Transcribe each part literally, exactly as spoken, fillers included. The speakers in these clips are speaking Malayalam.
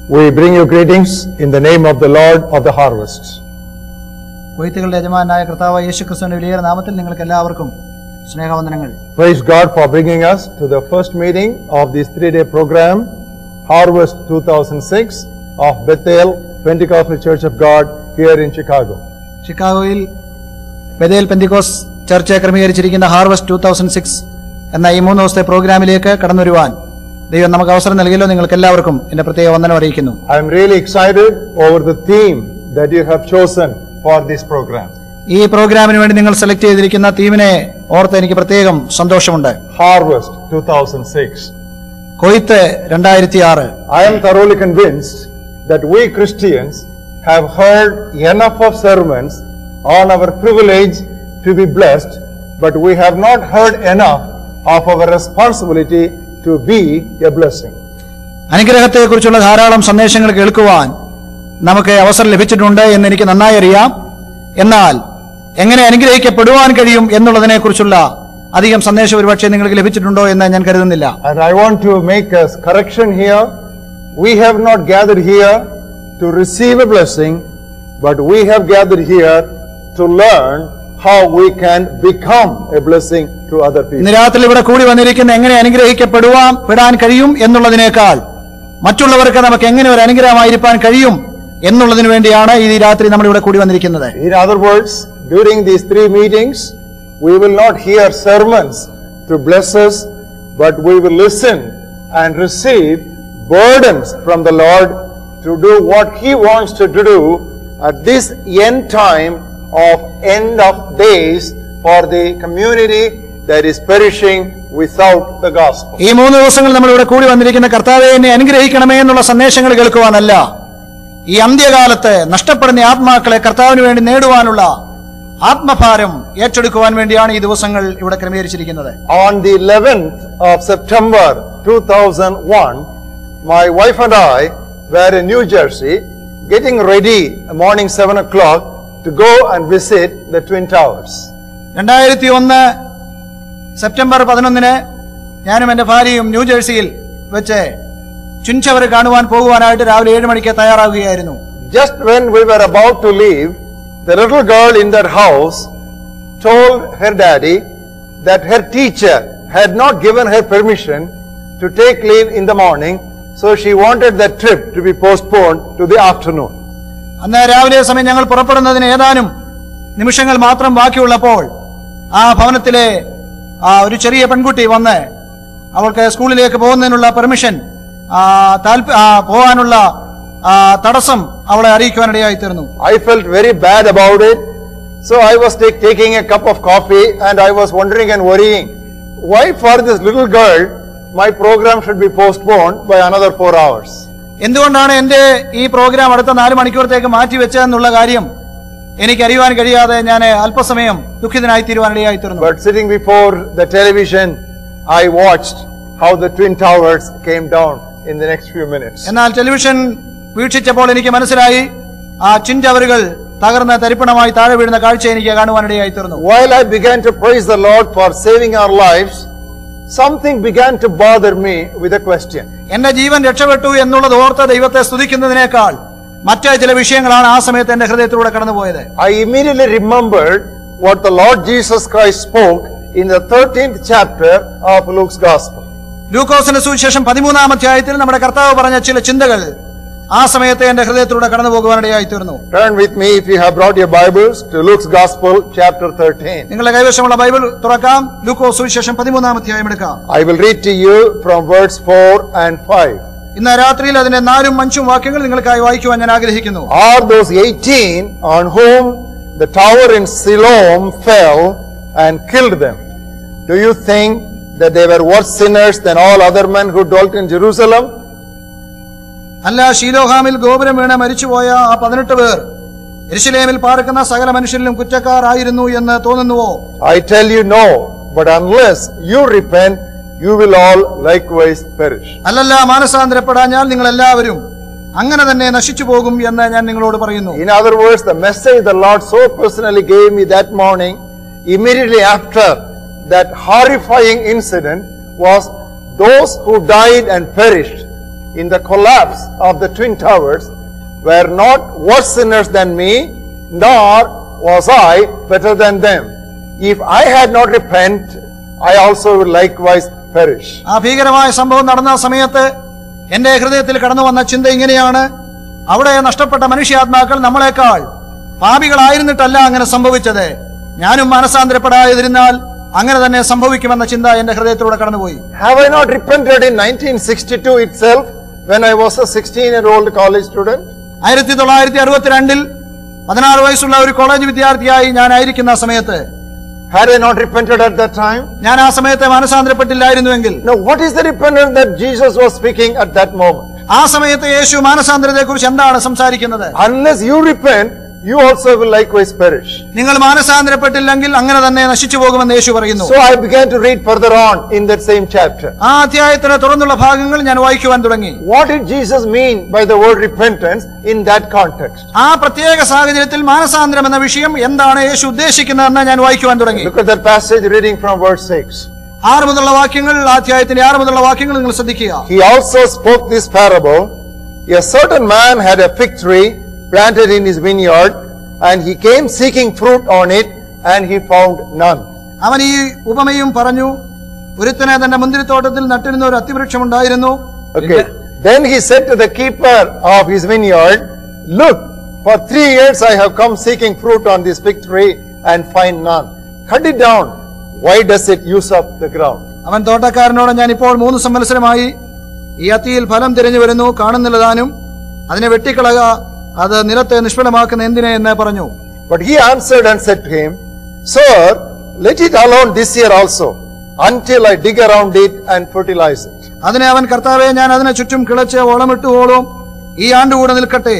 We bring you greetings in the name of the Lord of the harvest. കൊയ്ത്തുകളുടെ യജമാനായ കർത്താവായ യേശുക്രിസ്തുവിന്റെ വിലയേറിയ നാമത്തിൽ നിങ്ങൾക്ക് എല്ലാവർക്കും സ്നേഹവന്ദനങ്ങൾ. Praise God for bringing us to the first meeting of this three-day program, Harvest two thousand six, of Bethel Pentecostal Church of God here in Chicago. ഷിക്കാഗോയിൽ ബെഥേൽ പെന്തിക്കോസ് ചർച്ച് ക്രമീകരിച്ചിരിക്കുന്ന ഹാർവസ്റ്റ് ടൂ തൗസൻഡ് സിക്സ് എന്ന ഈ മൂന്ന് ദിവസത്തെ പ്രോഗ്രാമിലേക്ക് കടന്നു വരുവാൻ ദൈവം നമുക്ക് അവസരം നൽകിയല്ലോ. നിങ്ങൾക്ക് എല്ലാവർക്കും എന്റെ പ്രത്യേക വന്ദനം അറിയിക്കുന്നു. I am really excited over the theme that you have chosen for this program. ഈ പ്രോഗ്രാമിന് വേണ്ടി നിങ്ങൾ സെലക്ട് ചെയ്തിരിക്കുന്ന തീമിനെ ഓർത്ത് എനിക്ക് പ്രത്യേകം സന്തോഷമുണ്ട്. Harvest two thousand six. കൊയ്ത്ത് രണ്ടായിരത്തി ആറ്. I am thoroughly convinced that we Christians have heard enough of sermons on our privilege to be blessed, but we have not heard enough of our responsibility to be a blessing. അനുഗ്രഹത്തെക്കുറിച്ചുള്ള ധാരാളം സന്ദേശങ്ങൾ കേൾക്കുവാൻ നമുക്ക് അവസരം ലഭിച്ചിട്ടുണ്ട് എന്ന് എനിക്ക് നന്നായി അറിയാം. എന്നാൽ എങ്ങനെ അനുഗ്രഹിക്കപ്പെടുവാൻ കഴിയും എന്നുള്ളതിനെക്കുറിച്ചുള്ള അധികം സന്ദേശം ഒരുപക്ഷെ നിങ്ങൾക്ക് ലഭിച്ചിട്ടുണ്ടോ എന്ന് ഞാൻ കരുതുന്നില്ല. And I want to make a correction here. We have not gathered here to receive a blessing, but we have gathered here to learn how we can become a blessing to other people. ഇന്ന് രാത്രി ഇവിടെ കൂടി വന്നിരിക്കുന്ന എങ്ങനെ അനുഗ്രഹിക്കപ്പെടുവാൻ പെടാൻ കഴിയും എന്നുള്ളതിനേക്കാൾ മറ്റുള്ളവർക്ക് നമുക്ക് എങ്ങനെ ഒരു അനുഗ്രഹമായിരിക്കാൻ കഴിയും എന്നുള്ളതിനു വേണ്ടിയാണ് ഈ രാത്രി നമ്മൾ ഇവിടെ കൂടി വന്നിരിക്കുന്നത്. In other words, during these three meetings, we will not hear sermons to bless us, but we will listen and receive burdens from the Lord to do what He wants to do at this end time of end of days for the community that is perishing without the gospel. ഈ മൂന്ന് ദിവസങ്ങൾ നമ്മൾ ഇവിടെ കൂടി വന്നിരിക്കുന്ന കർത്താവേ എന്നെ അനുഗ്രഹിക്കണമേ എന്നുള്ള സന്ദേശങ്ങൾ കേൾക്കുവാനല്ല, ഈ അന്ത്യകാലത്ത് നഷ്ടപ്പെടുന്ന ആത്മാക്കളെ കർത്താവിന് വേണ്ടി നേടുവാനുള്ള ആത്മഭാരം ഏറ്റെടുക്കുവാൻ വേണ്ടിയാണ് ഈ ദിവസങ്ങൾ ഇവിടെ ക്രമീകരിച്ചിരിക്കുന്നത്. On the eleventh of September two thousand one, my wife and I were in New Jersey getting ready morning seven o'clock to go and visit the Twin Towers. രണ്ടായിരത്തി ഒന്ന് സെപ്റ്റംബർ പതിനൊന്നിന് ഞാനും എന്റെ ഭാര്യയും ന്യൂജേഴ്സിയിൽ വെച്ച് ചുൻചവർ കാണുവാൻ പോകുവാനായിട്ട് രാവിലെ ഏഴ് മണിക്ക് തയ്യാറാവുകയായിരുന്നു. Just when we were about to leave, the little girl in that house told her daddy that her teacher had not given her permission to take leave in the morning, so she wanted that trip to be postponed to the afternoon. അന്ന് രാവിലെ സമയം ഞങ്ങൾ പുറപ്പെടുന്നതിന് ഏതാനും നിമിഷങ്ങൾ മാത്രം ബാക്കിയുള്ളപ്പോൾ ആ ഭവനത്തിലെ ആ ഒരു ചെറിയ പെൺകുട്ടി വന്ന് അവൾക്ക് സ്കൂളിലേക്ക് പോകുന്നതിനുള്ള പെർമിഷൻ പോകാനുള്ള തടസ്സം അവളെ അറിയിക്കുവാനിടയായി തീർന്നു. I felt very bad about it, so I was take, taking a cup of coffee and I was wondering and worrying, why for this little girl my program should be postponed by another four hours. എന്തുകൊണ്ടാണ് എന്റെ ഈ പ്രോഗ്രാം അടുത്ത നാല് മണിക്കൂറത്തേക്ക് മാറ്റിവെച്ചതെന്നുള്ള കാര്യം എനിക്ക് അറിയുവാൻ കഴിയാതെ ഞാൻ അല്പസമയം ദുഃഖിതനായി തീരുവാനിടയായി തീർന്നു. But sitting before the television, I watched how the Twin Towers came down in the next few minutes. എന്നാൽ ടെലിവിഷൻ വീക്ഷിച്ചപ്പോൾ എനിക്ക് മനസ്സിലായി ആ ചിൻചവറുകൾ തകർന്ന തരിപ്പണമായി താഴെ വീഴുന്ന കാഴ്ച എനിക്ക് കാണുവാനിടയായി തീർന്നു. While I began to praise the Lord for saving our lives, something began to bother me with a question. എന്റെ ജീവൻ രക്ഷപ്പെട്ടു എന്നുള്ളത് ഓർത്ത് ദൈവത്തെ സ്തുതിക്കുന്നതിനേക്കാൾ മറ്റു ചില വിഷയങ്ങളാണ് ആ സമയത്ത് എന്റെ ഹൃദയത്തിലൂടെ കടന്നുപോയത്. I immediately remembered what the Lord Jesus Christ spoke in the thirteenth chapter of Luke's Gospel. ലൂക്കോസിന്റെ സുവിശേഷം പതിമൂന്നാം അധ്യായത്തിൽ നമ്മുടെ കർത്താവ് പറഞ്ഞ ചില ചിന്തകൾ ആ സമയത്ത് എന്റെ ഹൃദയത്തിലൂടെ കടന്നു പോകുവാനിടയായി തീർന്നു. Turn with me, if you have brought your Bibles, to Luke's Gospel chapter thirteen. നിങ്ങളുടെ കൈവശമുള്ള ബൈബിൾ തുറക്കാം. ലൂക്കോസ് സുവിശേഷം പതിമൂന്നാം അധ്യായം എടുക്കാം. I will read to you from verse four and five. ഇന്ന് രാത്രിയിൽ അതിന്റെ നാലും അഞ്ചും വാക്യങ്ങൾ നിങ്ങൾക്കായി വായിക്കുവാൻ ഞാൻ ആഗ്രഹിക്കുന്നു. Are those eighteen on whom the tower in Siloam fell and killed them? Do you think that they were worse sinners than all other men who dwelt in Jerusalem? അല്ല, ശീലോഹാമിൽ ഗോപുരം വീണ മരിച്ചുപോയ ആ പതിനെട്ട് പേർ യെരുശലേമിൽ പാർക്കുന്ന സകല മനുഷ്യരിലും കുറ്റക്കാരായിരുന്നു എന്ന് തോന്നുന്നുവോ? I tell you no, but unless you repent, you will all likewise perish. അല്ലല്ല, മാനസാന്തരപ്പെടാഞ്ഞാൽ നിങ്ങൾ എല്ലാവരും അങ്ങനെ തന്നെ നശിച്ചു പോകും എന്ന് ഞാൻ നിങ്ങളോട് പറയുന്നു. In other words, the message the Lord so personally gave me that morning, immediately after that horrifying incident, was those who died and perished in the collapse of the Twin Towers were not worse sinners than me, nor was I better than them. If I had not repented, I also would likewise perish. ആ ഭീകരമായ സംഭവം നടന്ന സമയത്ത് എന്റെ ഹൃദയത്തിൽ കടന്നു വന്ന ചിന്ത ഇങ്ങനെയാണ്: അവിടെ നഷ്ടപ്പെട്ട മനുഷ്യാത്മാക്കൾ നമ്മളെക്കാൾ പാപികളായിരുന്നിട്ടല്ല അങ്ങനെ സംഭവിച്ചത്. ഞാനും മാനസാന്തരപ്പെടാതിരുന്നാൽ അങ്ങനെ തന്നെ സംഭവിക്കുമെന്ന ചിന്ത എന്റെ ഹൃദയത്തിലൂടെ കടന്നുപോയി. Have I not repented in nineteen sixty-two itself when I was a sixteen year old college student? ആയിരത്തി തൊള്ളായിരത്തി അറുപത്തിരണ്ടിൽ പതിനാറ് വയസ്സുള്ള ഒരു കോളേജ് വിദ്യാർത്ഥിയായി ഞാൻ ആയിരിക്കുന്ന സമയത്ത് Had I not repented at that time? ഞാൻ ആ സമയത്ത് മാനസാന്തരപ്പെട്ടില്ലായിരുന്നുവെങ്കിൽ Now, what is the repentance that Jesus was speaking at that moment? ആ സമയത്ത് യേശു മാനസാന്തരത്തെ കുറിച്ച് എന്താണ് സംസാരിക്കുന്നത്? Unless you repent, you also will likewise perish. നിങ്ങൾ മാനസാന്തരപ്പെട്ടില്ലെങ്കിൽ അങ്ങനെ തന്നെ നശിച്ചു പോകുമെന്ന് യേശു പറയുന്നു. So I began to read further on in that same chapter. ആ അധ്യായത്തിന് തുടർന്നുള്ള ഭാഗങ്ങൾ ഞാൻ വായിക്കുവാൻ തുടങ്ങി. What did Jesus mean by the word repentance in that context? ആ പ്രത്യേക സാഹചര്യത്തിൽ മാനസാന്തരം എന്ന വിഷയം എന്താണ് യേശു ഉദ്ദേശിക്കുന്നതെന്ന് ഞാൻ വായിക്കുവാൻ തുടങ്ങി. Look at that passage reading from verse six. ആറ് മുതലുള്ള വാക്യങ്ങൾ, അധ്യായത്തിന്റെ ആറ് മുതലുള്ള വാക്യങ്ങൾ നിങ്ങൾ ശ്രദ്ധിക്കുക. He also spoke this parable. A certain man had a fig tree planted in his vineyard, and he came seeking fruit on it, and he found none. അവൻ ഈ ഉപമയും പറഞ്ഞു: ഒരുത്തനെ തന്റെ മുന്തിരിത്തോട്ടത്തിൽ നട്ടിരുന്ന ഒരു അത്തിവൃക്ഷം ഉണ്ടായിരുന്നു. Okay. Then he said to the keeper of his vineyard, "Look, for three years I have come seeking fruit on this fig tree and find none. Cut it down. Why does it use up the ground?" അവൻ തോട്ടക്കാരനോട്, ഞാൻ ഇപ്പോൾ മൂന്ന് സംവത്സരമായി ഈ അത്തിയിൽ ഫലം തിരഞ്ഞു വരുന്നു, കാണുന്നില്ലതാനും. അതിനെ വെട്ടിക്കളക, അത് നിലത്തെ നിഷ്ഫലമാക്കുന്ന എന്തിനെ എന്ന് പറഞ്ഞു. But he answered and said to him, "Sir, let it alone this year also, until I dig around it and fertilize it." അതിനെ അവൻ, കർത്താവേ, ഞാൻ അതിനെ ചുറ്റും കിളച്ച് വളമിട്ടുവോളും, ഈ ആണ്ടുകൂടെ നിൽക്കട്ടെ.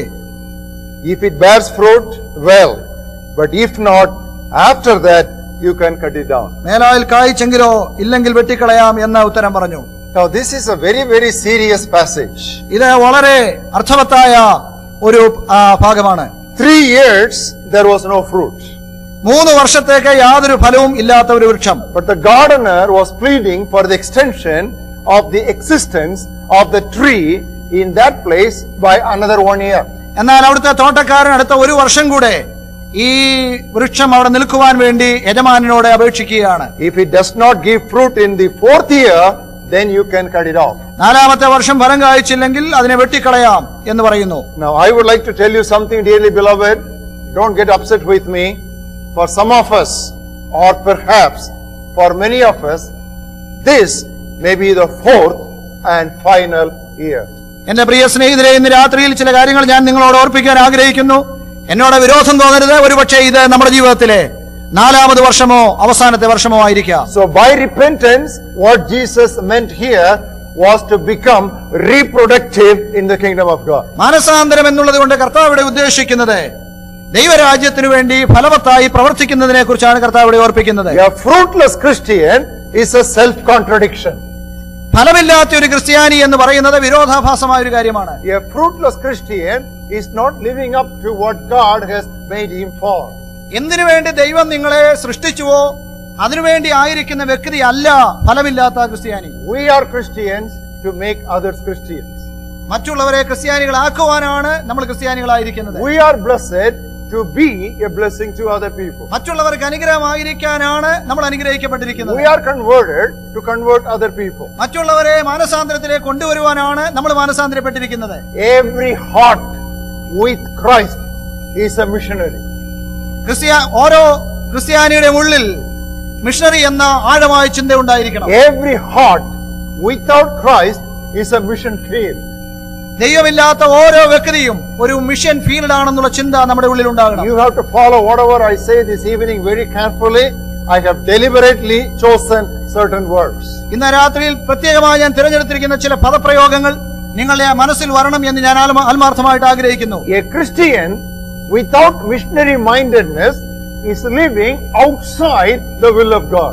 If it bears fruit, well, but if not, after that you can cut it down. മേലായിൽ കായ്ച്ചെങ്കിലോ ഇല്ലെങ്കിൽ വെട്ടിക്കളയാം എന്ന ഉത്തരം പറഞ്ഞു. Now this is a very very serious passage. ഇത് വളരെ അർത്ഥവത്തായ ഒരു ഭാഗമാണ്. Three years there was no fruit. മൂന്ന് വർഷത്തേക്ക് യാതൊരു ഫലവും ഇല്ലാത്ത ഒരു വൃക്ഷം. But the gardener was pleading for the extension of the existence of the tree in that place by another one year. എന്നാൽ അവിടുത്തെ തോട്ടക്കാരൻ അടുത്ത ഒരു വർഷം കൂടെ ഈ വൃക്ഷം അവിടെ നിൽക്കുവാൻ വേണ്ടി യജമാനനോട് അപേക്ഷിക്കുകയാണ്. If it does not give fruit in the fourth year, then you can cut it off. നാലാമത്തെ വർഷം ഫലം കായ്ച്ചില്ലെങ്കിൽ അതിനെ വെട്ടിക്കളയാം എന്ന് പറയുന്നു. Now I would like to tell you something, dearly beloved. Don't get upset with me. For some of us, or perhaps for many of us, this may be the fourth and final year. എന്റെ പ്രിയ സ്നേഹിതരെ, ഇന്ന് രാത്രിയിൽ ചില കാര്യങ്ങൾ ഞാൻ നിങ്ങളോട് ഓർപ്പിക്കാൻ ആഗ്രഹിക്കുന്നു. എന്നോട് വിരോധം തോന്നരുത്. ഒരുപക്ഷെ ഇത് നമ്മുടെ ജീവിതത്തിലെ നാലാമത് വർഷമോ അവസാനത്തെ വർഷമോ ആയിരിക്കാം. So by repentance, what Jesus meant here was to become reproductive in the kingdom of God. മാനസാന്തരം എന്നുള്ളത് കൊണ്ട് കർത്താവ് ഇവിടെ ഉദ്ദേശിക്കുന്നത് ദൈവരാജ്യത്തിനു വേണ്ടി ഫലവത്തായി പ്രവർത്തിക്കുന്നതിനെ കുറിച്ചാണ് കർത്താവ് ഇവിടെ ഓർപ്പിക്കുന്നത്. A fruitless Christian is a self-contradiction. ഫലമില്ലാത്ത ഒരു ക്രിസ്ത്യാനി എന്ന് പറയുന്നത് വിരോധാഭാസമായ ഒരു കാര്യമാണ്. A fruitless Christian is not living up to what God has made him for. എന്തിനു വേണ്ടി ദൈവം നിങ്ങളെ സൃഷ്ടിച്ചുവോ അതിനുവേണ്ടി ആയിരിക്കുന്ന വ്യക്തി അല്ല ഫലമില്ലാത്ത ക്രിസ്ത്യാനി. We are Christians to make others Christians. മറ്റുള്ളവരെ ക്രിസ്ത്യാനികളാക്കുവാനാണ് നമ്മൾ ക്രിസ്ത്യാനികളായിരിക്കുന്നത്. We are blessed to be a blessing to other people. മറ്റുള്ളവർക്ക് അനുഗ്രഹമായിരിക്കാനാണ് നമ്മൾ അനുഗ്രഹിക്കപ്പെട്ടിരിക്കുന്നത്. We are converted to convert other people. മറ്റുള്ളവരെ മാനസാന്തരത്തിലേക്ക് കൊണ്ടുവരുവാനാണ് നമ്മൾ മാനസാന്തരപ്പെട്ടിരിക്കുന്നത്. Every heart with Christ is a missionary. ക്രിസ്ത്യ ഓരോ ക്രിസ്ത്യാനിയുടെ ഉള്ളിൽ മിഷണറി എന്ന ആഴമായ ചിന്ത ഉണ്ടായിരിക്കണം. Every heart without Christ is a mission field. ദൈവമില്ലാത്ത ഓരോ വ്യക്തിയും ഒരു മിഷൻ ഫീൽഡ് ആണെന്നുള്ള ചിന്ത നമ്മുടെ ഉള്ളിൽ ഉണ്ടാകണം. You have to follow whatever I say this evening very carefully. I have deliberately chosen certain words. ഇന്ന് രാത്രിയിൽ പ്രത്യേകമായി ഞാൻ തിരഞ്ഞെടുത്തിരിക്കുന്ന ചില പദപ്രയോഗങ്ങൾ നിങ്ങളുടെ മനസ്സിൽ വരണം എന്ന് ഞാൻ ആത്മാർത്ഥമായിട്ട് ആഗ്രഹിക്കുന്നു. A Christian without missionary mindedness is living outside the will of God.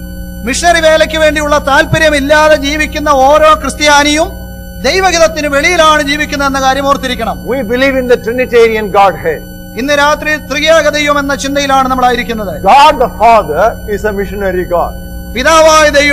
Missionary വേലയ്ക്ക് വേണ്ടിയുള്ള താല്പര്യമില്ലാതെ ജീവിക്കുന്ന ഓരോ ക്രിസ്ത്യാനിയും ദൈവഹിതത്തിന് വെളിയിലാണ് ജീവിക്കുന്നത് എന്ന കാര്യം ഓർത്തിരിക്കണം. We believe in the Trinitarian Godhead. ഇന്ന് രാത്രി ത്രിയേക ദൈവം എന്ന ചിന്തയിലാണ് നമ്മളായിരിക്കുന്നത്. God the Father is a missionary God. പിതാവായ ദൈവം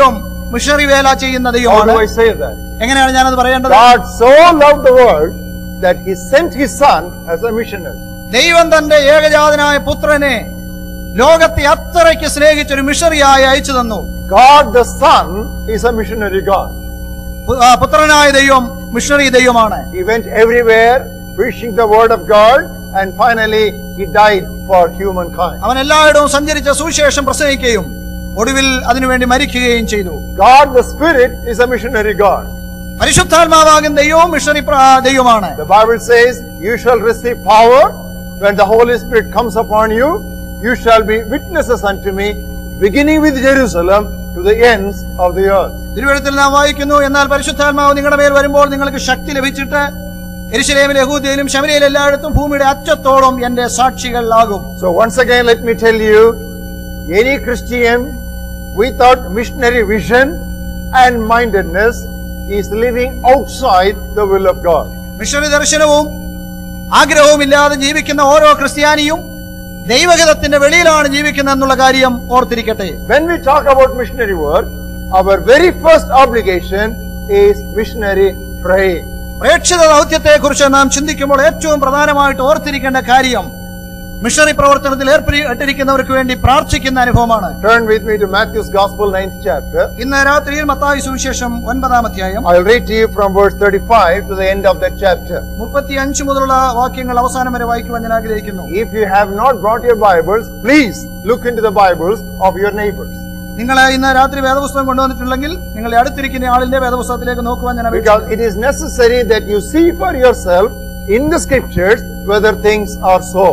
മിഷണറി വേല ചെയ്യുന്ന How ദൈവമാണ്. do I say that? എങ്ങനെയാണ് ഞാനത് പറയേണ്ടത്? God so loved the world that He sent His Son as a missionary. ദൈവം തന്റെ ഏകജാതനായ പുത്രനെ ലോകത്തെ അത്രയ്ക്ക് സ്നേഹിച്ചൊരു മിഷണറിയായി അയച്ചു തന്നു. God the Son is a missionary God. പു- ആ പുത്രനായ ദൈവം മിഷണറി ദൈവമാണ്. He went everywhere preaching the word of God, and finally He died for humankind. അവൻ എല്ലായിടവും സഞ്ചരിച്ച സുവിശേഷം പ്രസംഗിക്കുകയും ഒടുവിൽ അതിനുവേണ്ടി മരിക്കുകയും ചെയ്തു. God the Spirit is a missionary God. പരിശുദ്ധാത്മാവാകുന്ന ദൈവവും മിഷണറി പ്ര- ദൈവമാണ്. The Bible says, "You shall receive power when the Holy Spirit comes upon you. You shall be witnesses unto me, beginning with Jerusalem to the ends of the earth." തിരുവെഴുത്തിൽ നാം വായിക്കുന്നു, എന്നാൽ പരിശുദ്ധാത്മാവ് നിങ്ങളുടെ മേൽ വരുമ്പോൾ നിങ്ങൾക്ക് ശക്തി ലഭിച്ചിട്ട് യെരൂശലേമിലും യഹൂദയിലും ശമര്യയിലും എല്ലായിടത്തും ഭൂമിയുടെ അറ്റത്തോളം എന്റെ സാക്ഷികളാകും. So once again, let me tell you, any Christian without missionary vision and mindedness is living outside the will of God. Missionary ദർശനവും ആഗ്രഹവും ഇല്ലാതെ ജീവിക്കുന്ന ഓരോ ക്രിസ്ത്യാനിയും ദൈവഹിതത്തിന്റെ വെളിയിലാണ് ജീവിക്കുന്നത് എന്നുള്ള കാര്യം ഓർത്തിരിക്കട്ടെ. When we talk about missionary work, our very first obligation is missionary praying. പ്രേക്ഷിത ദൗത്യത്തെ കുറിച്ച് നാം ചിന്തിക്കുമ്പോൾ ഏറ്റവും പ്രധാനമായിട്ട് ഓർത്തിരിക്കേണ്ട കാര്യം മിഷണറി പ്രവർത്തനത്തിൽ ഏർപ്പെട്ടിരിക്കുന്നവർക്ക് വേണ്ടി പ്രാർത്ഥിക്കുന്ന അനുഭവമാണ്. Turn with me to Matthew's Gospel, ninth chapter. ഇന്ന് രാത്രിയിൽ മത്തായി സുവിശേഷം ഒൻപതാം അധ്യായം I'll read to you from verse thirty-five to the end of that chapter. മുപ്പത്തിയഞ്ച് മുതലുള്ള വാക്യങ്ങൾ അവസാനം വരെ വായിക്കുവാൻ ഞാൻ ആഗ്രഹിക്കുന്നു. If you have not brought your Bibles, please look into the Bibles of your neighbors. നിങ്ങൾ ഇന്ന് രാത്രി വേദപുസ്തകം കൊണ്ടുവന്നിട്ടുണ്ടെങ്കിൽ നിങ്ങളെ അടുത്തിരിക്കുന്ന ആളിന്റെ വേദപുസ്തകത്തിലേക്ക് നോക്കുവാൻ ഞാൻ Because അപേക്ഷിക്കുന്നു. it is necessary that you see for yourself in the scriptures whether things are so.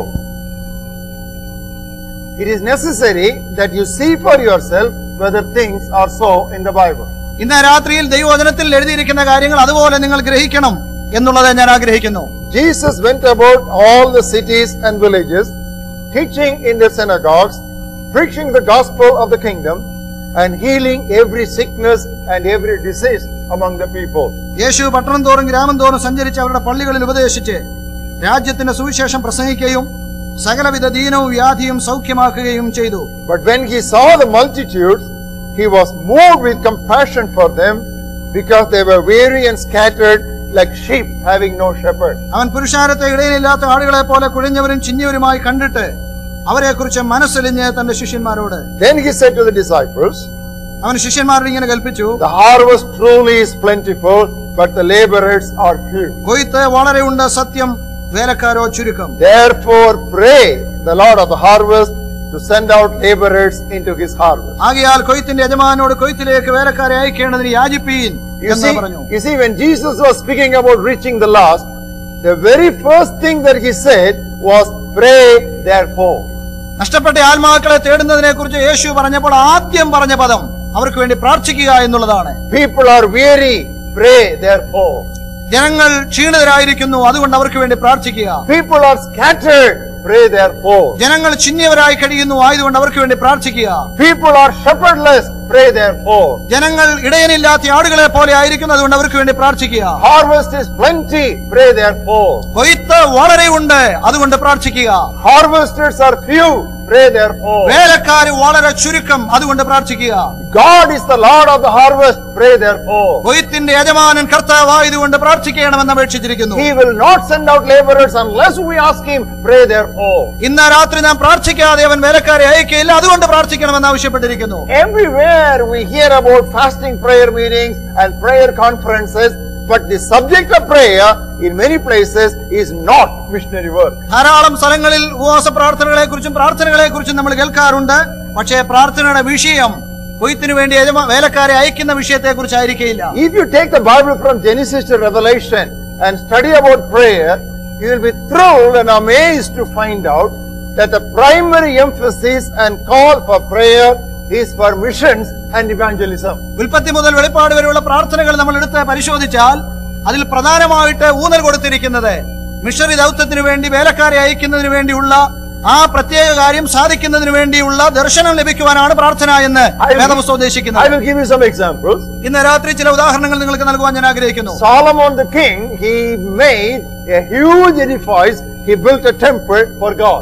It is necessary that you see for yourself whether things are so in the Bible. ഇന്ന് രാത്രിയിൽ ദൈവവചനത്തിൽ എഴുതിയിരിക്കുന്ന കാര്യങ്ങൾ അതുപോലെ നിങ്ങൾ ഗ്രഹിക്കണം എന്നുള്ളത് ഞാൻ ആഗ്രഹിക്കുന്നു. Jesus went about all the cities and villages, teaching in their synagogues, preaching the gospel of the kingdom, and healing every sickness and every disease among the people. യേശു പട്ടണം തോറും ഗ്രാമം തോറും സഞ്ചരിച്ച് അവരുടെ പള്ളികളിൽ ഉപദേശിച്ച് രാജ്യത്തിന്റെ സുവിശേഷം പ്രസംഗിക്കുകയും സകലവിധ ദീനവും വ്യാധിയും സൗഖ്യമാക്കുകയും ചെയ്തു. But when he saw the multitudes, he was moved with compassion for them, because they were weary and scattered like sheep having no shepherd. അവൻ പുരുഷാരത്തെ ഇടയിലില്ലാത്ത ആടുകളെ പോലെ കുഴഞ്ഞവരും ചിന്നിയവരുമായി കണ്ടിട്ട് അവരെക്കുറിച്ച് മനസ്സലിഞ്ഞ് തന്റെ ശിഷ്യന്മാരോട് Then he said to the disciples, അവൻ ശിഷ്യന്മാരോട് ഇങ്ങനെ കൽപ്പിച്ചു, "The harvest truly is plentiful, but the laborers are few. കൊയ്ത്ത് വളരെ ഉണ്ട്, സത്യം വേലക്കാരോ ചുരുക്കം. Therefore pray the Lord of the harvest to send out laborers into his harvest." ആകയാൽ കൊയ്ത്തിന്റെ യജമാനോട് കൊയ്ത്തിലേക്ക് വേലക്കാരെ അയക്കേണ്ടതിന് യാചിപ്പീൻ You എന്ന് see, പറഞ്ഞു. you see, when Jesus was speaking about reaching the lost, the very first thing that he said was, "Pray therefore." നഷ്ടപ്പെട്ട ആത്മാക്കളെ തേടുന്നതിനെ കുറിച്ച് യേശു പറഞ്ഞപ്പോൾ ആദ്യം പറഞ്ഞ പദം അവർക്ക് വേണ്ടി പ്രാർത്ഥിക്കുക എന്നുള്ളതാണ്. People are weary, pray therefore. ജനങ്ങൾ ക്ഷീണിതരായിരിക്കുന്നു, അതുകൊണ്ട് അവർക്ക് വേണ്ടി പ്രാർത്ഥിക്കുക. People are scattered, pray therefore. ജനങ്ങൾ ചിന്നിയവരായി കഴിയുന്നു, ആയതുകൊണ്ട് അവർക്ക് വേണ്ടി പ്രാർത്ഥിക്കുക. People are shepherdless, pray therefore. ജനങ്ങൾ ഇടയനില്ലാത്ത ആടുകളെ പോലെ ആയിരിക്കുന്നു, അതുകൊണ്ട് അവർക്ക് വേണ്ടി പ്രാർത്ഥിക്കുക. Harvest is plenty, pray therefore. കൊയ്ത്ത് വളരെ ഉണ്ട്, അതുകൊണ്ട് പ്രാർത്ഥിക്കുക. Harvesters are few, pray therefore. വേലക്കാര് വളരെ ചുരുക്കം, അതുകൊണ്ട് പ്രാർത്ഥിക്കുക. God is the Lord of the harvest, pray therefore. കൊയ്ത്തിന്റെ യജമാനൻ കർത്താവായതുകൊണ്ട് പ്രാർത്ഥിക്കണമെന്ന് അപേക്ഷിച്ചിരിക്കുന്നു. He will not send out laborers unless we ask him, pray therefore. ഇന്ന് രാത്രി നാം പ്രാർത്ഥിക്കാതെ അവൻ വേലക്കാരെ അയക്കുകയില്ല, അതുകൊണ്ട് പ്രാർത്ഥിക്കണമെന്ന് ആവശ്യപ്പെട്ടിരിക്കുന്നു. Everywhere we hear about fasting prayer meetings and prayer conferences, but the subject of prayer in many places is not missionary work. ധാരാളം സ്ഥലങ്ങളിൽ ഉപവാസ പ്രാർത്ഥനകളെ കുറിച്ചും പ്രാർത്ഥനകളെ കുറിച്ചും നമ്മൾ കേൾക്കാറുണ്ട്. പക്ഷേ പ്രാർത്ഥനയുടെ വിഷയം കൊയ്ത്തിനു വേണ്ടി വേലക്കാരെ അയക്കുന്ന വിഷയത്തെ കുറിച്ചായിരിക്കില്ല. If you take the Bible from Genesis to Revelation and study about prayer, you will be thrilled and amazed to find out that the primary emphasis and call for prayer is for missions and evangelism. ഉൽപ്പത്തി മുതൽ വെളിപ്പാട് വരെയുള്ള പ്രാർത്ഥനകൾ നമ്മൾ എടുത്ത് പരിശോധിച്ചാൽ അതിൽ പ്രധാനമായിട്ട് ഊന്നൽ കൊടുത്തിരിക്കുന്നത് മിഷണറി ദൗത്യത്തിനു വേണ്ടി വേലക്കാരെ അയക്കുന്നതിന് വേണ്ടിയുള്ള ആ പ്രത്യേക കാര്യം സാധിക്കുന്നതിന് വേണ്ടിയുള്ള ദർശനം ലഭിക്കുവാനാണ് പ്രാർത്ഥന എന്ന് വേദപുസ്തകം ഉദ്ദേശിക്കുന്നത്. I will give you some examples. ഇന്ന് രാത്രി ചില ഉദാഹരണങ്ങൾ നിങ്ങൾക്ക് നൽകുവാൻ ഞാൻ ആഗ്രഹിക്കുന്നു. Solomon the king, he made a huge edifice. He built a temple for God.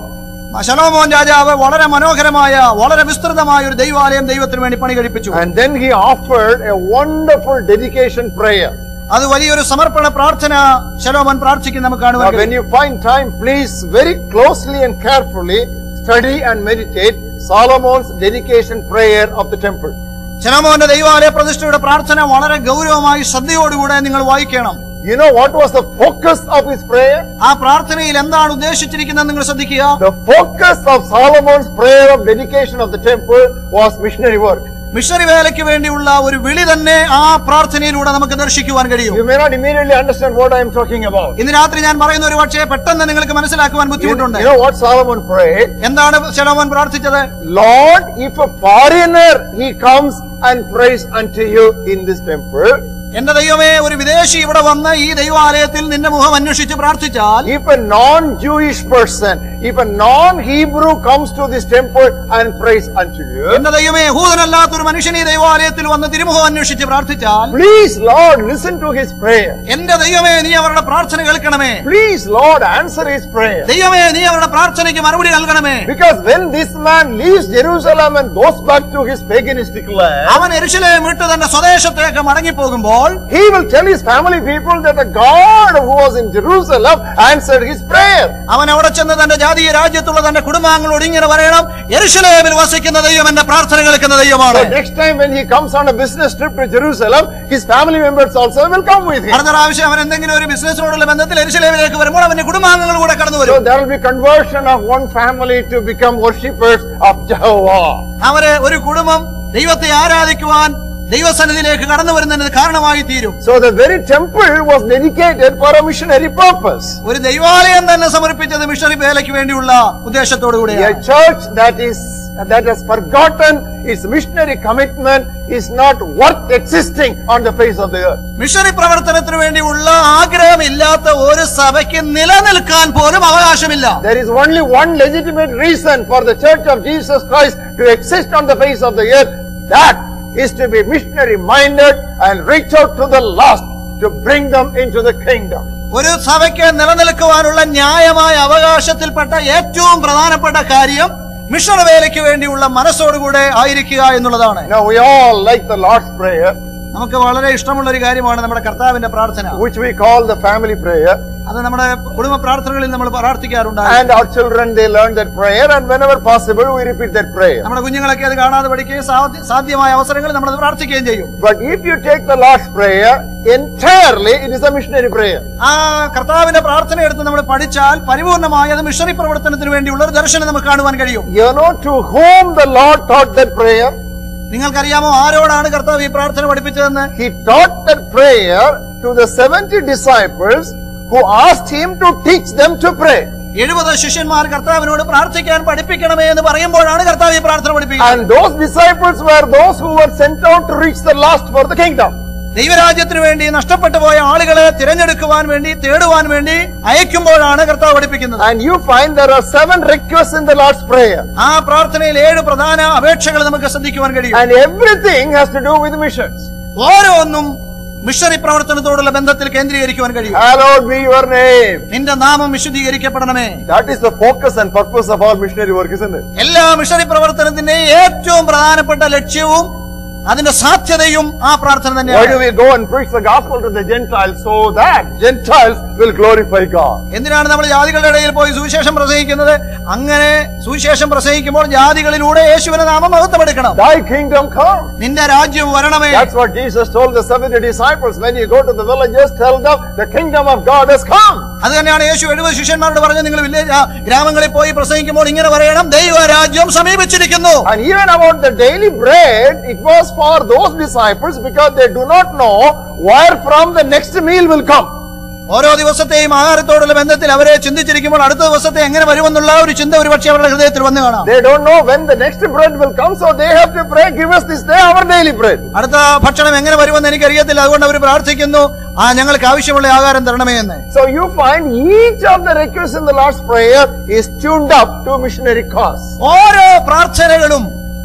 ശലോമോൻ രാജാവ് വളരെ മനോഹരമായ വളരെ വിസ്തൃതമായ ഒരു ദൈവാലയം ദൈവത്തിന് വേണ്ടി പണി കഴിപ്പിച്ചു. And then he offered a wonderful dedication prayer. അത് വലിയൊരു സമർപ്പണ പ്രാർത്ഥന ശലോമോൻ പ്രാർത്ഥിക്കുന്ന നമുക്ക് കാണുവാൻ Now, when you find time, please very closely and carefully study and meditate Solomon's dedication prayer of the temple. ശലോമോന്റെ ദൈവാലയ പ്രതിഷ്ഠയുടെ പ്രാർത്ഥന വളരെ ഗൗരവമായി ശ്രദ്ധയോടുകൂടെ നിങ്ങൾ വായിക്കണം. You know what was the focus of his prayer? ആ പ്രാർത്ഥനയിൽ എന്താണ് ഉദ്ദേശിച്ചിരിക്കുന്നത് നിങ്ങൾ ശ്രദ്ധിക്കുക. The focus of Solomon's prayer of dedication of the temple was missionary work. Missionary വേലയ്ക്ക് വേണ്ടിയുള്ള ഒരു വിളി തന്നെ ആ പ്രാർത്ഥനയിലൂടെ നമുക്ക് ദർശിക്കുവാൻ കഴിയും. You may not immediately understand what I am talking about. ഇന്ന് രാത്രി ഞാൻ പറയുന്ന ഒരു പക്ഷേ പെട്ടെന്ന് നിങ്ങൾക്ക് മനസ്സിലാക്കുവാൻ ബുദ്ധിമുട്ടുണ്ട്. You know what Solomon prayed? എന്താണ് ശലോമോൻ പ്രാർത്ഥിച്ചത്? Lord, if a foreigner he comes and prays unto you in this temple. എന്റെ ദൈവമേ, ഒരു വിദേശി ഇവിടെ വന്ന് ഈ ദൈവാലയത്തിൽ നിന്റെ മുഖം അന്വേഷിച്ച് പ്രാർത്ഥിച്ചാൽ, if a non-Jewish person, if a non-Hebrew comes to this temple and prays unto you, എന്റെ ദൈവമേ, യഹൂദനല്ലാത്ത ഒരു മനുഷ്യൻ ഈ ദൈവാലയത്തിൽ വന്ന് തിരുമുഖം അന്വേഷിച്ച് പ്രാർത്ഥിച്ചാൽ, please Lord listen to his prayer. എന്റെ ദൈവമേ, നീ അവരുടെ പ്രാർത്ഥന കേൾക്കണമേ. Please Lord answer his prayer. ദൈവമേ, നീ അവരുടെ പ്രാർത്ഥനയ്ക്ക് മറുപടി നൽകണമേ. Because when this man leaves Jerusalem and goes back to his paganistic land, അവൻ യെരൂശലേം വിട്ട് തന്റെ സ്വദേശത്തേക്ക് മടങ്ങിപ്പോകുമ്പോൾ, he will tell his family people that the God who was in Jerusalem answered his prayer. അവൻ അവിടെ ചെന്ന് തന്റെ ജാതീയ രാജ്യത്തുള്ള തന്റെ കുടുംബാംഗങ്ങളോട് ഇങ്ങനെ പറയണം, യെരൂശലേമിൽ വസിക്കുന്ന ദൈവം എന്റെ പ്രാർത്ഥന കേൾക്കുന്ന ദൈവമാണ്. So next time when he comes on a business trip to Jerusalem, his family members also will come with him. അടുത്ത പ്രാവശ്യം അവൻ എന്തെങ്കിലും ഒരു ബിസിനസ്സിനോടുള്ള ബന്ധത്തിൽ യെരൂശലേമിലേക്ക് വരുമ്പോൾ അവന്റെ കുടുംബാംഗങ്ങൾ കൂടെ കടന്നു So വരും. there will be conversion of one family to become worshippers of Jehovah. അവര് ഒരു കുടുംബം ദൈവത്തെ ആരാധിക്കുവാൻ ദൈവസന്നിധിയിലേക്ക് കടന്നു വരുന്നതിന് കാരണമായി തീരും. So the very temple was dedicated for a missionary purpose. ഒരു ദൈവാലയം തന്നെ സമർപ്പിച്ചത് മിഷണറി വേലയ്ക്ക് വേണ്ടിയുള്ള ഉദ്ദേശത്തോടു A കൂടിയാണ്. church that is that has forgotten its missionary commitment is not worth existing on the face of the earth. Missionary പ്രവർത്തനത്തിന് വേണ്ടിയുള്ള ആഗ്രഹമില്ലാത്ത ഒരു സഭയ്ക്ക് നിലനിൽക്കാൻ പോലും അവകാശമില്ല. There is only one legitimate reason for the Church of Jesus Christ to exist on the face of the earth. That is to be missionary minded and reach out to the lost to bring them into the kingdom. ഒരു സഭയ്ക്ക് നിലനിൽക്കുവാനുള്ള ന്യായമായ അവകാശത്തിൽപ്പെട്ട ഏറ്റവും പ്രധാനപ്പെട്ട കാര്യം മിഷണറി വേലയ്ക്ക് വേണ്ടിയുള്ള മനസ്സോടുകൂടെ ആയിരിക്കുക എന്നുള്ളതാണ്. Now we all like the Lord's Prayer, നമുക്ക് വളരെ ഇഷ്ടമുള്ള ഒരു കാര്യമാണ് നമ്മുടെ കർത്താവിന്റെ പ്രാർത്ഥന. which we call the family prayer. അത് നമ്മുടെ കുടുംബ പ്രാർത്ഥനകളിൽ നമ്മൾ പ്രാർത്ഥിക്കാറുണ്ട്. And our children, they learn that prayer, and whenever possible we repeat that prayer. നമ്മുടെ കുഞ്ഞുങ്ങളൊക്കെ അത് കാണാതെ പഠിക്കുകയും സാധ്യമായ അവസരങ്ങളിൽ നമ്മൾ അത് പ്രാർത്ഥിക്കുകയും ചെയ്യും. But if you take the Lord's Prayer entirely, it is a missionary prayer. ആ കർത്താവിന്റെ പ്രാർത്ഥന എടുത്ത് നമ്മൾ പഠിച്ചാൽ പരിപൂർണമായി അത് മിഷണറി പ്രവർത്തനത്തിന് വേണ്ടിയുള്ള ഒരു ദർശനം നമുക്ക് കാണുവാൻ കഴിയും. You know to whom the Lord taught that prayer? നിങ്ങൾക്കറിയാമോ ആരോടാണ് കർത്താവ് ഈ പ്രാർത്ഥന പഠിപ്പിച്ചതെന്ന്? He taught that prayer to the seventy disciples who asked him to teach them to pray. എഴുപത് ശിഷ്യന്മാർ കർത്താവിനോട് പ്രാർത്ഥിക്കാൻ പഠിപ്പിക്കണമേ എന്ന് പറയുമ്പോഴാണ് കർത്താവ് ഈ പ്രാർത്ഥന പഠിപ്പിക്കുന്നത്. And those disciples were those who were sent out to reach the lost for the kingdom. ദൈവരാജ്യത്തിന് വേണ്ടി നഷ്ടപ്പെട്ടു പോയ ആളുകളെ തിരഞ്ഞെടുക്കുവാൻ വേണ്ടി തേടുവാൻ വേണ്ടി അയക്കുമ്പോഴാണ് കർത്താവ് പഠിപ്പിക്കുന്നത്. And you find there are seven requests in the Lord's Prayer. ആ പ്രാർത്ഥനയിൽ ഏഴ് പ്രധാന അപേക്ഷകൾ നമുക്ക് ശ്രദ്ധിക്കുവാൻ കഴിയും. And everything has to do with missions. ഓരോന്നും മിഷണറി പ്രവർത്തനത്തോടുള്ള ബന്ധത്തിൽ കേന്ദ്രീകരിക്കുവാൻ കഴിയും. Hallowed be your name. നിന്റെ നാമം വിശുദ്ധീകരിക്കപ്പെടണമേ. That is the focus and purpose of all missionary work, isn't it? എല്ലാ മിഷണറി പ്രവർത്തനത്തിന്റെ ഏറ്റവും പ്രധാനപ്പെട്ട ലക്ഷ്യവും അതിന്റെ സാധ്യതയും ആ പ്രാർത്ഥന Why തന്നെയാണ്. do we go and preach the gospel to the Gentiles so that Gentiles will glorify God? എന്തിനാണ് നമ്മൾ ജാതികളുടെ ഇടയിൽ പോയി സുവിശേഷം പ്രസംഗിക്കുന്നത്? അങ്ങനെ സുവിശേഷം പ്രസംഗിക്കുമ്പോൾ ജാതികളിലൂടെ യേശുവിന്റെ നാമം മഹത്വമെടുക്കണം. Thy kingdom come. നിന്റെ രാജ്യം വരണമേ. That's what Jesus told the seventy disciples. When you go to the villages, tell them the kingdom of God has come. അത് തന്നെയാണ് യേശു എഴുപത് ശിഷ്യന്മാരോട് പറഞ്ഞത്. നിങ്ങൾ വില്ലേജ് ഗ്രാമങ്ങളിൽ പോയി പ്രസംഗിക്കുമ്പോൾ ഇങ്ങനെ പറയണം, ദൈവരാജ്യം സമീപിച്ചിരിക്കുന്നു. And even about the daily bread, it was for those disciples because they do not know where from the next meal will come. ഓരോ ദിവസത്തെയും ആഹാരത്തോടുള്ള ബന്ധത്തിൽ അവരെ ചിന്തിച്ചിരിക്കുമ്പോൾ അടുത്ത ദിവസത്തെ എങ്ങനെ വരുമെന്നുള്ള ഒരു ചിന്ത ഒരുപക്ഷെ അവരുടെ ഹൃദയത്തിൽ വന്നു കാണാം. They don't know when the next bread will come, so they have to pray, give us this day our daily bread. അടുത്ത ഭക്ഷണം എങ്ങനെ വരുമെന്ന് എനിക്കറിയത്തില്ല, അതുകൊണ്ട് അവർ പ്രാർത്ഥിക്കുന്നു, ആ ഞങ്ങൾക്ക് ആവശ്യമുള്ള ആഹാരം തരണമേ എന്ന്. So you find each of the requests in the Lord's Prayer is tuned up to missionary cause. ഓരോ പ്രാർത്ഥനകളും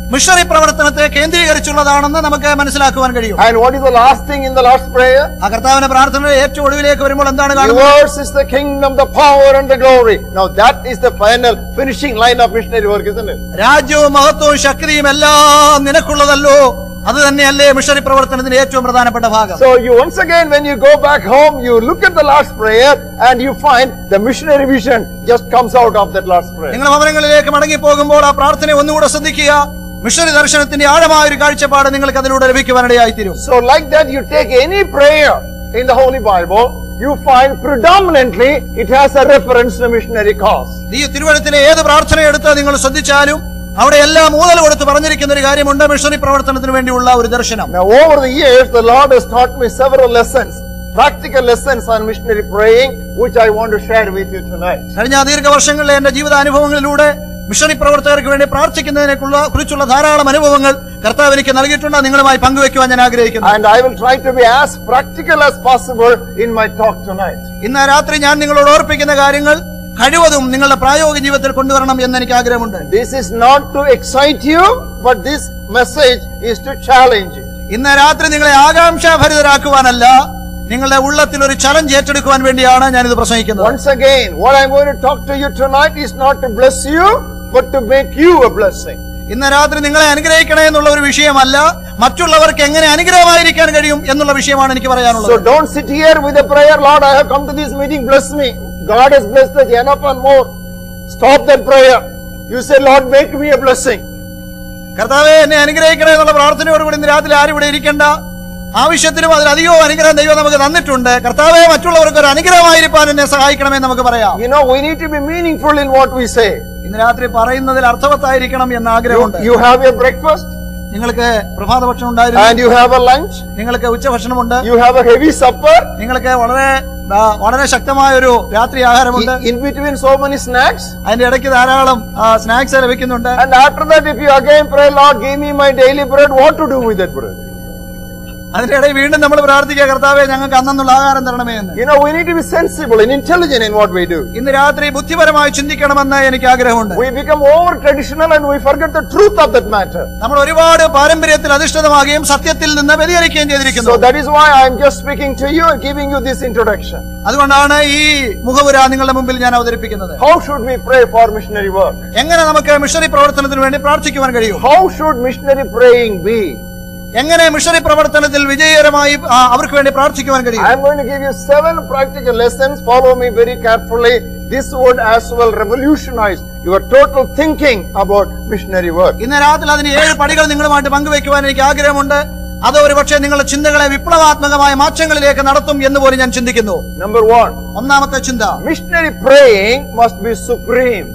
മിഷണറി പ്രവർത്തനത്തെ കേന്ദ്രീകരിച്ചുള്ളതാണെന്ന് നമുക്ക് മനസ്സിലാക്കുവാൻ കഴിയും. And what is the last thing in the last prayer? ആ കർത്താവിന്റെ പ്രാർത്ഥനയുടെ ഏറ്റവും ഒടുവിലേക്ക് വരുമ്പോൾ എന്താണ് കാണുന്നത്? Yours is the kingdom, the power and the glory. Now that is the final finishing line of missionary work, isn't it? രാജ്യവും മഹത്വവും ശക്തിയും എല്ലാം നിനക്കുള്ളതല്ലോ, അത് തന്നെയല്ലേ മിഷണറി പ്രവർത്തനത്തിന്റെ ഏറ്റവും പ്രധാനപ്പെട്ട ഭാഗം. So you once again, when you go back home, you look at the last prayer and you find the missionary vision just comes out of that last prayer. നിങ്ങൾ ഭവനങ്ങളിലേക്ക് മടങ്ങി പോകുമ്പോൾ ആ പ്രാർത്ഥന ഒന്നുകൂടെ ശ്രദ്ധിക്കുക. മിഷണറി ദർശനത്തിന്റെ ആഴമായ ഒരു കാഴ്ചപ്പാട് നിങ്ങൾക്ക് അതിലൂടെ ലഭിക്കുവാനിടയായി തീരും. So like that, you take any prayer in the Holy Bible, you find predominantly it has a reference to missionary cause. ഈ തിരുവചനത്തിലെ ഏത് പ്രാർത്ഥന എടുത്ത് നിങ്ങൾ ശ്രദ്ധിച്ചാലും അവിടെ എല്ലാം ഊന്നൽ കൊടുത്ത് പറഞ്ഞിരിക്കുന്ന ഒരു കാര്യമുണ്ട്, മിഷണറി പ്രവർത്തനത്തിന് വേണ്ടിയുള്ള ഒരു ദർശനം. Now over the years, the Lord has taught me several lessons, practical lessons on missionary praying, which I want to share with you tonight. കഴിഞ്ഞ ദീർഘവർഷങ്ങളിലെ എന്റെ ജീവിതാനുഭവങ്ങളിലൂടെ മിഷണറി പ്രവർത്തകർക്ക് വേണ്ടി പ്രാർത്ഥിക്കുന്നതിനെ കുറിച്ചുള്ള ധാരാളം അനുഭവങ്ങൾ കർത്താവ് എനിക്ക് നൽകിയിട്ടുണ്ട്. നിങ്ങളുമായി പങ്കുവെക്കുവാൻ ഞാൻ ആഗ്രഹിക്കുന്നു. And I will try to be as practical as possible in my talk tonight. ഇന്ന് രാത്രി ഞാൻ നിങ്ങളോട് ഓർപ്പിക്കുന്ന കാര്യങ്ങൾ കഴിവതും നിങ്ങളുടെ പ്രായോഗിക ജീവിതത്തിൽ കൊണ്ടുവരണം എന്ന് എനിക്ക് ആഗ്രഹമുണ്ട്. This is not to excite you, but this message is to challenge you. ഇന്ന് രാത്രി നിങ്ങളെ ആകാംക്ഷാഭരിതരാക്കുവാനല്ല, നിങ്ങളുടെ ഉള്ളത്തിൽ ഒരു ചലഞ്ച് ഏറ്റെടുക്കുവാൻ വേണ്ടിയാണ് ഞാനിത് പ്രസംഗിക്കുന്നത്. Once again, what I'm going to talk to you tonight is not to bless you, but to make you a blessing. ഇന്ന് രാത്രി നിങ്ങളെ അനുഗ്രഹിക്കണേ എന്നുള്ള ഒരു വിഷയമല്ല, മറ്റുള്ളവർക്ക് എങ്ങനെ അനുഗ്രഹമായിരിക്കാൻ കഴിയും എന്നുള്ള വിഷയമാണ് എനിക്ക് പറയാനുള്ളത്. So don't sit here with a prayer, Lord, I have come to this meeting, bless me. God has blessed us enough and more. Stop that prayer. You say, Lord, make me a blessing. കർത്താവേ എന്നെ അനുഗ്രഹിക്കണേ എന്നുള്ള പ്രാർത്ഥനയോടുകൂടി ഇന്ന് രാത്രി ആരും ഇവിടെ ഇരിക്കേണ്ട. ആവശ്യത്തിനും അതിലധികവും അനുഗ്രഹം ദൈവം നമുക്ക് തന്നിട്ടുണ്ട്. കർത്താവേ മറ്റുള്ളവർക്ക് ഒരു അനുഗ്രഹമായിരിക്കാൻ എന്നെ സഹായിക്കണമെന്ന് നമുക്ക് പറയാം. You know, we need to be meaningful in what we say. ഇന്ന് രാത്രി പറയുന്നതിൽ അർത്ഥവത്തായിരിക്കണം എന്ന ആഗ്രഹമുണ്ട്. You have your breakfast. നിങ്ങൾക്ക് പ്രഭാത ഭക്ഷണം ഉണ്ടായിരുന്നു. And you have a lunch. നിങ്ങൾക്ക് ഉച്ചഭക്ഷണമുണ്ട്. You have a heavy supper. നിങ്ങൾക്ക് വളരെ വളരെ ശക്തമായ ഒരു രാത്രി ആഹാരമുണ്ട്. In between so many snacks. അതിന്റെ ഇടയ്ക്ക് ധാരാളം സ്നാക്സ് ലഭിക്കുന്നുണ്ട്. And after that, if you again pray, Lord, give me my daily bread, what to do with that bread? അതിന്റെ ഇടയിൽ വീണ്ടും നമ്മൾ പ്രാർത്ഥിക്കുക, കർത്താവേ ഞങ്ങൾക്ക് അന്നുള്ള ആഹാരം തരണമേ എന്ന്. You know, we need to be sensible and intelligent in what we do. ഇന്ന് രാത്രി ബുദ്ധിപരമായി ചിന്തിക്കണമെന്ന് എനിക്ക് ആഗ്രഹമുണ്ട്. We become over traditional and we forget the truth of that matter. നമ്മൾ ഒരുപാട് പാരമ്പര്യത്തിൽ അധിഷ്ഠിതമാകുകയും സത്യത്തിൽ നിന്ന് വ്യതിചലിക്കുകയും ചെയ്തിരിക്കുന്നു. So that is why I am just speaking to you and giving you this introduction. അതുകൊണ്ടാണ് ഈ മുഖവുര നിങ്ങളുടെ മുമ്പിൽ ഞാൻ അവതരിപ്പിക്കുന്നത്. How should we pray for missionary work? എങ്ങനെ നമുക്ക് മിഷണറി പ്രവർത്തനത്തിന് വേണ്ടി പ്രാർത്ഥിക്കുവാൻ കഴിയും? How should missionary praying be? എങ്ങനെ മിഷണറി പ്രവർത്തനത്തിൽ വിജയകരമായി അവർക്ക് വേണ്ടി പ്രാർത്ഥിക്കുവാൻ കഴിയും? I am going to give you seven practical lessons. Follow me very carefully. This would as well revolutionize your total thinking about missionary work. ഇന്ന് രാത്രി അതിന് ഏഴ് പടികൾ നിങ്ങളുമായിട്ട് പങ്കുവെക്കുവാൻ എനിക്ക് ആഗ്രഹമുണ്ട്. അത് ഒരു പക്ഷേ നിങ്ങളുടെ ചിന്തകളെ വിപ്ലവാത്മകമായ മാറ്റങ്ങളിലേക്ക് നടത്തും എന്ന് പോലും ഞാൻ ചിന്തിക്കുന്നു. Number one. ഒന്നാമത്തെ ചിന്ത, missionary praying must be supreme.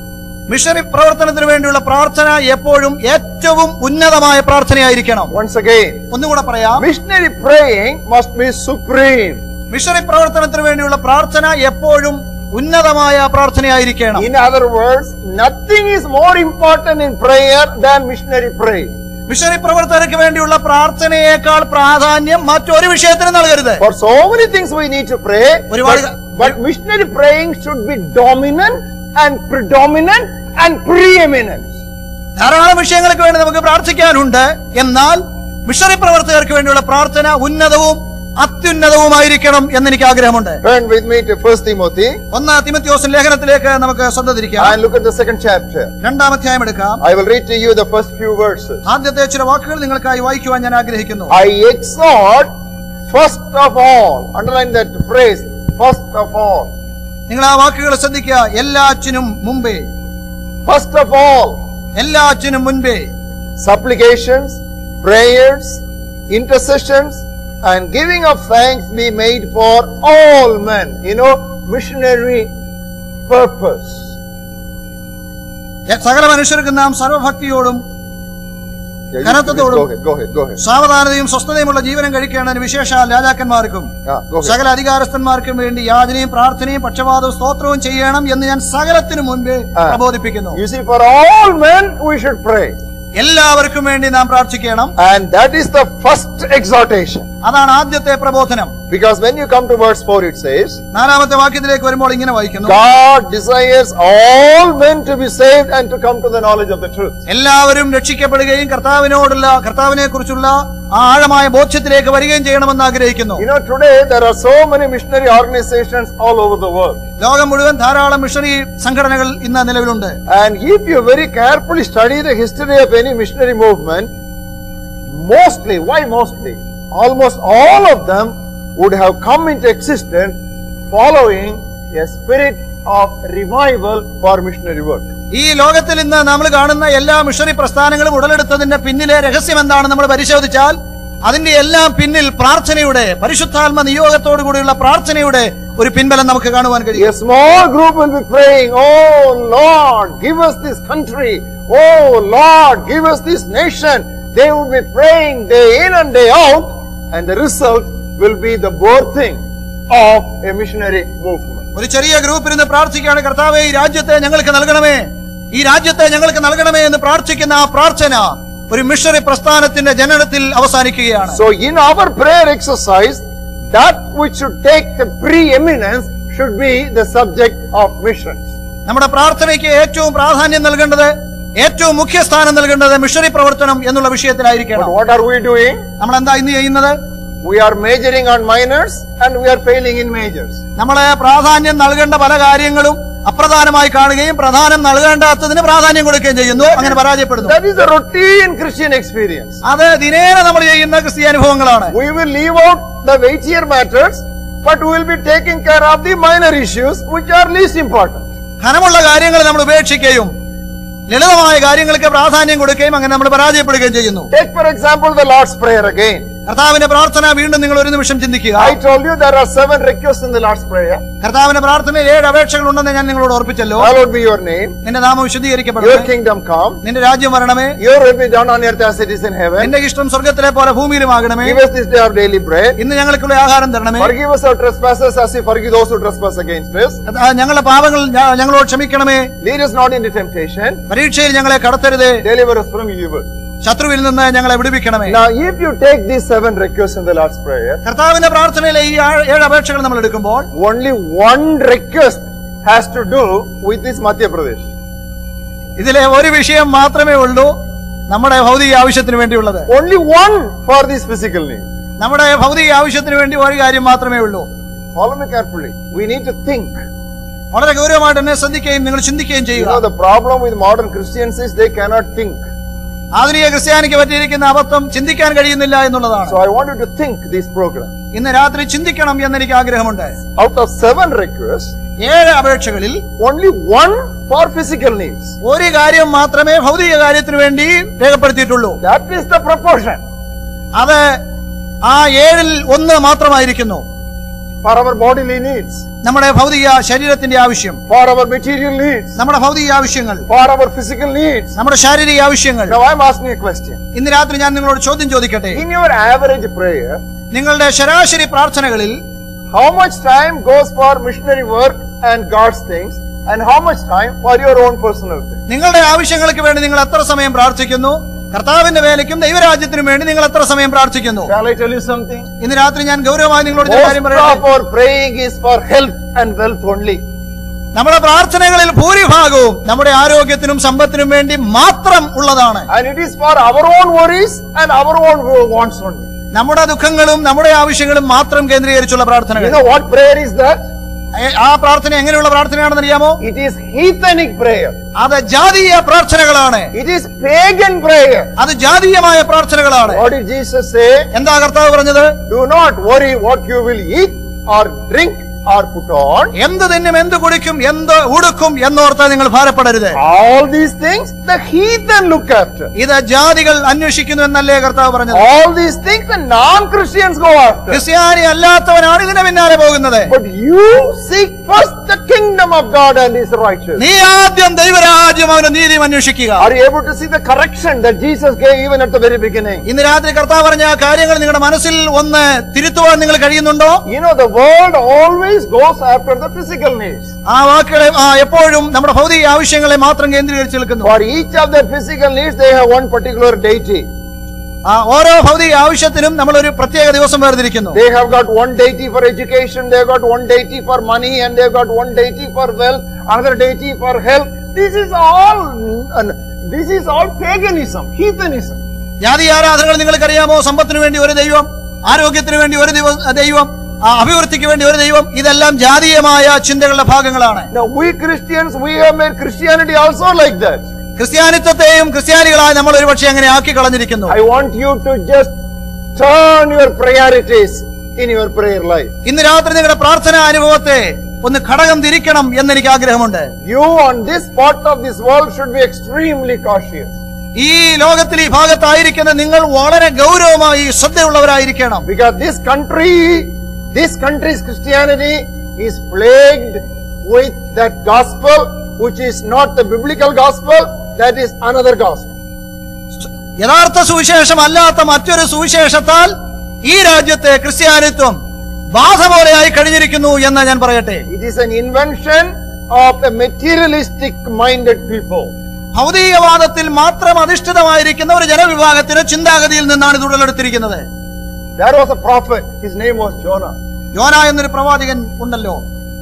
Missionary പ്രവർത്തനത്തിന് വേണ്ടിയുള്ള പ്രാർത്ഥന എപ്പോഴും ഏറ്റവും ഉന്നതമായ പ്രാർത്ഥനയായിരിക്കണം. Once again. ഒന്നുകൂടെ പറയാം. missionary praying must be supreme. Missionary പ്രവർത്തനത്തിന് വേണ്ടിയുള്ള പ്രാർത്ഥന എപ്പോഴും ഉന്നതമായ പ്രാർത്ഥനയായിരിക്കണം. In other words, nothing is more important in prayer than missionary praying. Missionary പ്രവർത്തകർക്ക് വേണ്ടിയുള്ള പ്രാർത്ഥനയേക്കാൾ പ്രാധാന്യം മറ്റൊരു വിഷയത്തിന് നൽകരുത്. For so many things we need to pray, but, but missionary praying should be dominant and predominant and preeminent. ധാരാളം വിഷയങ്ങൾക്ക് വേണ്ടി നമുക്ക് പ്രാർത്ഥിക്കാനുണ്ട്. എന്നാൽ മിഷണറി പ്രവർത്തകർക്ക് വേണ്ടിയുള്ള പ്രാർത്ഥന ഉന്നതവും അത്യുന്നതവുമായിരിക്കണം എന്ന് എനിക്ക് ആഗ്രഹമുണ്ട്. Turn with me to First Timothy. ഒന്ന് തിമോഥെയോസ് ലേഖനത്തിലേക്ക് നമുക്ക് ശ്രദ്ധ തിരിക്കാം. And look at the second chapter. രണ്ടാം അധ്യായം എടുക്കാം. I will read to you the first few verses. ആദ്യത്തെ ചില വാക്കുകൾ നിങ്ങൾക്കായി വായിക്കുവാൻ ഞാൻ ആഗ്രഹിക്കുന്നു. I exhort first of all. Underline that phrase, first of all. നിങ്ങൾ ആ വാക്കുകൾ ശ്രദ്ധിക്കുക. എല്ലാറ്റിനും മുമ്പേ. First of all. എല്ലാറ്റിനും മുൻപേ. Supplications, prayers, intercessions, and giving of thanks be made for all men. You know, missionary purpose. സകല മനുഷ്യർക്കും നാം സർവഭക്തിയോടും കനത്തോടും സാവധാനതയും സ്വസ്ഥതയുമുള്ള ജീവനം കഴിക്കേണ്ടതിന് വിശേഷാൽ രാജാക്കന്മാർക്കും സകല അധികാരസ്ഥന്മാർക്കും വേണ്ടി യാചനയും പ്രാർത്ഥനയും പക്ഷപാതവും സ്തോത്രവും ചെയ്യണം എന്ന് ഞാൻ സകലത്തിനു മുൻപേ പ്രബോധിപ്പിക്കുന്നു. You see, for all men we should pray. എല്ലാവർക്കും വേണ്ടി നാം പ്രാർത്ഥിക്കണം. And that is the first exhortation. അതാണ് ആദ്യത്തെ പ്രബോധനം. Because when you come to verse four, it says, നാലാമത്തെ വാക്യത്തിലേക്ക് വരുമ്പോൾ ഇങ്ങനെ വായിക്കുന്നു, God desires all men to be saved and to come to the knowledge of the truth. എല്ലാവരും രക്ഷിക്കപ്പെടുകയും കർത്താവിനോടുള്ള കർത്താവിനെ കുറിച്ചുള്ള ആ ആഴമായ ബോധ്യത്തിലേക്ക് വരികയും ചെയ്യണമെന്ന് ആഗ്രഹിക്കുന്നു. You know, today there are so many missionary organizations all over the world. ലോകം മുഴുവൻ ധാരാളം മിഷണറി സംഘടനകൾ ഇന്ന് നിലവിലുണ്ട്. And if you very carefully study the history of any missionary movement, mostly, why mostly? Almost all of them would have come into existence following a spirit of revival for missionary work. ഈ ലോകത്തിൽ ഇന്ന് നമ്മൾ കാണുന്ന എല്ലാ മിഷണറി പ്രസ്ഥാനങ്ങളും ഉടലെടുത്തതിന്റെ പിന്നിലെ രഹസ്യം എന്താണെന്ന് നമ്മൾ പരിശോധിച്ചാൽ അതിന്റെ എല്ലാം പിന്നിൽ പ്രാർത്ഥനയുടെ, പരിശുദ്ധാത്മ നിയോഗത്തോടു കൂടിയുള്ള പ്രാർത്ഥനയുടെ ഒരു പിൻബലം നമുക്ക് കാണുവാൻ കഴിയും. A small group will be praying, "Oh Lord, give us this country. Oh Lord, give us this nation." They would be praying day in and day out, and the result will be the birthing of a missionary movement. ഒരു ചെറിയ ഗ്രൂപ്പ് ഇരുന്ന് പ്രാർത്ഥിക്കുകയാണ്, കർത്താവേ ഈ രാജ്യത്തെ ഞങ്ങൾക്ക് നൽകണമേ, ഈ രാജ്യത്തെ ഞങ്ങൾക്ക് നൽകണമേ എന്ന് പ്രാർത്ഥിക്കുന്ന ആ പ്രാർത്ഥന ഒരു മിഷണറി പ്രസ്ഥാനത്തിന്റെ ജനനത്തിൽ അവസാനിക്കുകയാണ്. So in our prayer exercise, that which should take the preeminence should be the subject of missions. നമ്മുടെ പ്രാർത്ഥനയ്ക്ക് ഏറ്റവും പ്രാധാന്യം നൽകേണ്ടത്, ഏറ്റവും മുഖ്യ സ്ഥാനം നൽകേണ്ടത് മിഷണറി പ്രവർത്തനം എന്നുള്ള വിഷയത്തിലായിരിക്കണം. But what are we doing? നമ്മൾ എന്താ ഇന്ന് ചെയ്യുന്നത്? We are majoring on minors and we are failing in majors. നമ്മളെ പ്രാധാന്യം നൽകേണ്ട പല കാര്യങ്ങളും അപ്രധാനമായി കാണുകയും പ്രധാനം നൽകേണ്ടാത്തതിന് പ്രാധാന്യം കൊടുക്കുകയും ചെയ്യുന്നു, അങ്ങനെ പരാജയപ്പെടുന്നു. That is a routine Christian experience. അത് ദിനേന നമ്മൾ ചെയ്യുന്ന ക്രിസ്തീയ അനുഭവങ്ങളാണ്. We will leave out the weightier matters, but we will be taking care of the minor issues which are least important. ഘനമുള്ള കാര്യങ്ങൾ നമ്മൾ ഉപേക്ഷിക്കുകയും ലളിതമായ കാര്യങ്ങൾക്ക് പ്രാധാന്യം കൊടുക്കുകയും അങ്ങനെ നമ്മൾ പരാജയപ്പെടുകയും ചെയ്യുന്നു. Take for example the Lord's Prayer again. കർത്താവിന്റെ പ്രാർത്ഥന വീണ്ടും നിങ്ങൾ ഒരു നിമിഷം ചിന്തിക്കുക. I told you there are seven requests in the Lord's Prayer. കർത്താവിന്റെ പ്രാർത്ഥനയിൽ ഏഴ് അപേക്ഷകൾ ഉണ്ടെന്ന് ഞാൻ നിങ്ങളോട് ഓർപ്പിച്ചല്ലോ. Hallowed be your name. നിന്റെ നാമം വിശുദ്ധീകരിക്കപ്പെടണമേ. Your kingdom come. നിന്റെ രാജ്യം വരണമേ. Your will be done on earth as it is in heaven. നിന്റെ ഇഷ്ടം സ്വർഗ്ഗത്തിലെ പോലെ ഭൂമിയിലുമാകണമേ. Give us this day our daily bread. ഇന്ന് ഞങ്ങൾക്കുള്ള ആഹാരം തരണമേ. Forgive us our trespasses as we forgive those who trespass against us. ഞങ്ങളുടെ പാപങ്ങൾ ഞങ്ങളോട് ക്ഷമിക്കണമേ. Lead us not into temptation. പരീക്ഷയിൽ ഞങ്ങളെ കടത്തരുതേ. Deliver us from evil. ശത്രുവിൽ നിന്ന് ഞങ്ങളെ വിടുവിക്കണമേ. Now if you take these seven requests in the Lord's Prayer, കർത്താവിന്റെ പ്രാർത്ഥനയിലെ ഈ ഏഴ് അപേക്ഷകൾ നമ്മൾ എടുക്കുമ്പോൾ only one request has to do with this Madhya Pradesh. ഇതിലെ ഒരു വിഷയം മാത്രമേ ഉള്ളൂ നമ്മുടെ ഭൗതിക ആവശ്യത്തിന് വേണ്ടിയുള്ളത്. Only one for this physical need. നമ്മുടെ ഭൗതിക ആവശ്യത്തിന് വേണ്ടി ഒരു കാര്യം മാത്രമേ ഉള്ളൂ. Follow me carefully. We need to think. വളരെ ഗൗരവമായിട്ട് എന്നെ ശ്രദ്ധിക്കുകയും നിങ്ങൾ ചിന്തിക്കുകയും You ചെയ്യുക. know the problem with modern Christians is they cannot think. ആധുനിക ക്രിസ്ത്യാനിക്ക് പറ്റിയിരിക്കുന്ന അബദ്ധം ചിന്തിക്കാൻ കഴിയുന്നില്ല എന്നുള്ളതാണ്. So I want you to think this program. ഇന്ന് രാത്രി ചിന്തിക്കണം എന്നെനിക്ക് ആഗ്രഹമുണ്ട്. Out of seven requests, ഏഴ് അപേക്ഷകളിൽ only one for physical needs. ഒരു കാര്യം മാത്രമേ ഭൗതിക കാര്യത്തിന് വേണ്ടി രേഖപ്പെടുത്തിയിട്ടുള്ളൂ. That is the proportion. അത് ആ ഏഴിൽ ഒന്ന് മാത്രമായിരിക്കുന്നു. For our bodily needs. നമ്മുടെ ഭൗതിക ശരീരത്തിന്റെ ആവശ്യം. For our material needs. നമ്മുടെ ഭൗതിക ആവശ്യങ്ങൾ. For our physical needs. നമ്മുടെ ശാരീരിക ആവശ്യങ്ങൾ. Now I am asking a question. ഇന്ന് രാത്രി ഞാൻ നിങ്ങളോട് ചോദ്യം ചോദിക്കട്ടെ. In your average prayer, നിങ്ങളുടെ ശരാശരി പ്രാർത്ഥനകളിൽ how much time goes for missionary work and God's things, and how much time for your own personal things? നിങ്ങളുടെ ആവശ്യങ്ങൾക്ക് വേണ്ടി നിങ്ങൾ എത്ര സമയം പ്രാർത്ഥിക്കുന്നു? കർത്താവിന്റെ വേലയ്ക്കും ദൈവരാജ്യത്തിനും വേണ്ടി നിങ്ങൾ എത്ര സമയം പ്രാർത്ഥിക്കുന്നു? Shall I tell you something? ഇന്ന് രാത്രി ഞാൻ ഗൗരവമായി നിങ്ങളോട് ഒരു കാര്യം Most പറയട്ടെ. of our praying is for health and wealth only. നമ്മുടെ പ്രാർത്ഥനകളിൽ ഭൂരിഭാഗവും നമ്മുടെ ആരോഗ്യത്തിനും സമ്പത്തിനും വേണ്ടി മാത്രം ഉള്ളതാണ്. And it is for our own worries and our own wants only. നമ്മുടെ ദുഃഖങ്ങളും നമ്മുടെ ആവശ്യങ്ങളും മാത്രം കേന്ദ്രീകരിച്ചുള്ള പ്രാർത്ഥനകൾ. You know what prayer is that? ആ പ്രാർത്ഥന എങ്ങനെയുള്ള പ്രാർത്ഥനയാണെന്ന് അറിയാമോ? It is heathenic prayer. അത് ജാതീയ പ്രാർത്ഥനകളാണ്. It is pagan prayer. അത് ജാതീയമായ പ്രാർത്ഥനകളാണ്. What did Jesus say? എന്താ കർത്താവ് പറഞ്ഞത്? Do not worry what you will eat or drink or put on. എന്ത് തിന്നും എന്ത് കുടിക്കും എന്ത് ഉടുക്കും എന്നോർത്ത് നിങ്ങൾ ഭാരപ്പെടരുത്. All these things the heathen look after. ഇത് ജാതികൾ അന്വേഷിക്കുന്നു എന്നല്ലേ കർത്താവ് പറഞ്ഞത്? All these things the non-Christians go after. ക്രിസ്ത്യാനി അല്ലാത്തവനാണ് ഇതിന് പിന്നാലെ പോകുന്നത്. But you seek first the kingdom of God and His righteousness. നീ ആദ്യം ദൈവരാജ്യം അവന്റെ നീതിയും അന്വേഷിക്കുക. Are you able to see the correction that Jesus gave even at the very beginning? ഇന്ന് രാത്രി കർത്താവ് പറഞ്ഞ ആ കാര്യങ്ങൾ നിങ്ങളുടെ മനസ്സിൽ ഒന്ന് തിരുത്തുവാൻ നിങ്ങൾ കഴിയുന്നുണ്ടോ? You know the world always goes after the physical needs. ആ വാക്കുകളെ എപ്പോഴും നമ്മുടെ ഭൗതിക ആവശ്യങ്ങളെ മാത്രം കേന്ദ്രീകരിച്ച് നിൽക്കുന്നു. For each of their physical needs they have one particular deity. ആ ഓരോ ഭൗതിക ആവശ്യത്തിനും നമ്മൾ ഒരു പ്രത്യേക ദിവസം വേർതിരിക്കുന്നു. They have got one deity for education, they have got one deity for money, and they have got one deity for wealth, another deity for health. This is all, this is all paganism, heathenism. ജാതി ആരാധനകൾ നിങ്ങൾക്കറിയാമോ? സമ്പത്തിനു വേണ്ടി ഒരു ദൈവം, ആരോഗ്യത്തിന് വേണ്ടി ഒരു ദൈവം, അഭിവൃദ്ധിക്ക് വേണ്ടി ഒരു ദൈവം. ഇതെല്ലാം ജാതീയമായ ചിന്തകളുടെ ഭാഗങ്ങളാണ്. Now we Christians, we have made Christianity also like that. ക്രിസ്ത്യാനിത്വത്തെയും ക്രിസ്ത്യാനികളായി നമ്മൾ ഒരുപക്ഷെ അങ്ങനെ ആക്കി കളഞ്ഞിരിക്കുന്നു. I want you to just turn your priorities in your prayer life. ഇന്ന് രാത്രി നിങ്ങളുടെ പ്രാർത്ഥനാ അനുഭവത്തെ ഒന്ന് ഘടകം തിരിക്കണം എന്ന് എനിക്ക് ആഗ്രഹമുണ്ട്. You on this part of this world should be extremely cautious. ഈ ലോകത്തിൽ ഈ ഭാഗത്തായിരിക്കുന്ന നിങ്ങൾ വളരെ ഗൗരവമായി ശ്രദ്ധയുള്ളവരായിരിക്കണം. Because this country, this country's Christianity is plagued with that gospel which is not the biblical gospel, that is another gospel. യഥാർത്ഥ സുവിശേഷം അല്ലാത്ത മറ്റൊരു സുവിശേഷത്താൽ ഈ രാജ്യത്തെ ക്രിസ്ത്യാനിത്വം ബാധ പോലെയായി കഴിഞ്ഞിരിക്കുന്നു എന്ന് ഞാൻ പറയട്ടെ. It is an invention of a materialistic minded people. ഭൗതികവാദത്തിൽ മാത്രം അധിഷ്ഠിതമായിരിക്കുന്ന ഒരു ജനവിഭാഗത്തിന്റെ ചിന്താഗതിയിൽ നിന്നാണ് ഇത് ഉടലെടുത്തിരിക്കുന്നത്. There was a prophet, his name was Jonah. യോന എന്നൊരു പ്രവാചകൻ ഉണ്ടല്ലോ.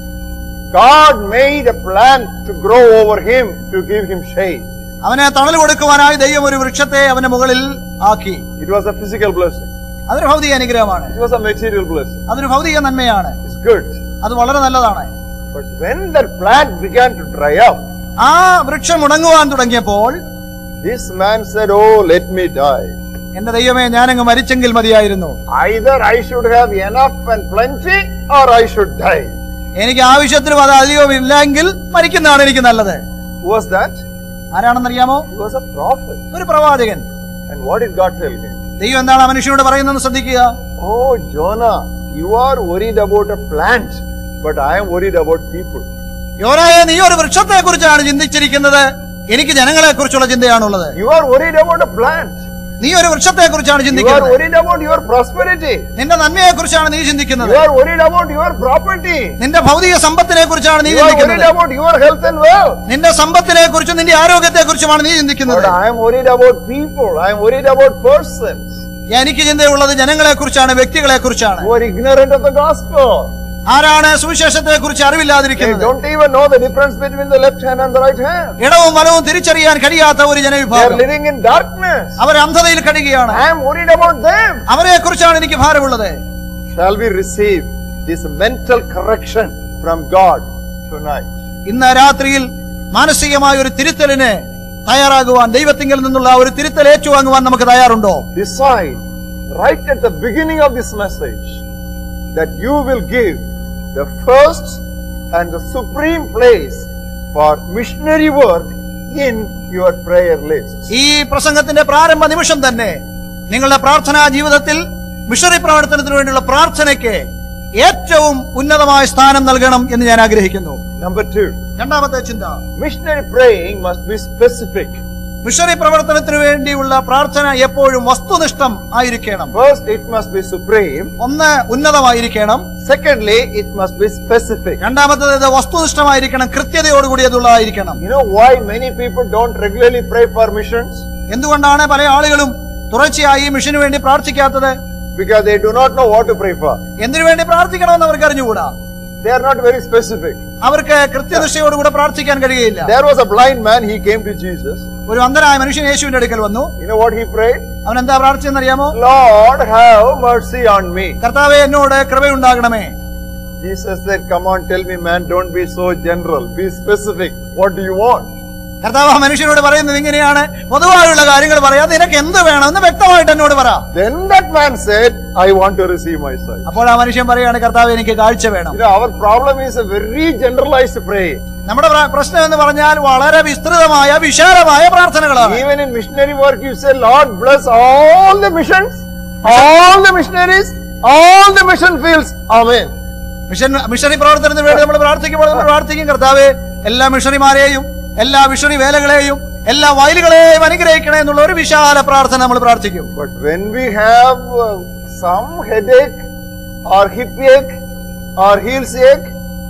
God made a plant to grow over him to give him shade. അവനെ തണൽ കൊടുക്കുവാനായി ദൈവം ഒരു വൃക്ഷത്തെ അവന്റെ മുകളിൽ ആക്കി. It was a physical blessing. അതൊരു ഭൗതിക അനുഗ്രഹമാണ്. It was a material blessing. അതൊരു ഭൗതിക നന്മയാണ്. It's good. അത് വളരെ നല്ലതാണ്. But when that plant began to dry up, ആ വൃക്ഷം ഉണങ്ങുവാൻ തുടങ്ങിയപ്പോൾ this man said, "Oh, let me die. എന്റെ ദൈവമേ, ഞാനങ്ങ് മരിച്ചെങ്കിൽ മതിയായിരുന്നു. Either I should have enough and plenty, or I should die." എനിക്ക് ആവശ്യത്തിനും അത് അധികവും ഇല്ലെങ്കിൽ മരിക്കുന്നതാണ് എനിക്ക് നല്ലത്. Who was that? ആരാണെന്നറിയാമോ? He was a prophet. ഒരു പ്രവാചകൻ. And what did God tell him? ദൈവം എന്താണ് ആ മനുഷ്യനോട് പറയുന്നത് ശ്രദ്ധിക്കുക. Oh, Jonah, you are worried about a plant, but I am worried about people. യോനായെ, നീ ഒരു വൃക്ഷത്തെ കുറിച്ചാണ് ചിന്തിച്ചിരിക്കുന്നത്, എനിക്ക് ജനങ്ങളെ കുറിച്ചുള്ള ചിന്തയാണുള്ളത്. You are worried about a plant. നീ ഒരു വൃക്ഷത്തെ കുറിച്ചാണ് You are ചിന്തിക്കുന്നത്. worried about your prosperity. നിന്റെ നന്മയെ കുറിച്ചാണ് നീ ചിന്തിക്കുന്നത്. You are worried about your property. നിന്റെ ഭൗതിക സമ്പത്തിനെ കുറിച്ചാണ് നീ You are worried ചിന്തിക്കുന്നത്. about your health and wealth. നിന്റെ സമ്പത്തിനെ കുറിച്ചും നിന്റെ ആരോഗ്യത്തെ കുറിച്ചുമാണ് നീ ചിന്തിക്കുന്നത്. But I am worried about people. I am worried about persons എനിക്ക് ചിന്തയുള്ളത് ജനങ്ങളെ കുറിച്ചാണ്, വ്യക്തികളെ കുറിച്ചാണ്. who are ignorant of the gospel. ആരാണ് സുവിശേഷത്തെ കുറിച്ച് They അറിവില്ലാതിരിക്കുന്നത്? don't even know the difference between the left hand and the right hand. ഇടവും വലവും തിരിച്ചറിയാൻ കഴിയാത്ത ഒരു They are ജനവിഭാഗം. living in darkness. അവർ അന്ധതയിൽ കഴിയുകയാണ്. I am worried about them. അവരെ കുറിച്ചാണ് എനിക്ക് ഭാരമുള്ളത്. Shall we receive this mental correction from God tonight? ഇന്ന് രാത്രിയിൽ മാനസികമായ ഒരു തിരുത്തലിന് തയ്യാറാകുവാൻ, ദൈവത്തിങ്കിൽ നിന്നുള്ള ഒരു തിരുത്തൽ ഏറ്റുവാങ്ങുവാൻ നമുക്ക് തയ്യാറുണ്ടോ? Decide right at the beginning of this message that you will give the first and the supreme place for missionary work in your prayer list. ഈ പ്രസംഗത്തിന്റെ പ്രാരംഭ നിമിഷം തന്നെ നിങ്ങളുടെ പ്രാർത്ഥനാ ജീവിതത്തിൽ മിഷണറി പ്രവർത്തനത്തിന് വേണ്ടിയുള്ള പ്രാർത്ഥനയ്ക്ക് ഏറ്റവും ഉന്നതമായ സ്ഥാനം നൽകണം എന്ന് ഞാൻ ആഗ്രഹിക്കുന്നു. Number two, രണ്ടാമത്തെ ചിന്ത, missionary praying must be specific. Missionary പ്രവർത്തനത്തിന് വേണ്ടിയുള്ള പ്രാർത്ഥന എപ്പോഴും വസ്തുനിഷ്ഠം ആയിരിക്കണം. First, it must be supreme. ഒന്ന് ഉന്നതമായിരിക്കണം. Secondly, it must be specific. രണ്ടാമത്തേത് വസ്തുനിഷ്ഠമായിരിക്കണം, കൃത്യതയോടുകൂടിയതുള്ളതായിരിക്കണം. You know why many people don't regularly pray for missions? എന്തുകൊണ്ടാണ് പല ആളുകളും തുടർച്ചയായി മിഷന് വേണ്ടി പ്രാർത്ഥിക്കാത്തത്? Because they do not know what to pray for. എന്തിനു വേണ്ടി പ്രാർത്ഥിക്കണമെന്ന് അവർക്ക് അറിഞ്ഞുകൂടാ. They are not very specific. അവർക്ക് കൃത്യനിഷ്ഠയോടുകൂടെ പ്രാർത്ഥിക്കാൻ കഴിയുകയില്ല. There was a blind man, he came to Jesus. ഒരു അന്ധനായ മനുഷ്യൻ യേശുവിന്റെ അടുക്കൽ വന്നു. You know what he prayed? അവൻ എന്താ പ്രാർത്ഥിച്ചെന്നറിയാമോ? Lord, have mercy on me. കർത്താവേ, എന്നോട് കൃപയുണ്ടാകണമേ. Jesus said, come on, tell me, man, don't be so general. Be specific. What do you want? കർത്താവ് ആ മനുഷ്യനോട് പറയുന്നത് ഇങ്ങനെയാണ്, പൊതുവായുള്ള കാര്യങ്ങൾ പറയാതെ നിനക്ക് എന്ത് വേണമെന്ന് വ്യക്തമായിട്ട് എന്നോട് പറ. Then that man said, I want to receive my sight. അപ്പോൾ ആ മനുഷ്യൻ പറയാണ്, കർത്താവ് എനിക്ക് കാഴ്ച വേണം. You know, our problem is a very generalized prayer. നമ്മുടെ പ്രശ്നം എന്ന് പറഞ്ഞാൽ വളരെ വിസ്തൃതമായ വിശാലമായ പ്രാർത്ഥനകളാണ്. Even in missionary work, you say, Lord, bless all the missions, all the missionaries, all the mission fields. Amen. Mission missionary പ്രവർത്തനത്തിന് വേണ്ടി നമ്മൾ പ്രാർത്ഥിക്കുമ്പോൾ നമ്മൾ പ്രാർത്ഥിക്കും, കർത്താവേ എല്ലാ മിഷണറിമാരെയും എല്ലാ മിഷണറി വേലകളെയും എല്ലാ വയലുകളെയും അനുഗ്രഹിക്കണേ എന്നുള്ള ഒരു വിശാല പ്രാർത്ഥന നമ്മൾ പ്രാർത്ഥിക്കും. But when we have uh, some headache or hip ache or heels ache,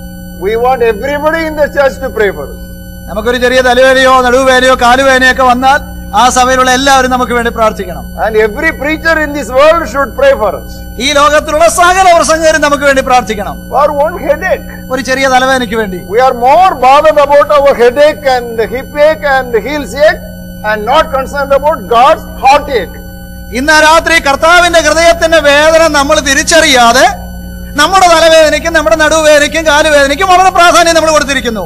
we want everybody in the church to pray for us. നമുക്കൊരു ചെറിയ തലവേദനയോ നടുവേദനയോ കാലുവേദനയോ ഒക്കെ വന്നാൽ ആ സഭയിലുള്ള എല്ലാവരും നമുക്ക് വേണ്ടി പ്രാർത്ഥിക്കണം. And every preacher in this world should pray for us. ഈ ലോകത്തിലുള്ള സകല പ്രസംഗകരും നമുക്ക് വേണ്ടി പ്രാർത്ഥിക്കണം. For one headache. ഒരു ചെറിയ തലവേദനയ്ക്ക് വേണ്ടി. We are more bothered about our headache and hip ache and heels ache and not concerned about God's heartache. ഇന്ന് രാത്രി കർത്താവിന്റെ ഹൃദയത്തിന്റെ വേദന നമ്മൾ തിരിച്ചറിയാതെ നമ്മുടെ തലവേദനയ്ക്കും നമ്മുടെ നടുവേദനയ്ക്കും കാലുവേദനയ്ക്കും വളരെ പ്രാധാന്യം നമ്മൾ കൊടുത്തിരിക്കുന്നു.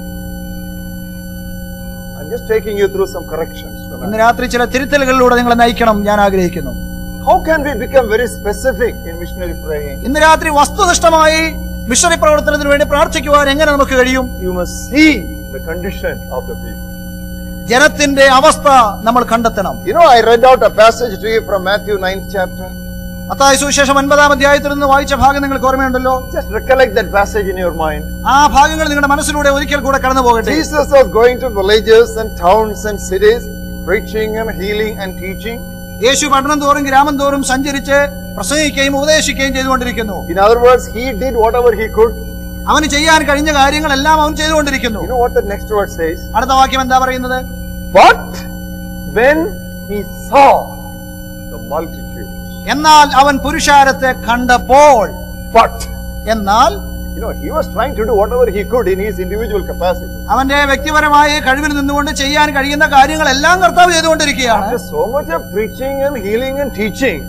Just taking you through some corrections. ഇന്ന് രാത്രി ചില തിരുത്തലുകളിലൂടെ നിങ്ങളെ നയിക്കണം ഞാൻ ആഗ്രഹിക്കുന്നു. How can we become very specific in missionary praying? ഇന്ന് രാത്രി വസ്തുനിഷ്ഠമായി മിഷണറി പ്രവർത്തനത്തിന് വേണ്ടി പ്രാർത്ഥിക്കുവാൻ എങ്ങനെ നമുക്ക് കഴിയും? You must see the condition of the people. ജനത്തിന്റെ അവസ്ഥ നമ്മൾ കണ്ടെത്തണം. You know, I read out a passage to you from Matthew ninth chapter. Mathai സുവിശേഷം ഒൻപതാം അധ്യായത്തിൽ നിന്ന് വായിച്ച ഭാഗം നിങ്ങൾക്ക് ഓർമ്മയുണ്ടല്ലോ. Just recollect that passage in your mind. ആ ഭാഗങ്ങൾ നിങ്ങളുടെ മനസ്സിലൂടെ ഒരിക്കൽ കൂടെ കടന്നു പോകട്ടെ. Jesus was going to villages and towns and cities, preaching and healing and teaching. യേശു പട്ടണം തോറും ഗ്രാമം തോറും സഞ്ചരിച്ച് പ്രസംഗിക്കുകയും ഉപദേശിക്കുകയും ചെയ്തുകൊണ്ടിരിക്കുന്നു. In other words, he did whatever he could. അവന് ചെയ്യാൻ കഴിഞ്ഞ കാര്യങ്ങളെല്ലാം അവൻ ചെയ്തുകൊണ്ടിരിക്കുന്നു. You know what the next word says? അടുത്ത വാക്യം എന്താ പറയുന്നത്? But when he saw the multitude. എന്നാൽ അവൻ പുരുഷാരത്തെ കണ്ടപ്പോൾ. But എന്നാൽ you know, he was trying to do whatever he could in his individual capacity. അവന്റെ വ്യക്തിപരമായ കഴിവിൽ നിന്നുകൊണ്ട് ചെയ്യാൻ കഴിയുന്ന കാര്യങ്ങളെല്ലാം കർത്താവ് ചെയ്തുകൊണ്ടിരിക്കുകയാണ്. After so much of preaching and healing and teaching,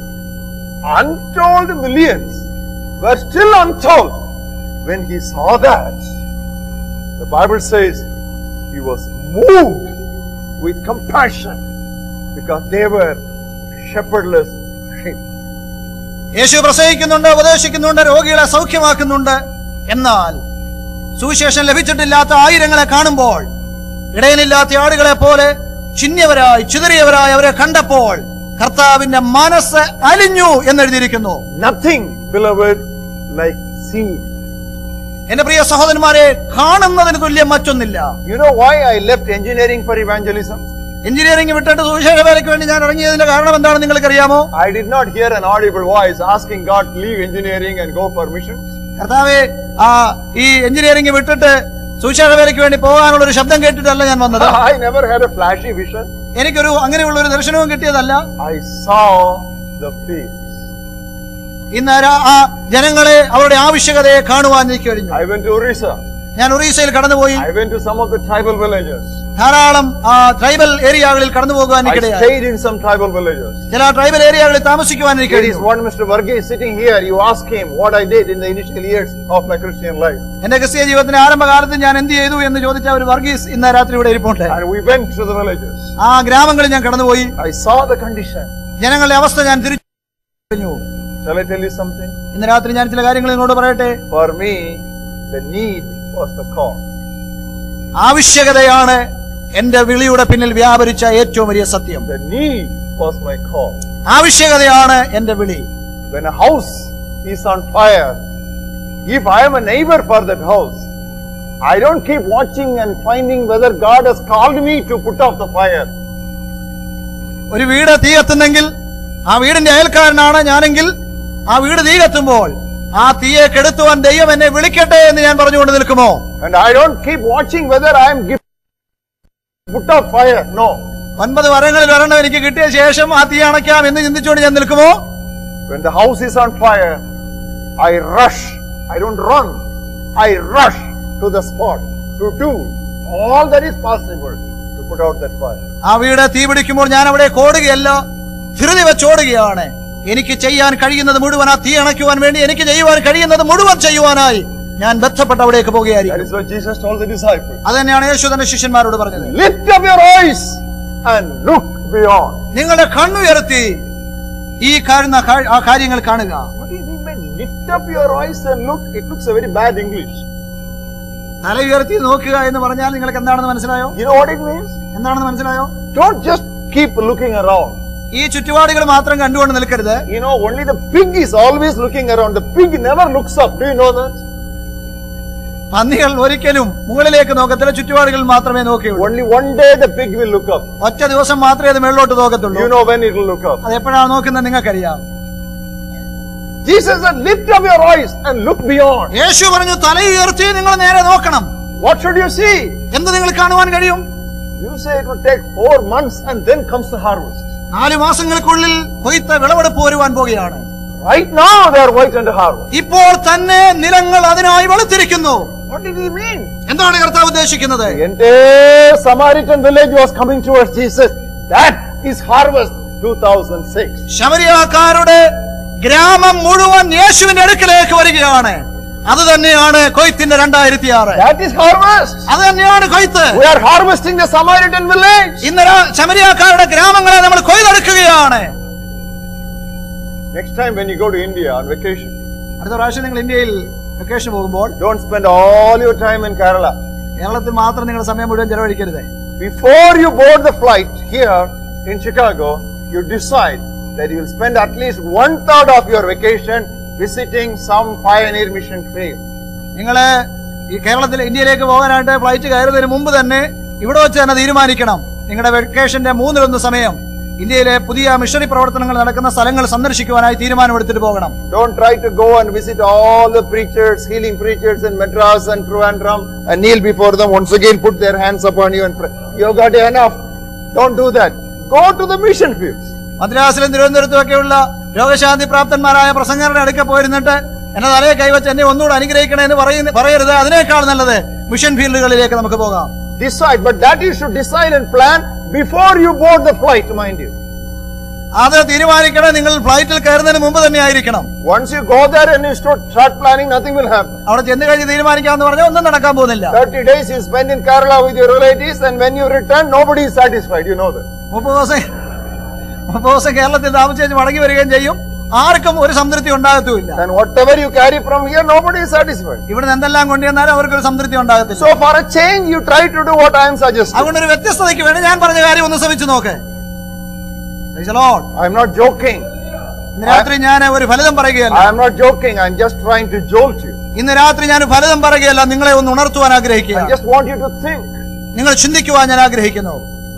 untold millions were still untold. When he saw that, the Bible says he was moved with compassion because they were shepherdless sheep. യേശു പ്രസംഗിക്കുന്നുണ്ട്, ഉപദേശിക്കുന്നുണ്ട്, രോഗികളെ സൗഖ്യമാക്കുന്നുണ്ട്. എന്നാൽ സുവിശേഷം ലഭിച്ചിട്ടില്ലാത്ത ആയിരങ്ങളെ കാണുമ്പോൾ, ഇടയനില്ലാത്ത ആടുകളെ പോലെ ചിഹ്നവരായി ചിതറിയവരായി അവരെ കണ്ടപ്പോൾ കർത്താവിന്റെ മനസ്സ് അലിഞ്ഞു എന്നെഴുതിയിരിക്കുന്നു. Nothing, beloved, like seeing. എന്റെ പ്രിയ സഹോദരന്മാരെ, കാണുന്നതിന് തുല്യം മറ്റൊന്നില്ല. You know why I left engineering for evangelism? Engineering വിട്ടിട്ട് സുവിശേഷ വേലയ്ക്ക് വേണ്ടി ഞാൻ ഇറങ്ങിയതിന്റെ കാരണം എന്താണെന്ന് നിങ്ങൾക്കറിയാമോ? I did not hear an audible voice asking God to leave engineering and go for missions. കർത്താവേ, ആ ഈ എഞ്ചിനീയറിംഗ് വിട്ടിട്ട് സുവിശേഷ വേലയ്ക്ക് വേണ്ടി പോകാനുള്ള ഒരു ശബ്ദം കേട്ടിട്ടല്ല ഞാൻ വന്നത്. I never had a flashy vision. എനിക്കൊരു അങ്ങനെയുള്ള ഒരു ദർശനവും കിട്ടിയതല്ല. I saw the fields. ഇന്ന് ആ ജനങ്ങളെ അവരുടെ ആവശ്യകതയെ കാണുവാൻ എനിക്ക് കഴിഞ്ഞു. I went to Orissa. ഞാൻ ഒറീസയിൽ കടന്നുപോയി. I went to some of the tribal villages. ധാരാളം ട്രൈബൽ ഏരിയകളിൽ കടന്നു പോകുവാൻ I stayed in some tribal villages. ചില ട്രൈബൽ ഏരിയകളിൽ താമസിക്കുവാൻ എനിക്ക് There കഴിഞ്ഞു. is one Mister Varghese sitting here. You ask him what I did in the initial years of my Christian life. എന്റെ ക്രിസ്തീയ ജീവിതത്തിന്റെ ആരംഭകാലത്ത് ഞാൻ എന്ത് ചെയ്തു എന്ന് ചോദിച്ച ഒരു വർഗീസ് ഇന്ന് രാത്രി ഇവിടെ ഇരിപ്പുണ്ട്. And we went to the villages. ആ ഗ്രാമങ്ങളിൽ ഞാൻ കടന്നുപോയി. I saw the condition. ജനങ്ങളുടെ അവസ്ഥ ഞാൻ തിരിച്ചു. Shall I tell you something? ഇന്ന് രാത്രി ഞാൻ ചില കാര്യങ്ങൾ നിങ്ങളോട് പറയട്ടെ. For me, the need was the call. ആവശ്യകതയാണ് എന്റെ വിളിയുടെ പിന്നിൽ വ്യാപരിച്ച ഏറ്റവും വലിയ സത്യം. The need was my call. ആവശ്യകതയാണ് എന്റെ വിളി. When a house is on fire, if I am a neighbor for that house, I don't keep watching and finding whether God has called me to put off the fire. ഒരു വീട് തീ കത്തുന്നെങ്കിൽ ആ വീടിന്റെ അയൽക്കാരനാണ് ഞാനെങ്കിൽ ആ വീട് തീ കത്തുമ്പോൾ ആ തീയെ കെടുത്തുവാൻ ദൈവം എന്നെ വിളിക്കട്ടെ എന്ന് ഞാൻ പറഞ്ഞുകൊണ്ട് നിൽക്കുമോ? And I don't keep watching whether I am given put off fire. No. ഒൻപത് വരങ്ങളിൽ ഒരെണ്ണം എനിക്ക് കിട്ടിയ ശേഷം ആ തീ അണയ്ക്കാം എന്ന് ചിന്തിച്ചുകൊണ്ട് ഞാൻ നിൽക്കുമോ? When the house is on fire, I rush. I don't run. I rush to the spot to do all that is possible to put out that fire. ആ വീട് തീ പിടിക്കുമ്പോൾ ഞാൻ അവിടെ ഓടുകയല്ല, ധൃതി വെച്ചോടുകയാണ്. എനിക്ക് ചെയ്യാൻ കഴിയുന്നത് മുഴുവൻ ആ തീ അണയ്ക്കുവാൻ വേണ്ടി എനിക്ക് ചെയ്യുവാൻ കഴിയുന്നത് മുഴുവൻ ചെയ്യുവാനായി ഞാൻ ബന്ധപ്പെട്ട് അവിടേക്ക് പോകുകയായിരിക്കും. That is what Jesus told the disciples. അത് തന്നെയാണ് യേശു തന്റെ ശിഷ്യന്മാരോട് പറഞ്ഞത്. Lift up your eyes and look beyond. നിങ്ങളുടെ കണ്ണുയർത്തി ഈ കാണുന്ന ആ കാര്യങ്ങൾ കാണുക. What do you mean by lift up your eyes and look? It looks a very bad English. തല ഉയർത്തി നോക്കുക എന്ന് പറഞ്ഞാൽ നിങ്ങൾക്ക് എന്താണെന്ന് മനസ്സിലായോ? You know what it means? എന്താണെന്ന് മനസ്സിലായോ? Don't just keep looking around. ഈ ചുറ്റുപാടുകൾ മാത്രം കണ്ടുകൊണ്ട് നിൽക്കരുത്. You know, only the pig is always looking around. The pig never looks up. Do you know that? പന്നികൾ ഒരിക്കലും മുകളിലേക്ക് നോക്കത്തില്ല, ചുറ്റുപാടുകൾ മാത്രമേ നോക്കുകയുള്ളൂ. Only one day the pig will look up. ഒറ്റ ദിവസം മാത്രമേ അത് മേളിലോട്ട് നോക്കത്തുള്ളൂ. You know when it will look up. അത് എപ്പോഴാണ് നോക്കുന്നത് നിങ്ങൾക്കറിയാം. Jesus said, lift up your eyes and look beyond. യേശു പറഞ്ഞു തല ഉയർത്തി നിങ്ങൾ നേരെ നോക്കണം. What should you see? എന്ത് നിങ്ങൾ കാണുവാൻ കഴിയും? You say it would take four months and then comes the harvest. നാല് മാസങ്ങൾക്കുള്ളിൽ കൊയ്ത്ത് വിളവെടുപ്പ് വരുവാൻ പോകുകയാണ്. Right now they are white and harvest. ഇപ്പോൾ തന്നെ നിലങ്ങൾ അതിനായി വെളുത്തിരിക്കുന്നു. What did he mean? എന്താണ് കർത്താവ് ഉദ്ദേശിക്കുന്നത്? The entire Samaritan village was coming towards Jesus. That is harvest two thousand six. ശമരിയാക്കാരുടെ ഗ്രാമം മുഴുവൻ യേശുവിന്റെ അടുക്കലേക്ക് വരികയാണ്. അത് തന്നെയാണ് കൊയ്ത്തിന്റെ രണ്ടായിരത്തി ആറ്. That is harvest. അത് തന്നെയാണ് കൊയ്ത്ത്. We are harvesting the Samaritan village. ഇന്ന് ശമരിയാക്കാരുടെ ഗ്രാമങ്ങളെ നമ്മൾ കൊയ്തെടുക്കുകയാണ്. Next time when you go to India on vacation, അടുത്ത പ്രാവശ്യം നിങ്ങൾ ഇന്ത്യയിൽ വെക്കേഷൻ പോകുമ്പോൾ don't spend all your time in Kerala. കേരളത്തിൽ മാത്രം നിങ്ങൾ സമയം മുഴുവൻ ചെലവഴിക്കരുത്. Before you board the flight here in Chicago, you decide that you will spend at least one third of your vacation visiting some pioneer mission field. നിങ്ങള് ഈ കേരളത്തിൽ ഇന്ത്യയിലേക്ക് പോകാനായിട്ട് ഫ്ലൈറ്റ് കയറുന്നതിന് മുമ്പ് തന്നെ ഇവിടെ വെച്ച് തന്നെ തീരുമാനിക്കണം. നിങ്ങളുടെ വെക്കേഷന്റെ മൂന്നിലൊന്ന് സമയം ഇന്ത്യയിലെ പുതിയ മിഷണറി പ്രവർത്തനങ്ങൾ നടക്കുന്ന സ്ഥലങ്ങൾ സന്ദർശിക്കുവാനായി തീരുമാനമെടുത്തിട്ട് പോകണം. Don't try to go and visit all the preachers, healing preachers in Madras and Trivandrum and kneel before them, once again put their hands upon you and pray. You got enough. Don't do that. Go to the mission fields. മദ്രാസിലും തിരുവനന്തപുരത്തും ഒക്കെയുള്ള രോഗശാന്തി പ്രാപ്തന്മാരായ പ്രസംഗരുടെ അടുക്ക പോയിരുന്നിട്ട് എന്നെ തലയെ കൈവച്ച് എന്നെ ഒന്നുകൂടെ അനുഗ്രഹിക്കണേ എന്ന് പറയുന്ന പറയരുത്. അതിനേക്കാൾ നല്ലത് മിഷൻ ഫീൽഡുകളിലേക്ക് നമുക്ക് പോകാം. Decide, but that you should decide and plan before you board the flight, mind you. അത് തീരുമാനിക്കണം നിങ്ങൾ ഫ്ലൈറ്റിൽ കയറുന്നതിന് മുമ്പ് തന്നെ ആയിരിക്കണം. Once you go there and you start start planning, nothing will happen. അവിടെ ചെന്ന് കഴിഞ്ഞ് തീരുമാനിക്കാമെന്ന് പറഞ്ഞാൽ ഒന്നും നടക്കാൻ പോകുന്നില്ല. thirty days you spend in Kerala with your relatives and when you return, nobody is satisfied. You know that. മുപ്പത് ദിവസം മുപ്പത് ദിവസം കേരളത്തിൽ താമസിച്ച് മടങ്ങി വരികയും ചെയ്യും. ആർക്കും ഒരു സംതൃപ്തി ഉണ്ടാകത്തുമില്ല. And whatever you carry from here, nobody is satisfied. ഇവിടെ എന്തെല്ലാം കൊണ്ടുവന്നാലും അവർക്ക് ഒരു സംതൃപ്തി ഉണ്ടാകത്തില്ല. So for a change, you try to do what I am suggesting. അതുകൊണ്ട് ഒരു വ്യത്യസ്തതയ്ക്ക് വേണ്ടി ഞാൻ പറഞ്ഞ കാര്യം ഒന്ന് ശ്രമിച്ചു നോക്ക്. Praise the Lord. I am not joking. ഇന്ന് രാത്രി ഞാൻ ഒരു ഫലിതം പറയുകയല്ല. I am not joking. I am just trying to jolt you. ഇന്ന് രാത്രി ഞാൻ ഫലിതം പറയുകയല്ല, നിങ്ങളെ ഒന്ന് ഉണർത്തുവാൻ ആഗ്രഹിക്കുക. I just want you to think. നിങ്ങൾ ചിന്തിക്കുവാൻ ഞാൻ ആഗ്രഹിക്കുന്നു.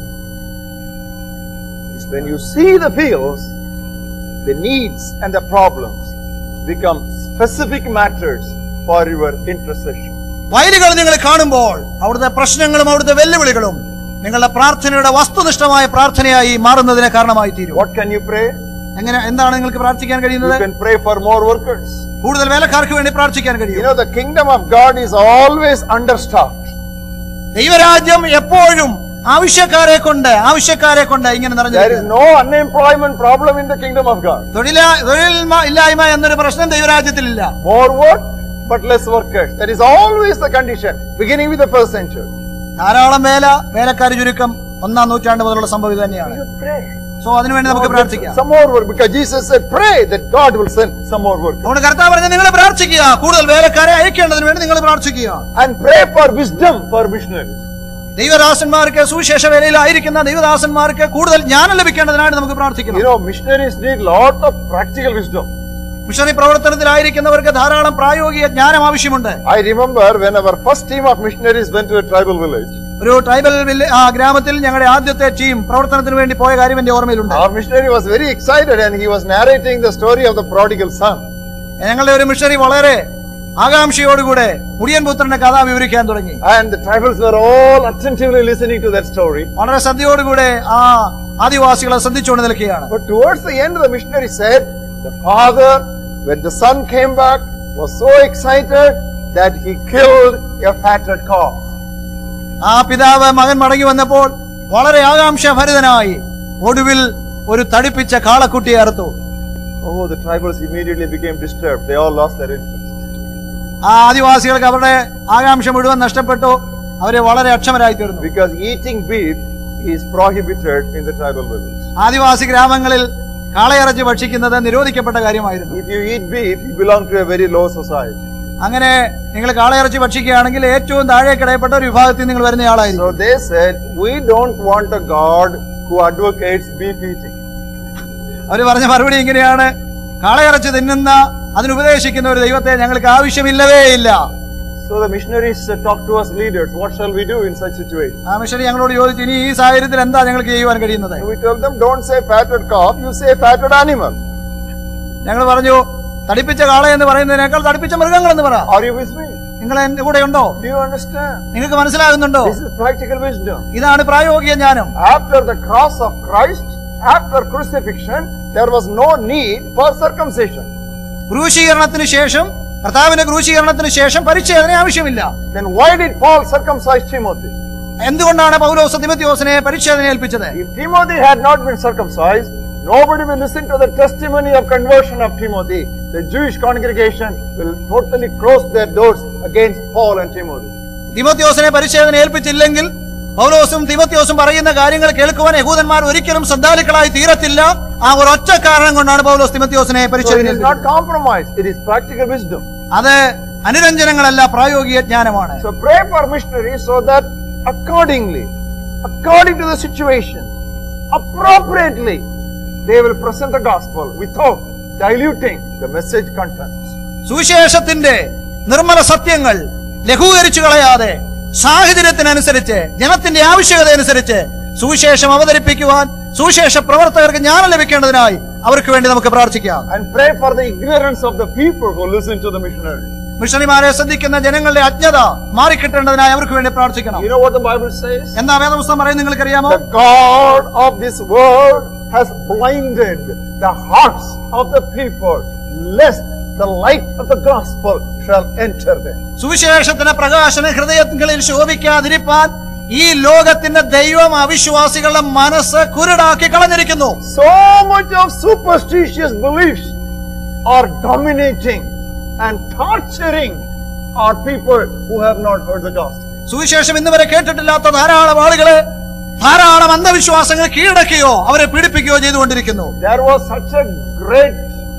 When you see the fields, the needs and the problems become specific matters for your intercession. വയലുകൾ നിങ്ങൾ കാണുമ്പോൾ അവിടുത്തെ പ്രശ്നങ്ങളും അവിടുത്തെ വെല്ലുവിളികളും നിങ്ങളുടെ പ്രാർത്ഥനയുടെ വസ്തുനിഷ്ഠമായ പ്രാർത്ഥനയായി മാറുന്നതിന് കാരണമായി തീരും. What can you pray? എങ്ങനെ എന്താണ് നിങ്ങൾക്ക് പ്രാർത്ഥിക്കാൻ കഴിയുന്നത്? You can pray for more workers. കൂടുതൽ വേലക്കാർക്ക് വേണ്ടി പ്രാർത്ഥിക്കാൻ കഴിയും. You know, the kingdom of God is always understaffed. ദൈവരാജ്യം എപ്പോഴും ആവശ്യക്കാരെ കൊണ്ട് ആവശ്യക്കാരെ കൊണ്ട് ഇങ്ങനെ നിറഞ്ഞിരിക്കുന്നു. There is no unemployment problem in the kingdom of God. തൊഴിലാ തൊഴിൽ ഇല്ലായ്മ എന്നൊരു പ്രശ്നം ദൈവരാജ്യത്തിലില്ല. More work but less workers. That is always the condition, beginning with the first century. ധാരാളം വേല, വേലക്കാർ ചുരുക്കം ഒന്നാം നൂറ്റാണ്ട് മുതലുള്ള സംഭവം തന്നെയാണ്. സോ അതിനുവേണ്ടി നമുക്ക് പ്രാർത്ഥിക്കാം. Some more work, because Jesus said, pray that God will send some more work. അതുകൊണ്ട് കർത്താവ് പറഞ്ഞു നിങ്ങൾ പ്രാർത്ഥിക്കുക, കൂടുതൽ വേലക്കാരെ അയക്കേണ്ടതിന് വേണ്ടി നിങ്ങൾ പ്രാർത്ഥിക്കുക. And pray for wisdom for missionaries. ദൈവദാസന്മാർക്ക് സുവിശേഷ വേലയിലായിരിക്കുന്ന ദൈവദാസന്മാർക്ക് കൂടുതൽ ജ്ഞാനം ലഭിക്കേണ്ടതിനായിട്ട് നമുക്ക് പ്രാർത്ഥിക്കണം. You know, missionaries need lot of practical wisdom. Missionary പ്രവർത്തനത്തിലായിരിക്കുന്നവർക്ക് ധാരാളം പ്രായോഗിക ജ്ഞാനം ആവശ്യമുണ്ട്. I remember when our first team of missionaries went to a tribal village. ഒരു ട്രൈബൽ ആ ഗ്രാമത്തിൽ ഞങ്ങളുടെ ആദ്യത്തെ ടീം പ്രവർത്തനത്തിന് വേണ്ടി പോയ കാര്യം എന്റെ ഓർമ്മയിലുണ്ട്. Our missionary was very excited and he was narrating the story of the prodigal son. ഞങ്ങളുടെ ഒരു മിഷണറി വളരെ ആകാംക്ഷയോടുകൂടെ മുടിയൻ പുത്രന്റെ കഥ വിവരിക്കാൻ തുടങ്ങി. And the tribals were all attentively listening to that story. വളരെ ശ്രദ്ധയോടുകൂടെ ആ ആദിവാസികളെ ശ്രദ്ധിച്ചുകൊണ്ട് നിൽക്കുകയാണ്. But towards the end, the missionary said, the father, when the son came back, was so excited that he killed a fatted calf. ആ പിതാവ് മകൻ മടങ്ങി വന്നപ്പോൾ വളരെ ആകാംക്ഷഭരിതനായി ഒടുവിൽ ഒരു തടിപ്പിച്ച കാളക്കുട്ടിയെ അറുത്തു. Oh, the tribals immediately became disturbed. They all lost their interest. ആ ആദിവാസികൾക്ക് അവരുടെ ആകാംക്ഷ മുഴുവൻ നഷ്ടപ്പെട്ടു. അവരെ വളരെ അക്ഷമരായി തീർന്നു. Because eating beef is prohibited in the tribal village. ആദിവാസി ഗ്രാമങ്ങളിൽ കാളയിറച്ചി ഭക്ഷിക്കുന്നത് നിരോധിക്കപ്പെട്ട കാര്യമായിരുന്നു. If you eat beef, you belong to a very low society. അങ്ങനെ നിങ്ങൾ കാളയിറച്ചി ഭക്ഷിക്കുകയാണെങ്കിൽ ഏറ്റവും താഴേക്കിടയപ്പെട്ട ഒരു വിഭാഗത്തിൽ നിങ്ങൾ വരുന്നയാളായിരുന്നു. So they said, we don't want a God who advocates beef eating. അവര് പറഞ്ഞ മറുപടി ഇങ്ങനെയാണ്, കാളയിറച്ചി തിന്നുന്ന അതിനുപദേശിക്കുന്ന ഒരു ദൈവത്തെ ഞങ്ങൾക്ക് ആവശ്യമില്ലവേ ഇല്ല. So the missionaries talked to us leaders, what shall we do in such situation? ആ മിഷണറി ഞങ്ങളോട് ചോദിച്ചു, ഇനി ഈ സാഹചര്യത്തിൽ എന്താ ഞങ്ങൾക്ക് ചെയ്യുവാൻ കഴിയുന്നത്? We told them, don't say fatted calf, you say fatted animal. ഞങ്ങൾ പറഞ്ഞു, തടിപ്പിച്ച കാള എന്ന് പറയുന്നതിനേക്കാൾ തടിപ്പിച്ച മൃഗങ്ങൾ എന്ന് പറ. Are you with me? നിങ്ങൾ എന്റെ കൂടെ ഉണ്ടോ? Do you understand? നിങ്ങൾക്ക് മനസ്സിലാകുന്നുണ്ടോ? This is practical wisdom. ഇതാണ് പ്രായോഗിക ജ്ഞാനം. After the cross of Christ, after crucifixion, there was no need for circumcision. ക്രൂശീകരണത്തിന് ശേഷം, കർത്താവിന്റെ ക്രൂശീകരണത്തിന് ശേഷം പരിച്ഛേദന ആവശ്യമില്ല. Then why did Paul circumcise Timothy? എന്തുകൊണ്ടാണ് പൗലോസ് തിമോഥെയോസിനെ പരിച്ഛേദന ഏൽപ്പിച്ചത്? If Timothy had not been circumcised, nobody will listen to the testimony of conversion of Timothy. The Jewish congregation will totally close their doors against Paul and Timothy. തിമോഥെയോസിനെ പരിച്ഛേദന ഏൽപ്പിച്ചില്ലെങ്കിൽ പൗലോസും തിമോഥെയോസും പറയുന്ന കാര്യങ്ങൾ കേൾക്കുവാൻ യഹൂദന്മാർ ഒരിക്കലും ശ്രദ്ധാലുക്കളായി തീരത്തില്ല. ആ ഒരൊറ്റ കാരണം കൊണ്ടാണ് പൗലോസ് തിമോഥെയോസിനെ പരിച്ഛേദന ഏൽപ്പിച്ചത്. It is not compromise, it is practical wisdom. അത് അനുരഞ്ജനങ്ങളല്ല, പ്രായോഗിക ജ്ഞാനമാണ്. So pray for missionaries so that accordingly, according to the situation, appropriately, they will present the gospel without diluting the message contents. സുവിശേഷത്തിന്റെ നിർമ്മല സത്യങ്ങൾ ലഘൂകരിച്ചു കളയാതെ സാഹചര്യത്തിനനുസരിച്ച്, ജനത്തിന്റെ ആവശ്യകത അനുസരിച്ച് സുവിശേഷം അവതരിപ്പിക്കുവാൻ സുവിശേഷ പ്രവർത്തകർക്ക് ജ്ഞാനം ലഭിക്കേണ്ടതിനായി അവർക്ക് വേണ്ടി നമുക്ക് പ്രാർത്ഥിക്കാം. And pray for the ignorance of the people who listen to the missionaries. മിഷണറിമാരെ ശ്രദ്ധിക്കുന്ന ജനങ്ങളുടെ അജ്ഞത മാറിക്കിട്ടേണ്ടതിനായി അവർക്ക് വേണ്ടി പ്രാർത്ഥിക്കണം. You know what the Bible says? എന്താ വേദപുസ്തകം പറയുന്നത് നിങ്ങൾക്കറിയാമോ? The God of this world has blinded the hearts of the people, lest the light of the gospel shall enter them. സുവിശേഷത്തിന്റെ പ്രകാശന ഹൃദയങ്ങളിൽ ശോഭിക്കാതിരിപ്പാൻ ഈ ലോകത്തിന്റെ ദൈവം അവിശ്വാസികളുടെ മനസ്സ് കുരുടാക്കി കളഞ്ഞിരിക്കുന്നു. So much of superstitious beliefs are dominating and torturing our people who have not heard the gospel. സുവിശേഷം ഇന്ന് വരെ കേട്ടിട്ടില്ലാത്ത ധാരാളം ആളുകളെ ധാരാളം അന്ധവിശ്വാസങ്ങൾ കീഴടക്കുകയോ അവരെ പീഡിപ്പിക്കുകയോ ചെയ്തുകൊണ്ടിരിക്കുന്നു. There was such a great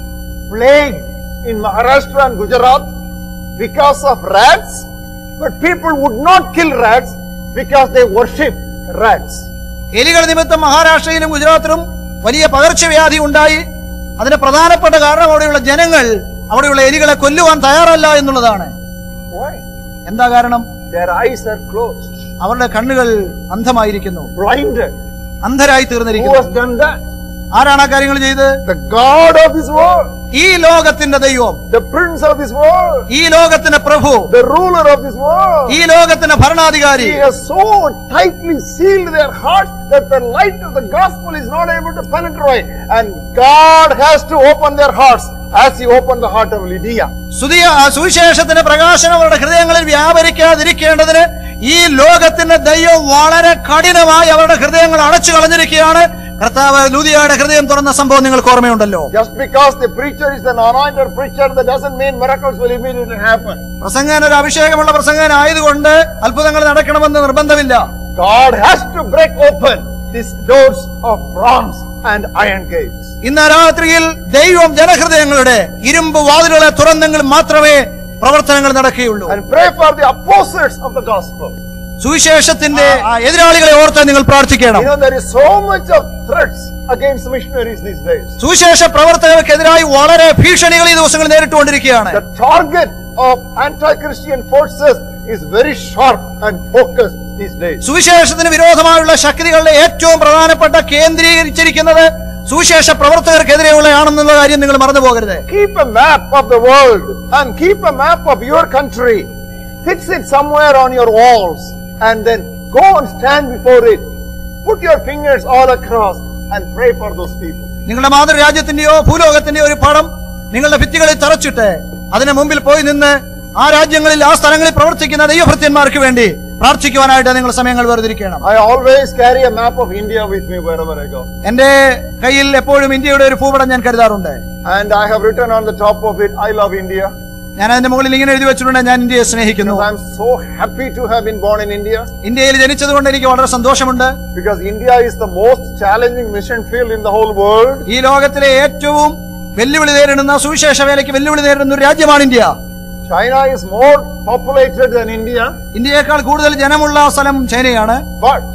plague in Maharashtra and Gujarat because of rats, but people would not kill rats because they worship rats. എലികൾ നിമിത്തം മഹാരാഷ്ട്രയിലും ഗുജറാത്തിലും വലിയ പകർച്ചവ്യാധി ഉണ്ടായി. അതിന് പ്രധാനപ്പെട്ട കാരണം അവിടെയുള്ള ജനങ്ങൾ അവിടെയുള്ള എലികളെ കൊല്ലുവാൻ തയ്യാറല്ല എന്നുള്ളതാണ്. Why? എന്താ കാരണം? Their eyes are closed. അവരുടെ കണ്ണുകൾ അന്ധമായിരിക്കുന്നു, blinded. അന്ധരായി Who തീർന്നിരിക്കുന്നു. has done that? ആരാണ് ആ കാര്യങ്ങൾ ചെയ്ത്? The God of this world. ഈ ലോകത്തിന്റെ ദൈവം, the prince of this world, ഈ ലോകത്തിന്റെ പ്രഭു, the ruler of this world, ഈ ലോകത്തിന്റെ ഭരണാധികാരി. He has so tightly sealed their hearts that the light of the gospel is not able to penetrate, and God has to open their hearts as He opened the heart of Lydia. സുദിയ സുവിശേഷത്തിന്റെ പ്രകാശനം അവരുടെ ഹൃദയങ്ങളിൽ വ്യാപരിക്കാതിരിക്കേണ്ടതിന് ഈ ലോകത്തിന്റെ ദൈവം വളരെ കഠിനമായി അവരുടെ ഹൃദയങ്ങൾ അടച്ചു കളഞ്ഞിരിക്കുകയാണ്. കർത്താവ് ലൂദിയയുടെ ഹൃദയം തുറന്ന സംഭവം നിങ്ങൾക്ക് ഓർമ്മയുണ്ടല്ലോ. Just because the preacher is an anointed preacher, that doesn't mean miracles will immediately happen. പ്രസംഗൻ ഒരു അഭിഷേകമുള്ള പ്രസംഗനായതുകൊണ്ട് അത്ഭുതങ്ങൾ നടക്കണമെന്ന് നിർബന്ധമില്ല. God has to break open these doors of bronze and iron gates. ഇന്ന് രാത്രിയിൽ ദൈവം ജനഹൃദയങ്ങളുടെ ഇരുമ്പ് വാതിലുകളെ തുറന്നെങ്കിൽ മാത്രമേ പ്രവർത്തനങ്ങൾ നടക്കുകയുള്ളൂ. And pray for the opposers of the gospel. സുവിശേഷത്തിന്റെ എതിരാളികളെ ഓർത്ത് നിങ്ങൾ പ്രാർത്ഥിക്കണം. You know, there is so much of threats against missionaries these days. സുവിശേഷ പ്രവർത്തകർക്കെതിരായി വളരെ ഭീഷണികൾ ഈ ദിവസങ്ങളിൽ നേരിട്ടുകൊണ്ടിരിക്കുകയാണ്. The target of anti-Christian forces is very sharp and focused these days. സുവിശേഷത്തിന് വിരോധമായുള്ള ശക്തികളുടെ ഏറ്റവും പ്രധാനപ്പെട്ട കേന്ദ്രീകരിച്ചിരിക്കുന്നത് സുവിശേഷ പ്രവർത്തകർക്കെതിരെയുള്ളതാണെന്നുള്ള കാര്യം നിങ്ങൾ മറന്നു പോകരുത്. Keep a map of the world and keep a map of your country. Fix it somewhere on your walls and then go and stand before it. Put your fingers all across and pray for those people. നിങ്ങളുടെ മാതൃരാജ്യത്തിന്റെയോ ഭൂലോകത്തിന്റെയോ ഒരു പടം നിങ്ങളുടെ ഭിത്തികളിൽ തറച്ചിട്ട് അതിന് മുമ്പിൽ പോയി നിന്ന് ആ രാജ്യങ്ങളിൽ ആ സ്ഥലങ്ങളിൽ പ്രവർത്തിക്കുന്ന ദൈവഭൃത്യന്മാർക്ക് വേണ്ടി പ്രാർത്ഥിക്കുവാനായിട്ട് നിങ്ങൾ സമയങ്ങൾ വേർതിരിക്കണം. I always carry a map of India with me wherever I go. എന്റെ കയ്യിൽ എപ്പോഴും ഇന്ത്യയുടെ ഒരു ഭൂപടം ഞാൻ കരുതാറുണ്ട്. And I have written on the top of it, I love India. ഞാൻ അതിന്റെ മുകളിൽ ഇങ്ങനെ എഴുതി വെച്ചിട്ടുണ്ട്, ഞാൻ ഇന്ത്യയെ സ്നേഹിക്കുന്നു. I am so happy to have been born in India. ഇന്ത്യയിൽ ജനിച്ചതുകൊണ്ട് എനിക്ക് വളരെ സന്തോഷമുണ്ട്. Because India is the most challenging mission field in the whole world. ഈ ലോകത്തിലെ ഏറ്റവും വെല്ലുവിളി നേരിടുന്ന സുവിശേഷ വേലയ്ക്ക് വെല്ലുവിളി നേരിടുന്ന ഒരു രാജ്യമാണ് India. China is more populated than India. ഇന്ത്യയേക്കാൾ കൂടുതൽ ജനമുള്ള സ്ഥലം ചൈനയാണ്. But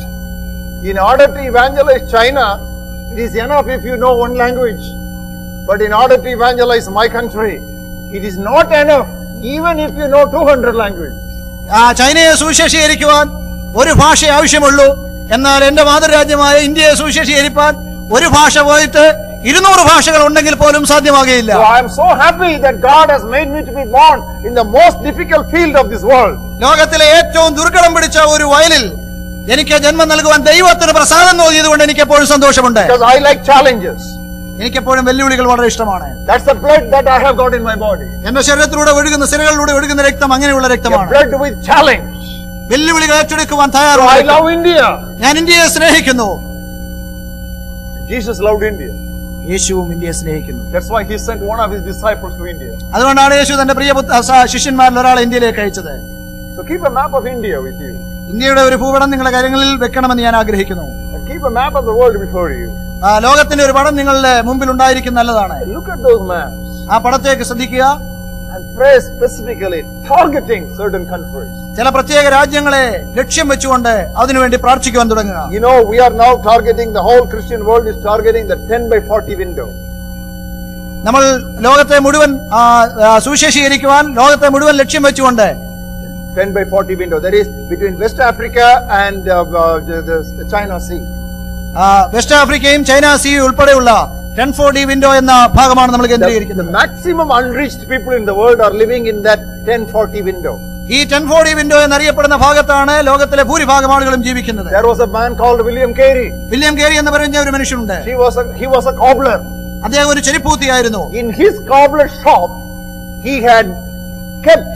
in order to evangelize China, it is enough if you know one language. But in order to evangelize my country, it is not enough even if you know two hundred languages. ആ ചൈനയെ സുവിശേഷീകരിക്കുവാൻ ഒരു ഭാഷ ആവശ്യമുള്ളൂ. എന്നാൽ എന്റെ മാതൃരാജ്യമായ ഇന്ത്യയെ സുവിശേഷീകരിക്കാൻ ഒരു ഭാഷ പോയിട്ട് ഇരുന്നൂറ് ഭാഷകൾ ഉണ്ടെങ്കിൽ പോലും സാധ്യമാകുകയില്ല. So I am so happy that God has made me to be born in the most difficult field of this world. ലോകത്തിലെ ഏറ്റവും ദുർഘടം പിടിച്ച ഒരു വയലിൽ എനിക്ക് ജന്മം നൽകുവാൻ ദൈവത്തിന് പ്രസാദം തോന്നിയതുകൊണ്ട് എനിക്ക് എപ്പോഴും സന്തോഷമുണ്ട്. Because I like challenges. എനിക്കെപ്പോഴും വെല്ലുവിളികൾ വളരെ ഇഷ്ടമാണ്. That's the blood that I have got in my body. എന്റെ ശരീരത്തിലൂടെ ഒഴുകുന്ന സിരകളിലൂടെ ഒഴുകുന്ന രക്തം അങ്ങനെയുള്ള രക്തമാണ്. Blood with challenge. വെല്ലുവിളികൾ ഏറ്റെടുക്കുവാൻ So തയ്യാറാണ്. I love India. ഞാൻ ഇന്ത്യയെ സ്നേഹിക്കുന്നു. Jesus loved India. യേശുവും ഇന്ത്യയെ സ്നേഹിക്കുന്നു. That's why he sent one of his disciples to India. അതുകൊണ്ടാണ് യേശു തന്റെ പ്രിയ ശിഷ്യന്മാരിൽ ഒരാളെ ഇന്ത്യയിലേക്ക് അയച്ചത്. So keep a map of India with you. ഇന്ത്യയുടെ ഒരു ഭൂപടം നിങ്ങളുടെ കാര്യങ്ങളിൽ വെക്കണമെന്ന് ഞാൻ ആഗ്രഹിക്കുന്നു. And keep a map of the world before you. ആ ലോകത്തിന്റെ ഒരു പടം നിങ്ങളുടെ മുമ്പിൽ ഉണ്ടായിരിക്കും നല്ലതാണ്. Look at those maps. ആ പടത്തേക്ക് ശ്രദ്ധിക്കുക. And pray specifically, targeting certain countries. ചില പ്രത്യേക രാജ്യങ്ങളെ ലക്ഷ്യം വെച്ചുകൊണ്ട് അതിനുവേണ്ടി പ്രാർത്ഥിക്കുവാൻ തുടങ്ങുക. You know, we are now targeting, the whole Christian world is targeting the ten by forty window. നമ്മൾ ലോകത്തെ മുഴുവൻ സുവിശേഷീകരിക്കുവാൻ ലോകത്തെ മുഴുവൻ ലക്ഷ്യം വെച്ചുകൊണ്ട് ten by forty window. That is between West Africa and uh, uh, the, the China Sea. West ആഫ്രിക്കയും ചൈന സീ ഉൾപ്പെടെയുള്ള ടെൻ ഫോർട്ടി വിൻഡോ എന്ന ഭാഗമാണ് നമ്മൾ കേന്ദ്രീകരിക്കുന്നത്. The maximum unreached people in the world are living in that ten forty window. ഈ ടെൻ ഫോർട്ടി വിൻഡോ എന്നറിയപ്പെടുന്ന ഭാഗത്താണ് ലോകത്തിലെ ഭൂരിഭാഗം ആളുകളും ജീവിക്കുന്നത്. There was a man called William Carey. William Carey എന്ന് പറഞ്ഞ ഒരു മനുഷ്യനുണ്ട്. He was a, he was a cobbler. അദ്ദേഹം ഒരു ചെരിപ്പൂത്തിയായിരുന്നു. In his cobbler shop, he had kept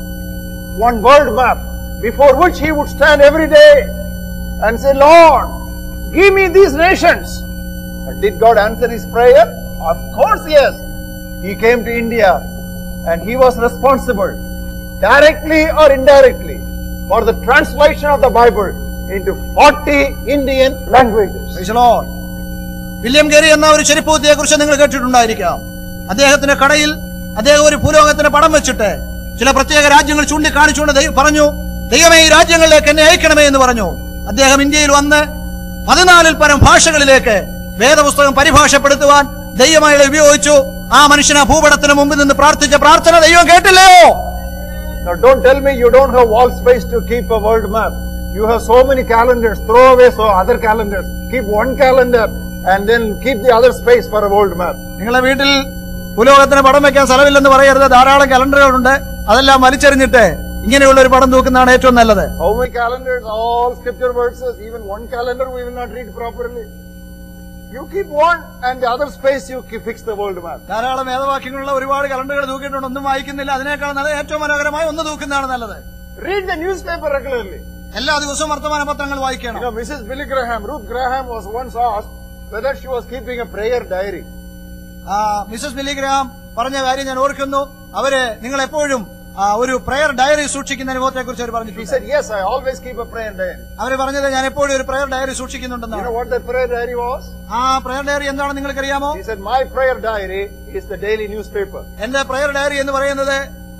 one world map before which he would stand every day and say, Lord, give me these nations. But did God answer his prayer? Of course, yes. He came to India and he was responsible, directly or indirectly, for the translation of the Bible into forty Indian languages. Praise the Lord. William Carey എന്ന ഒരു ചെരിപ്പൂത്തിയെ കുറിച്ച് നിങ്ങൾ കേട്ടിട്ടുണ്ടായിരിക്കാം. അദ്ദേഹത്തിന്റെ കടയിൽ അദ്ദേഹം ഒരു ഭൂലോകത്തിന്റെ പടം വെച്ചിട്ട് ചില പ്രത്യേക രാജ്യങ്ങൾ ചൂണ്ടിക്കാണിച്ചുകൊണ്ട് പറഞ്ഞു, ദൈവമേ ഈ രാജ്യങ്ങളിലേക്ക് എന്നെ അയക്കണമേ എന്ന് പറഞ്ഞു. അദ്ദേഹം ഇന്ത്യയിൽ വന്ന് പതിനാലിൽ പരം ഭാഷകളിലേക്ക് വേദപുസ്തകം പരിഭാഷപ്പെടുത്തുവാൻ ദൈവമകളെ ഉപയോഗിച്ചു. ആ മനുഷ്യൻ ആ ഭൂപടത്തിന് മുമ്പിൽ നിന്ന് പ്രാർത്ഥിച്ച പ്രാർത്ഥന ദൈവം കേട്ടില്ലയോ? Now don't tell me you don't have wall space to keep a world map. You have so many calendars. Throw away so other calendars. Keep one calendar and then keep the other space for a world map. നിങ്ങളുടെ വീട്ടിൽ ഭൂലോകത്തിന് പടം വെക്കാൻ സ്ഥലമില്ലെന്ന് പറയരുത്. ധാരാളം കലണ്ടറുകളുണ്ട്. അതെല്ലാം വലിച്ചെറിഞ്ഞിട്ട് ഇങ്ങനെയുള്ള ഒരു പടം തൂക്കുന്നതാണ് ഏറ്റവും നല്ലത്. How many calendars? All scripture verses. Even one calendar we will not read properly. You keep one and the other space you keep, fix the world map. ധാരാളം വേദവാക്യങ്ങളുള്ള ഒരുപാട് കലണ്ടറുകൾ തൂക്കിയിട്ടുണ്ട്. ഒന്നും വായിക്കുന്നില്ല. അതിനേക്കാൾ നല്ല ഏറ്റവും മനോഹരമായി ഒന്ന് തൂക്കുന്നതാണ് നല്ലത്. Read the newspaper regularly. എല്ലാ ദിവസവും വർത്തമാന പത്രങ്ങൾ വായിക്കണം. You know, Missus Billy Graham, Ruth Graham was once asked whether she was keeping a prayer diary. Mrs Billy Graham പറഞ്ഞ കാര്യം ഞാൻ ഓർക്കുന്നു. അവര് നിങ്ങൾ എപ്പോഴും ഒരു പ്രയർ ഡയറി സൂക്ഷിക്കുന്ന അനുഭവത്തെ കുറിച്ച് അവർ പറഞ്ഞു. He said, yes, I always keep a prayer diary. അവര് പറഞ്ഞത് ഞാൻ എപ്പോഴും ഒരു പ്രയർ ഡയറി സൂക്ഷിക്കുന്നുണ്ടെന്നാണ്. You know what that prayer diary was? ആ പ്രയർ ഡയറി എന്താണെന്ന് നിങ്ങൾക്കറിയാമോ? He said, my prayer diary is the daily newspaper. എന്റെ പ്രയർ ഡയറി എന്ന് പറയുന്നത്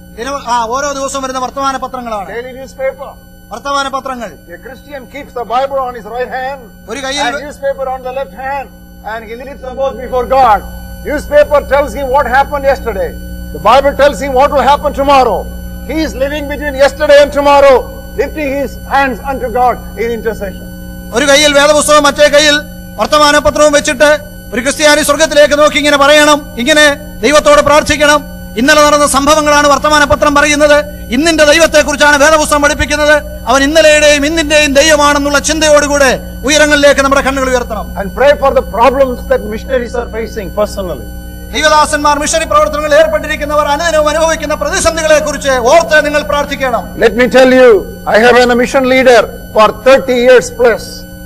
ഓരോ ദിവസവും വരുന്ന വർത്തമാന പത്രങ്ങളാണ്. Daily newspaper. വർത്തമാന പത്രങ്ങൾ. A Christian keeps the Bible on his right hand ഒരു കയ്യിൽ and newspaper on the left hand and he lifts them both before God. Newspaper tells him what happened yesterday. The Bible tells him what will happen tomorrow. He is living between yesterday and tomorrow, lifting his hands unto God in intercession. ഒരു കയ്യിൽ വേദപുസ്തകവും മറ്റേ കയ്യിൽ വർത്തമാന പത്രവും വെച്ചിട്ട് ഒരു ക്രിസ്ത്യാനി സ്വർഗത്തിലേക്ക് നോക്കി ഇങ്ങനെ പറയണം, ഇങ്ങനെ ദൈവത്തോട് പ്രാർത്ഥിക്കണം. ഇന്നലെ നടന്ന സംഭവങ്ങളാണ് വർത്തമാന പത്രം പറയുന്നത്. ഇന്നിന്റെ ദൈവത്തെ കുറിച്ചാണ് വേദപുസ്തകം പഠിപ്പിക്കുന്നത്. അവൻ ഇന്നലെയുടെയും ഇന്നിന്റെയും ദൈവമാണെന്നുള്ള ചിന്തയോടുകൂടെ ഉയരങ്ങളിലേക്ക് നമ്മുടെ കണ്ണുകൾ ഉയർത്തണം. And pray for the problems that missionaries are facing personally. ദൈവദാസന്മാർ മിഷണറി പ്രവർത്തനങ്ങളിൽ ഏർപ്പെട്ടിരിക്കുന്നവർ അനുദിനവും അനുഭവിക്കുന്ന പ്രതിസന്ധികളെ കുറിച്ച് ഓർത്ത് നിങ്ങൾ പ്രാർത്ഥിക്കണം. Let me tell you, I have been a mission leader for thirty years plus.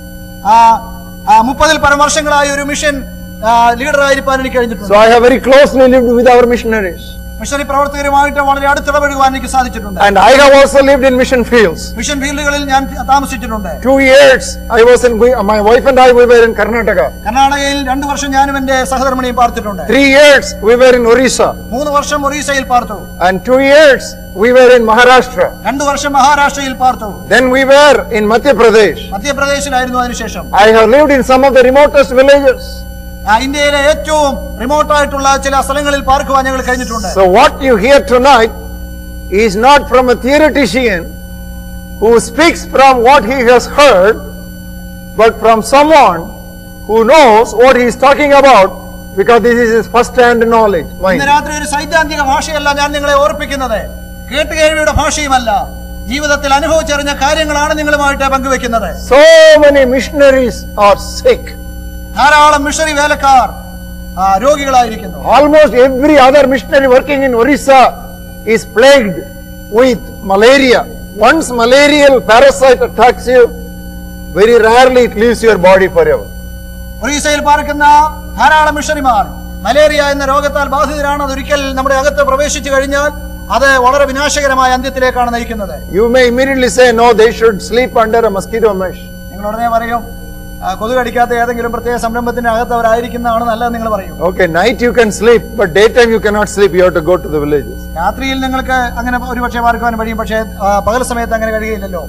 മുപ്പതിൽ പരം വർഷങ്ങളായി ഒരു മിഷൻ ലീഡറായിരിക്കാൻ എനിക്ക് കഴിഞ്ഞിട്ടുണ്ട്. So I have very closely lived with our missionaries. Missionary പ്രവർത്തകരുമായിട്ട് വളരെ അടുത്തിടപെടുവാൻ എനിക്ക് സാധിച്ചിട്ടുണ്ട്. And I have also lived in mission fields. Mission ഫീൽഡുകളിൽ ഞാൻ താമസിച്ചിട്ടുണ്ട്. Two years I was in, my wife and I we were in Karnataka. കർണാടകയിൽ രണ്ടു വർഷം ഞാനും എന്റെ സഹധർമ്മിണിയും പാർത്തിട്ടുണ്ട്. Three years we were in Orissa. മൂന്ന് വർഷം ഒറീസയിൽ പാർത്തു. And two years we were in Maharashtra. രണ്ടു വർഷം മഹാരാഷ്ട്രയിൽ പാർത്തു. Then we were in Madhya Pradesh. മധ്യപ്രദേശിലായിരുന്നു അതിനുശേഷം. I have lived in some of the remotest villages. ഇന്ത്യയിലെ ഏറ്റവും റിമോട്ട് ആയിട്ടുള്ള ചില സ്ഥലങ്ങളിൽ പാർക്കുവാൻ ഞങ്ങൾ കഴിഞ്ഞിട്ടുണ്ട്. So what you hear tonight is not from a theoretician who speaks from what he has heard, but from someone who knows what he is talking about because this is his first-hand knowledge. ഇന്ന് രാത്രി ഒരു സൈദ്ധാന്തിക ഭാഷയല്ല ഞാൻ നിങ്ങളെ ഓർപ്പിക്കുന്നത്, കേട്ടുകേൾവിയുടെ ഭാഷയുമല്ല, ജീവിതത്തിൽ അനുഭവിച്ചറിഞ്ഞ കാര്യങ്ങളാണ് നിങ്ങളുമായിട്ട് പങ്കുവെക്കുന്നത്. So many missionaries are sick. ധാരാളം മിഷണറി വേലക്കാർ രോഗികളായിരിക്കുന്നു. Almost every other missionary working in Orissa is plagued with malaria. Once malarial parasite attacks you, very rarely it leaves your body forever. ഒറീസയിൽ പാർക്കുന്ന ധാരാളം മിഷണറിമാർ മലേറിയ എന്ന രോഗത്താൽ ബാധിതരാണ്. അതൊരിക്കൽ നമ്മുടെ അകത്ത് പ്രവേശിച്ചു കഴിഞ്ഞാൽ അത് വളരെ വിനാശകരമായ അന്ത്യത്തിലേക്കാണ് നയിക്കുന്നത്. You may immediately say, no, they should sleep under a mosquito mesh. നിങ്ങൾ ഉടനെ പറയും കൊതുക് കടിക്കാത്ത ഏതെങ്കിലും പ്രത്യേക സംരംഭത്തിന്റെ അകത്ത് അവരായിരിക്കുന്നതാണ് നല്ലത് നിങ്ങൾ പറയും. Okay, night you can sleep, but daytime you cannot sleep. You have to go to the villages. രാത്രിയിൽ നിങ്ങൾക്ക് അങ്ങനെ ഒരുപക്ഷെ പാർക്കുവാൻ കഴിയും, പക്ഷേ പകൽ സമയത്ത് അങ്ങനെ കഴിയില്ലല്ലോ.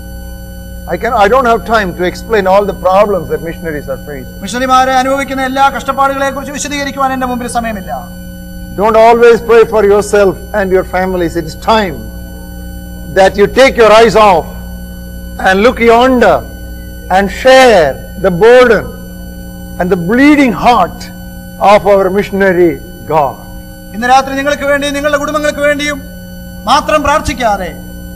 I can I don't have time to explain all the problems that missionaries are facing. മിഷണറിമാരെ അനുഭവിക്കുന്ന എല്ലാ കഷ്ടപ്പാടുകളെ കുറിച്ച് വിശദീകരിക്കുവാൻ എന്റെ മുമ്പിൽ സമയമില്ല. Don't always pray for yourself and your families. It is time that you take your eyes off and look yonder and share the burden and the bleeding heart of our missionary God. ഇന്ന് രാത്രി നിങ്ങൾക്ക് വേണ്ടി നിങ്ങളുടെ കുടുംബങ്ങൾക്ക് വേണ്ടിയും മാത്രം പ്രാർത്ഥിക്കാതെ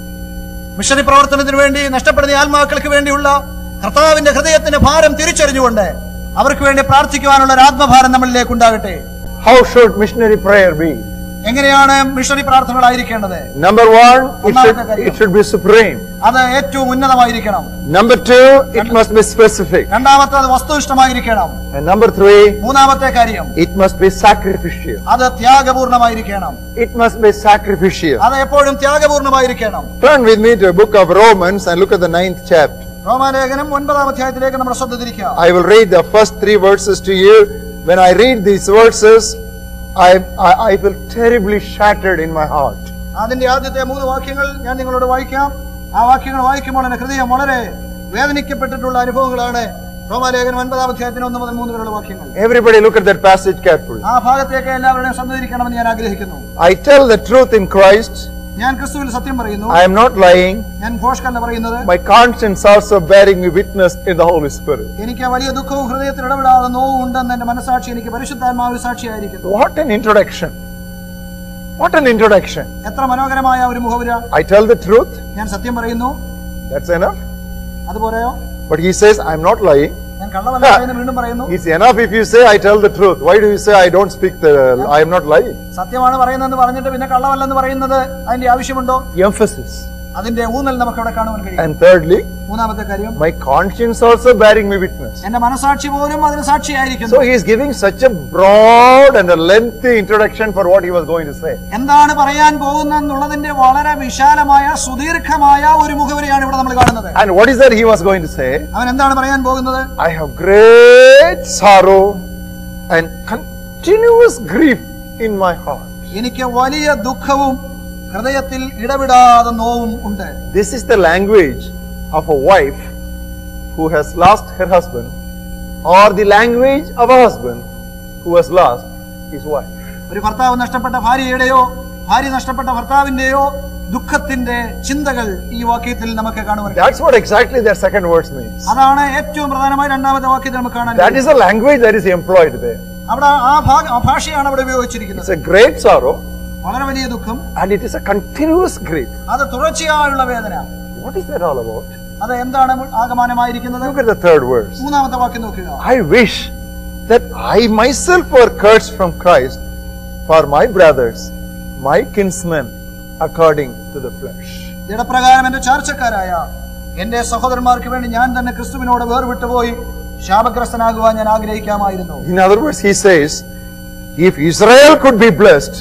മിഷണറി പ്രവർത്തനത്തിന് വേണ്ടി നഷ്ടപ്പെടുന്ന ആത്മാക്കൾക്ക് വേണ്ടിയുള്ള കർത്താവിന്റെ ഹൃദയത്തിന്റെ ഭാരം തിരിച്ചറിഞ്ഞുകൊണ്ട് അവർക്ക് വേണ്ടി പ്രാർത്ഥിക്കുവാനുള്ള ഒരു ആത്മഭാരം നമ്മളിലേക്ക് ഉണ്ടാകട്ടെ. How should missionary prayer be? എങ്ങനെയാണ് മിഷണറി പ്രാർത്ഥനകളായിരിക്കേണ്ടത്? Number one, it should, it should be supreme. അത് ഏറ്റവും ഉന്നതമായിരിക്കണം. Number two, it must be specific. രണ്ടാമത്തെ അത് വസ്തുനിഷ്ഠമായിരിക്കണം. And number three, മൂന്നാമത്തെ കാര്യം it must be sacrificial. അത് ത്യാഗപൂർണമായിരിക്കണം. It must be sacrificial. അത് എപ്പോഴും ത്യാഗപൂർണമായിരിക്കണം. Turn with me to the book of Romans and look at the ninth chapter. റോമാലേഖനം ഒൻപതാം അധ്യായത്തിലേക്ക് നമ്മുടെ ശ്രദ്ധ തിരിക്കാം. I will read the first three verses to you. When I read these verses, I, I, I feel terribly shattered in my heart. അതിന്റെ ആദ്യത്തെ മൂന്ന് വാക്യങ്ങൾ ഞാൻ നിങ്ങളോട് വായിക്കാം. ആ വാക്യങ്ങൾ വായിക്കുമ്പോൾ എന്റെ ഹൃദയം വളരെ വേദനിക്കപ്പെട്ടിട്ടുള്ള അനുഭവങ്ങളാണ്. റോമാലേഖനം ഒൻപതാം അധ്യായത്തിന് ഒന്ന് മുതൽ മൂന്ന് വരെയുള്ള വാക്യങ്ങൾ. Everybody look at that passage carefully. ആ ഭാഗത്തേക്ക് എല്ലാവരുടെയും ശ്രദ്ധ തിരിക്കണമെന്ന് ഞാൻ ആഗ്രഹിക്കുന്നു. I tell the truth in Christ. ഞാൻ ക്രിസ്തുവിൽ സത്യം പറയുന്നു. I am not lying. ഞാൻ ഭോഷ്കല്ല പറയുന്നത്. My conscience also bearing me witness in the Holy Spirit. എനിക്ക് വലിയ ദുഃഖവും ഹൃദയത്തിൽ ഇടപെടാതെ നോവും ഉണ്ടെന്ന് എന്റെ മനസ്സാക്ഷി എനിക്ക് പരിശുദ്ധാത്മാവിൽ സാക്ഷിയായിരിക്കുന്നു. What an introduction. What an introduction. എത്ര മനോഹരമായ ഒരു മുഖവുര. I tell the truth. ഞാൻ സത്യം പറയുന്നു. That's enough. അതുപോലെയോ? But he says I am not lying. ഞാൻ കള്ളമല്ല പറയുന്നു വീണ്ടും പറയുന്നു. It's enough if you say I tell the truth. Why do you say I don't speak the I am not lying? സത്യമാണ് പറയുന്നതെന്ന് പറഞ്ഞിട്ട് പിന്നെ കള്ളമല്ലെന്ന് പറയുന്നത് അതിന്റെ ആവശ്യമുണ്ടോ? Emphasis. അതിന്റെ ഊന്നൽ നമുക്ക് അവിടെ കാണുവാൻ കഴിയും. And thirdly, മൂന്നാമത്തെ കാര്യം, my conscience also bearing me witness. എന്റെ മനസാക്ഷി പോലും അതിന് സാക്ഷിയായിരിക്കുന്നു. So he is giving such a broad and a lengthy introduction for what he was going to say. എന്താണ് പറയാൻ പോകുന്നതെന്നുള്ളതിന്റെ വളരെ വിശാലമായ സുദീർഘമായ ഒരു മുഖവരിയാണ് ഇവിടെ നമ്മൾ കാണുന്നത്. And what is that he was going to say? അവൻ എന്താണ് പറയാൻ പോകുന്നത്? I have great sorrow and continuous grief in my heart. എനിക്ക് വലിയ ദുഃഖവും ഹൃദയത്തിൽ ഇടവിടാതെ നോവും ഉണ്ട്. This is the language of a wife who has lost her husband, or the language of a husband who has lost his wife. ഒരു ഭർത്താവ് നഷ്ടപ്പെട്ട ഭാര്യയുടെയോ ഭാര്യ നഷ്ടപ്പെട്ട ഭർത്താവിന്റെയോ ദുഃഖത്തിന്റെ ചിന്തകൾ ഈ വാക്യത്തിൽ നമുക്ക് കാണുവാൻ കഴിയും. That's what exactly their second verse means. അതാണ് ഏറ്റവും പ്രധാനമായ രണ്ടാമത്തെ വാക്യത്തിൽ നമുക്ക് കാണാൻ കഴിയും. That is the language that is employed there. അവിടെ ആ ഭാഷയാണ് അവിടെ ഉപയോഗിച്ചിരിക്കുന്നത്. It's a great sorrow. വളരെ വലിയ ദുഃഖം. And it is a continuous grief. അത് തുടർച്ചയായുള്ള വേദന. What is that all about? അത് എന്താണ് ആഗമനമായിരിക്കുന്നത്? Look at the third verse. മൂന്നാമത്തെ വാക്യം നോക്കുക. I wish that I myself were cursed from Christ for my brothers, my kinsmen, according to the flesh. ജഡപ്രകാരം എന്റെ ചാർച്ചക്കാരായ എന്റെ സഹോദരന്മാർക്ക് വേണ്ടി ഞാൻ തന്നെ ക്രിസ്തുവിനോട് വേർവിട്ടുപോയി ശാപഗ്രസ്തനാകുവാൻ ഞാൻ ആഗ്രഹിക്കാമായിരുന്നു. In other words, he says, if Israel could be blessed,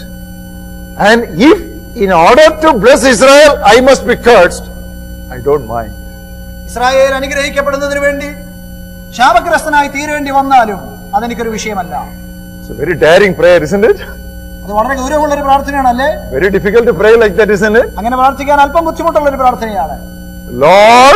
and if in order to bless Israel I must be cursed, I don't mind. Israel അനുഗ്രഹിക്കപ്പെടുന്നതിന് വേണ്ടി ശാപഗ്രസ്തനായി തീരേണ്ടി വന്നാലും അതെനിക്കൊരു വിഷയമല്ല. It's a very daring prayer, isn't it? അത് വളരെ ഗൗരവമുള്ള ഒരു പ്രാർത്ഥനയാണല്ലേ? Very difficult to pray like that, isn't it? അങ്ങനെ പ്രാർത്ഥിക്കാൻ അല്പം ബുദ്ധിമുട്ടുള്ള ഒരു പ്രാർത്ഥനയാണ്. Lord,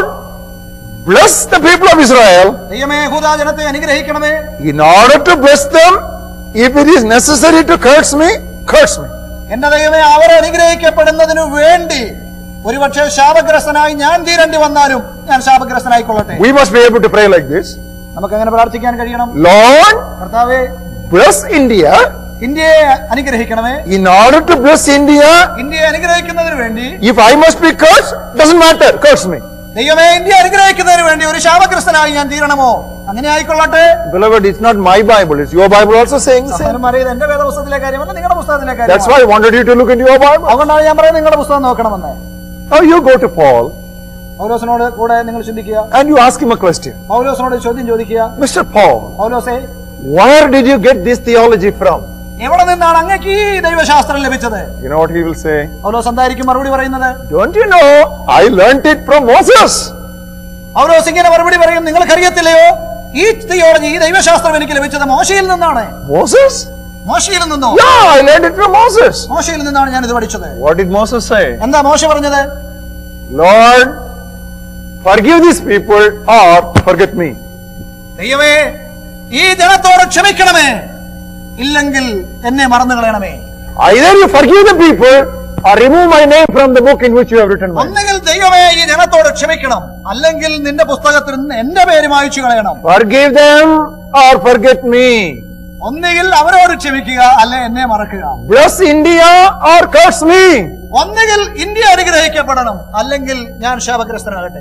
bless the people of Israel. ദൈവമേ യഹൂദ ജനത്തെ അനുഗ്രഹിക്കണമേ. In order to bless them, if it is necessary to curse me, curse me. എന്റെ ദൈവമേ അവർ അനുഗ്രഹിക്കപ്പെടുന്നതിനു വേണ്ടി ഒരുപക്ഷെ ശാപഗ്രസ്തനായി ഞാൻ തീരേണ്ടി വന്നാലും ഞാൻ ശാപഗ്രസ്തനായിക്കൊള്ളട്ടെ. We must be able to pray like this. നമുക്ക് അങ്ങനെ പ്രാർത്ഥിക്കാൻ കഴിയണം. Lord, കർത്താവേ, bless India, ഇന്ത്യയെ അനുഗ്രഹിക്കണമേ. in order to bless India, ഇന്ത്യയെ അനുഗ്രഹിക്കുന്നതിന് വേണ്ടി if I must be cursed, doesn't matter, curse me. ദൈവമേ, ഇന്ത്യ അനുഗ്രഹിക്കുന്നതിന് വേണ്ടി ഒരു ശാപഗ്രസ്തനായി ഞാൻ തീരണമോ? അങ്ങനെ ആയിക്കൊള്ളട്ടെ. Beloved, it's not my Bible, it's your Bible also saying the same. എന്റെ വേദപുസ്തകത്തിലെ കാര്യമല്ല, നിങ്ങളുടെ പുസ്തകത്തിലെ കാര്യം. That's why I wanted you to look into your Bible. അതുകൊണ്ടാണ് ഞാൻ പറയുന്നത് നിങ്ങളുടെ പുസ്തകം നോക്കണമെന്ന്. Now you go to Paul പൗലോസിനോട് കൂടെ നിങ്ങൾ ചിന്തിക്കുക. and you ask him a question. പൗലോസിനോട് ചോദ്യം ചോദിക്കുക. Mister Paul, പൗലോസേ, where did you get this theology from? എവിടെ നിന്നാണ് അങ്ങേക്ക് ഈ ദൈവശാസ്ത്രം ലഭിച്ചത്? You know what he will say? പൗലോസ് എന്തായിരിക്കും മറുപടി പറയുന്നത്? Don't you know, I learnt it from Moses. പൗലോസ് ഇങ്ങനെ മറുപടി പറയും, നിങ്ങൾക്കറിയത്തില്ലയോ ഈ തിയോളജി, ഈ ദൈവശാസ്ത്രം എനിക്ക് ലഭിച്ചത് മോശയിൽ നിന്നാണ്. Moses? മോശയിൽ നിന്നോ? Yeah, I learned it from Moses. മോശയിൽ നിന്നാണ് ഞാൻ ഇത് പഠിച്ചത്. What did Moses say? എന്താ മോശ പറഞ്ഞത്? Lord, forgive these people or forget me. ദൈവമേ, ഈ ജനത്തോട് ക്ഷമിക്കണമേ, ഇല്ലെങ്കിൽ എന്നെ മറന്നു കളയണമേ. Either you forgive the people or remove my name from the book in which you have written my name. ഒന്നുകിൽ ദൈവമേ ഈ ജനത്തോട് ക്ഷമിക്കണം, അല്ലെങ്കിൽ നിന്റെ പുസ്തകത്തിൽ നിന്ന് എന്റെ പേര് മായ്ച്ചു കളയണം. Forgive them or forget me. ഒന്നുകിൽ അവരോട് ക്ഷമിക്കുക, അല്ലെ എന്നെ മറക്കുക. Bless India or curse me. ഒന്നുകിൽ ഇന്ത്യ അനുഗ്രഹിക്കപ്പെടണം, അല്ലെങ്കിൽ ഞാൻ ശാപഗ്രസ്തനാകട്ടെ.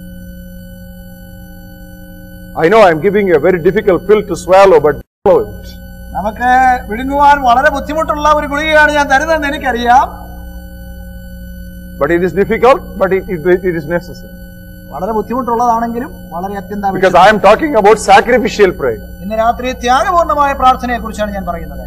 I know I am giving you a very difficult pill to swallow, but swallow it. നമുക്ക് വിഴുങ്ങുവാൻ വളരെ ബുദ്ധിമുട്ടുള്ള ഒരു ഗുളികയാണ് ഞാൻ തരുന്നതെന്ന് എനിക്കറിയാം. But it is difficult, but it, it, it is necessary. വളരെ ബുദ്ധിമുട്ടുള്ളതാണെങ്കിലും വളരെ അത്യന്താപേക്ഷിതം. Because I am talking about sacrificial prayer. ഇന്ന് രാത്രി ത്യാഗപൂർണമായ പ്രാർത്ഥനയെ കുറിച്ചാണ് ഞാൻ പറയുന്നത്.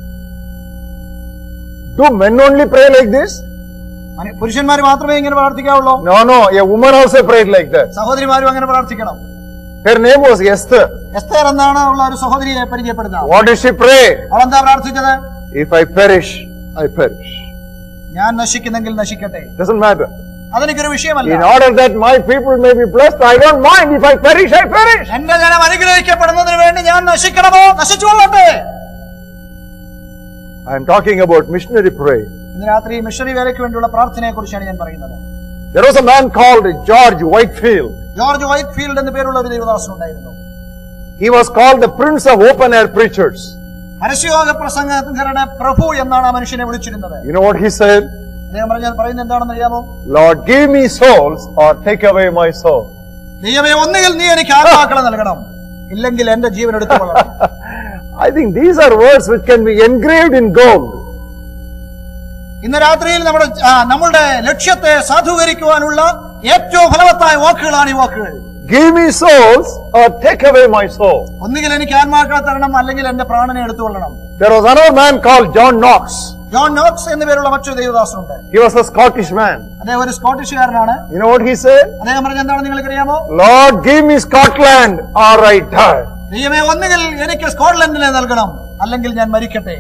Do men only pray like this? പുരുഷന്മാർ മാത്രമേ ഇങ്ങനെ പ്രാർത്ഥിക്കാവുള്ളൂ? No, no. A woman also prayed like that. സഹോദരിമാരും അങ്ങനെ പ്രാർത്ഥിക്കണം. Her name was Esther. Esther എന്നാണ് ഉള്ള ഒരു സഹോദരിയെ പരിചയപ്പെടുന്നത്. What did she pray? അവൾ എന്താ പ്രാർത്ഥിച്ചത്? If I perish, I perish. ഞാൻ നശിക്കുന്നെങ്കിൽ നശിക്കട്ടെ. Doesn't matter. അതെനിക്കൊരു വിഷയമല്ല. In order that my people may be blessed, I don't mind. If I perish, I perish. എന്റെ ജനം അനുഗ്രഹിക്കപ്പെടുന്നതിന് വേണ്ടി ഞാൻ നശിക്കണമോ? നശിച്ചുകൊള്ളട്ടെ. I am talking about missionary prayer. ഇന്ന് രാത്രി മിഷണറി വേലയ്ക്ക് വേണ്ടിയുള്ള പ്രാർത്ഥനയെ കുറിച്ചാണ് ഞാൻ പറയുന്നത്. There was a man called George Whitefield. George Whitefield എന്ന് പേരുള്ള ഒരു ദൈവദാസൻ ഉണ്ടായിരുന്നു. He was called the Prince of Open Air Preachers. പരസ്യയോഗ പ്രസംഗകരുടെ പ്രഭു എന്നാണ് ആ മനുഷ്യനെ വിളിച്ചിരുന്നത്. You know what he said? അദ്ദേഹം പറഞ്ഞാൽ പറയുന്നത് എന്താണെന്ന് അറിയാമോ? Lord, give me souls or take away my soul. ദൈവമേ, ഒന്നുകിൽ നീ എനിക്ക് ആത്മാക്കളെ നൽകണം, ഇല്ലെങ്കിൽ എന്റെ ജീവൻ എടുത്തുകൊള്ളണം. I think these are words which can be engraved in gold. ഇന്ന് രാത്രിയിൽ നമ്മുടെ നമ്മളുടെ ലക്ഷ്യത്തെ സാധൂകരിക്കുവാനുള്ള ഏറ്റവും ഫലവത്തായ വാക്കുകളാണ് ഈ വാക്കുകൾ. Give me souls or take away my soul. ഒന്നുകിൽ എനിക്ക് ആത്മാക്കളെ തരണം, അല്ലെങ്കിൽ എന്റെ പ്രാണനെ എടുത്തുകൊള്ളണം. There was another man called John Knox. John Knox എന്നു പേരുള്ള മറ്റൊരു ദൈവദാസനുണ്ട്. He was a Scottish man. അദ്ദേഹം ഒരു സ്കോട്ടിഷുകാരനാണ്. You know what he said? അദ്ദേഹം പറഞ്ഞത് എന്താണെന്ന് നിങ്ങൾക്കറിയാമോ? Lord, give me Scotland or I die. ദൈവമേ, ഒന്നുകിൽ എനിക്ക് സ്കോട്ട്ലൻഡിനെ നൽകണം, അല്ലെങ്കിൽ ഞാൻ മരിക്കട്ടെ.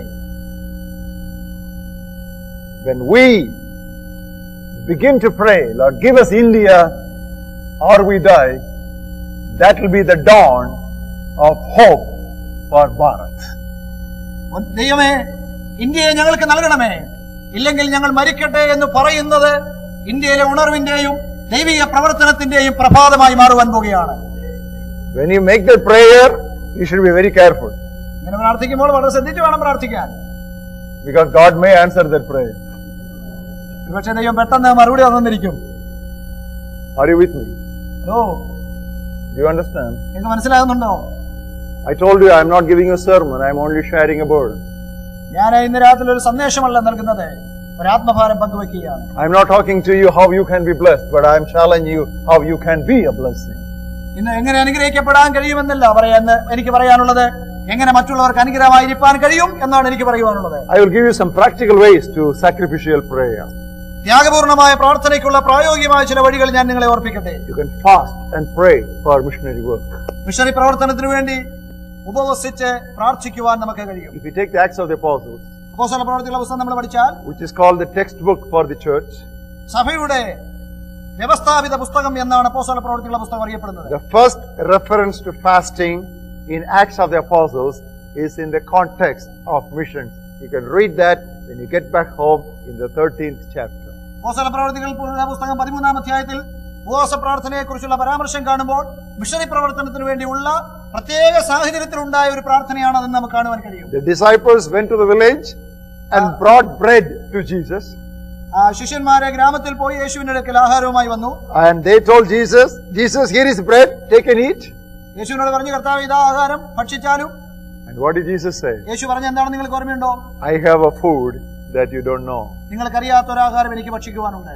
When we begin to pray, Lord, give us India or we die, that will be the dawn of hope for Bharat. ദൈവമേ, ഇന്ത്യയെ ഞങ്ങൾക്ക് നൽകണമേ, ഇല്ലെങ്കിൽ ഞങ്ങൾ മരിക്കട്ടെ എന്ന് പറയുന്നത് ഇന്ത്യയിലെ ഉണർവിന്റെയും ദൈവിക പ്രവർത്തനത്തിന്റെയും പ്രഭാതമായി മാറുവാൻ പോവുകയാണ്. When you make that prayer, you should be very careful. ഇങ്ങനെ പ്രാർത്ഥിക്കുമ്പോൾ വളരെ ശ്രദ്ധിച്ച് വേണം പ്രാർത്ഥിക്കാൻ. Because God may answer that prayer. പക്ഷേ ദൈവം പെട്ടെന്ന് മറുപടി തന്നിരിക്കും. Are you with me? Hello, Do you understand? നിങ്ങൾക്ക് മനസ്സിലാകുന്നുണ്ടോ? I told you I am not giving a sermon, I am only sharing a burden. ഞാൻ ഇന്ന് രാത്രി ഒരു സന്ദേശമല്ല നൽകുന്നത്, ഒരു ആത്മഭാരം പങ്കുവെക്കുകയാണ്. I am not talking to you how you can be blessed, but I am challenging you how you can be a blessing. ഇന്ന് എങ്ങനെ അനുഗ്രഹിക്കപ്പെടാൻ കഴിയുമെന്നല്ല പറയാന്ന് എനിക്ക് പറയാനുള്ളത്, എങ്ങനെ മറ്റുള്ളവർക്ക് അനുഗ്രഹമായിരിക്കാൻ കഴിയും എന്നാണ് എനിക്ക് പറയുവാനുള്ളത്. I will give you some practical ways to sacrificial prayer. ത്യാഗപൂർണമായ പ്രാർത്ഥനയ്ക്കുള്ള പ്രായോഗികമായ ചില വഴികൾ ഞാൻ നിങ്ങളെ ഓർപ്പിക്കട്ടെ. You can fast and pray for missionary work. Missionary പ്രവർത്തനത്തിന് വേണ്ടി ഉപവസിച്ച് പ്രാർത്ഥിക്കുവാൻ നമുക്ക് കഴിയും. If you take the Acts of the Apostles, അപ്പോസ്തല പ്രവൃത്തികളുടെ പുസ്തകം നമ്മൾ പഠിച്ചാൽ, which is called the textbook for the church, സഭയുടെ വ്യവസ്ഥാപിത പുസ്തകം എന്നാണ് അപ്പോസ്തല പ്രവൃത്തികളുടെ പുസ്തകം അറിയപ്പെടുന്നത്. the first reference to fasting in Acts of the Apostles is in the context of missions. You can read that when you get back home in the thirteenth chapter. അപ്പോസ്തല പ്രവൃത്തികളുടെ പുസ്തകം പതിമൂന്നാം അധ്യായത്തിൽ ഉപവാസ പ്രാർത്ഥനയെ കുറിച്ചുള്ള പരാമർശം കാണുമ്പോൾ മിഷണറി പ്രവർത്തനത്തിന് വേണ്ടിയുള്ള പ്രത്യേക സാഹചര്യത്തിൽ ഉണ്ടായ ഒരു പ്രാർത്ഥനയാണ് അതെന്ന് നമുക്ക് കാണുവാൻ കഴിയും. The disciples went to the village and brought bread to Jesus. ആ ശിഷ്യന്മാരെ ഗ്രാമത്തിൽ പോയി യേശുവിന്റെ അടുക്കൽ ആഹാരവുമായി വന്നു. And they told Jesus, Jesus, here is bread, take and eat. യേശുവിനോട് പറഞ്ഞു, കർത്താവേ, ഇതാ ആഹാരം, ഭക്ഷിച്ചാലും. And what did Jesus say? യേശു പറഞ്ഞു എന്താണെന്ന് നിങ്ങൾക്ക് ഓർമ്മയുണ്ടോ? I have a food that you don't know. നിങ്ങൾക്കറിയാത്ത ഒരു ആഹാരം എനിക്ക് ഭക്ഷിക്കുവാനുണ്ട്.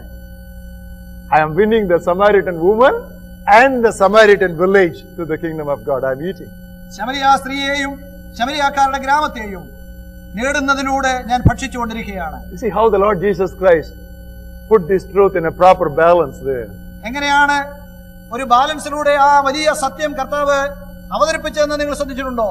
I am winning the Samaritan woman and the Samaritan village to the kingdom of God. I am eating. ശമരിയ സ്ത്രീയെയും ശമരിയാക്കാരുടെ ഗ്രാമത്തെയും നേടുന്നതിലൂടെ ഞാൻ ഭക്ഷിച്ചുകൊണ്ടിരിക്കുകയാണ്. You see how the Lord Jesus Christ put this truth in a proper balance there. എങ്ങനെയാണ് ഒരു ബാലൻസിലൂടെ ആ വലിയ സത്യം കർത്താവ് അവതരിപ്പിച്ചതെന്ന് നിങ്ങൾ ശ്രദ്ധിച്ചിട്ടുണ്ടോ?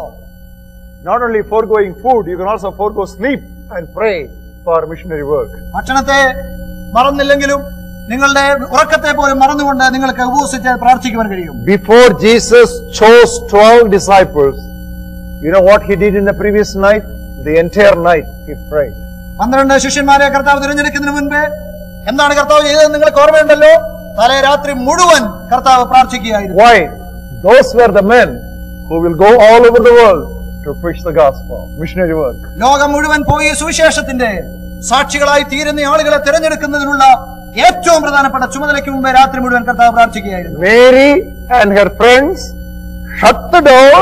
Not only foregoing food, you can also forego sleep and pray for missionary work. ഭക്ഷണത്തെ മറന്നില്ലെങ്കിലും നിങ്ങളുടെ ഉറക്കത്തെ പോലും മറന്നുകൊണ്ട് നിങ്ങൾക്ക് ഉപവസിച്ച് പ്രാർത്ഥിക്കുവാൻ കഴിയും. Before Jesus chose twelve disciples, you know what he did in the previous night? The entire night he prayed. പന്ത്രണ്ട് ശിഷ്യന്മാരെ കർത്താവ് തിരഞ്ഞെടുക്കുന്നതിന് മുൻപേ എന്താണ് കർത്താവ് ചെയ്തതെന്ന് നിങ്ങൾക്ക് ഓർമ്മയുണ്ടല്ലോ? തലേ രാത്രി മുഴുവൻ കർത്താവ് പ്രാർത്ഥിക്കുകയായിരുന്നു. Why? Those were the men who will go all over the world to preach the gospel, missionary work. ലോകം മുഴുവൻ പോയി സുവിശേഷത്തിന്റെ സാക്ഷികളായി തീരുന്ന ആളുകളെ തിരഞ്ഞെടുക്കുന്നതിനുള്ള ഏറ്റവും പ്രധാനപ്പെട്ട ചുമതലയ്ക്ക് മുമ്പേ രാത്രി മുഴുവൻ കർത്താവ് പ്രാർത്ഥിക്കുകയായിരുന്നു. Mary and her friends shut the door.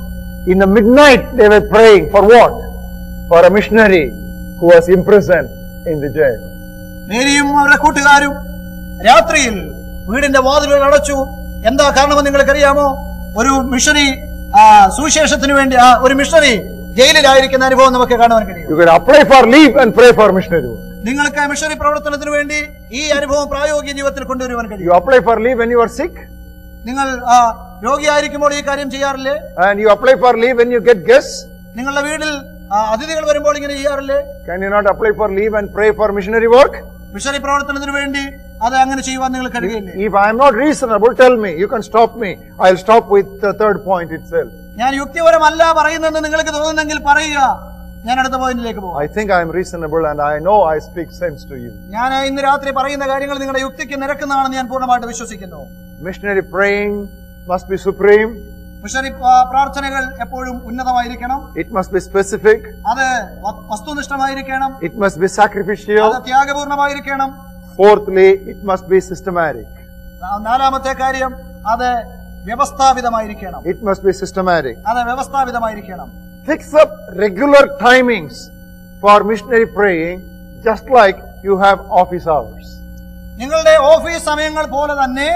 In the midnight they were praying for what? For a missionary who was imprisoned in the jail. മേരിയും അവരുടെ കൂട്ടുകാരും രാത്രിയിൽ വീടിന്റെ വാതിലുകൾ അടച്ചു. എന്താ കാരണമെന്ന് നിങ്ങൾക്കറിയാമോ? ഒരു മിഷണറി സുവിശേഷത്തിന് വേണ്ടി ഒരു മിഷണറി ജയിലിലായിരിക്കുന്ന അനുഭവം നമുക്ക് കാണുവാൻ കഴിയും. You can apply for leave and pray for missionary work. നിങ്ങൾക്ക് മിഷണറി പ്രവർത്തനത്തിന് വേണ്ടി ഈ അനുഭവം പ്രായോഗിക ജീവിതത്തിൽ കൊണ്ടുവരുവാൻ കഴിയും. You apply for leave when you are sick. നിങ്ങൾ രോഗിയായിരിക്കുമ്പോൾ ഈ കാര്യം ചെയ്യാറില്ലേ? And you apply for leave when you get guests. നിങ്ങളുടെ വീട്ടിൽ അതിഥികൾ വരുമ്പോൾ ഇങ്ങനെ ചെയ്യാറില്ലേ? Can you not apply for leave and pray for missionary work? Missionary പ്രവർത്തനത്തിന് വേണ്ടി അത് അങ്ങനെ ചെയ്യുവാൻ നിങ്ങൾ കഴിയില്ലേ? If I am not reasonable, tell me. You can stop me. I'll stop with the third point itself. ഞാൻ യുക്തിപരമല്ല പറയുന്നതെന്ന് നിങ്ങൾക്ക് തോന്നുന്നെങ്കിൽ പറയുക. ഞാൻ അടുത്ത പോയിന്റിലേക്ക് പോകും. I think I am reasonable and I know I speak sense to you. ഞാൻ ഇന്ന് രാത്രി പറയുന്ന കാര്യങ്ങൾ നിങ്ങളുടെ യുക്തിക്ക് നിരക്കുന്നതാണെന്ന് ഞാൻ പൂർണ്ണമായിട്ട് വിശ്വസിക്കുന്നു. Missionary praying must be supreme. Missionary പ്രാർത്ഥനകൾ എപ്പോഴും ഉന്നതമായിരിക്കണം. It must be specific. അത് വസ്തുനിഷ്ഠമായിരിക്കണം. It must be sacrificial. അത് ത്യാഗപൂർണമായിരിക്കണം. Fourthly, it must be systematic. നാലാമത്തെ കാര്യം അത് വ്യവസ്ഥാപിതമായിരിക്കണം. It must be systematic. അത് വ്യവസ്ഥാപിതമായിരിക്കണം. Fix up regular timings for missionary praying, just like you have office hours. നിങ്ങളുടെ ഓഫീസ് സമയങ്ങൾ പോലെ തന്നെ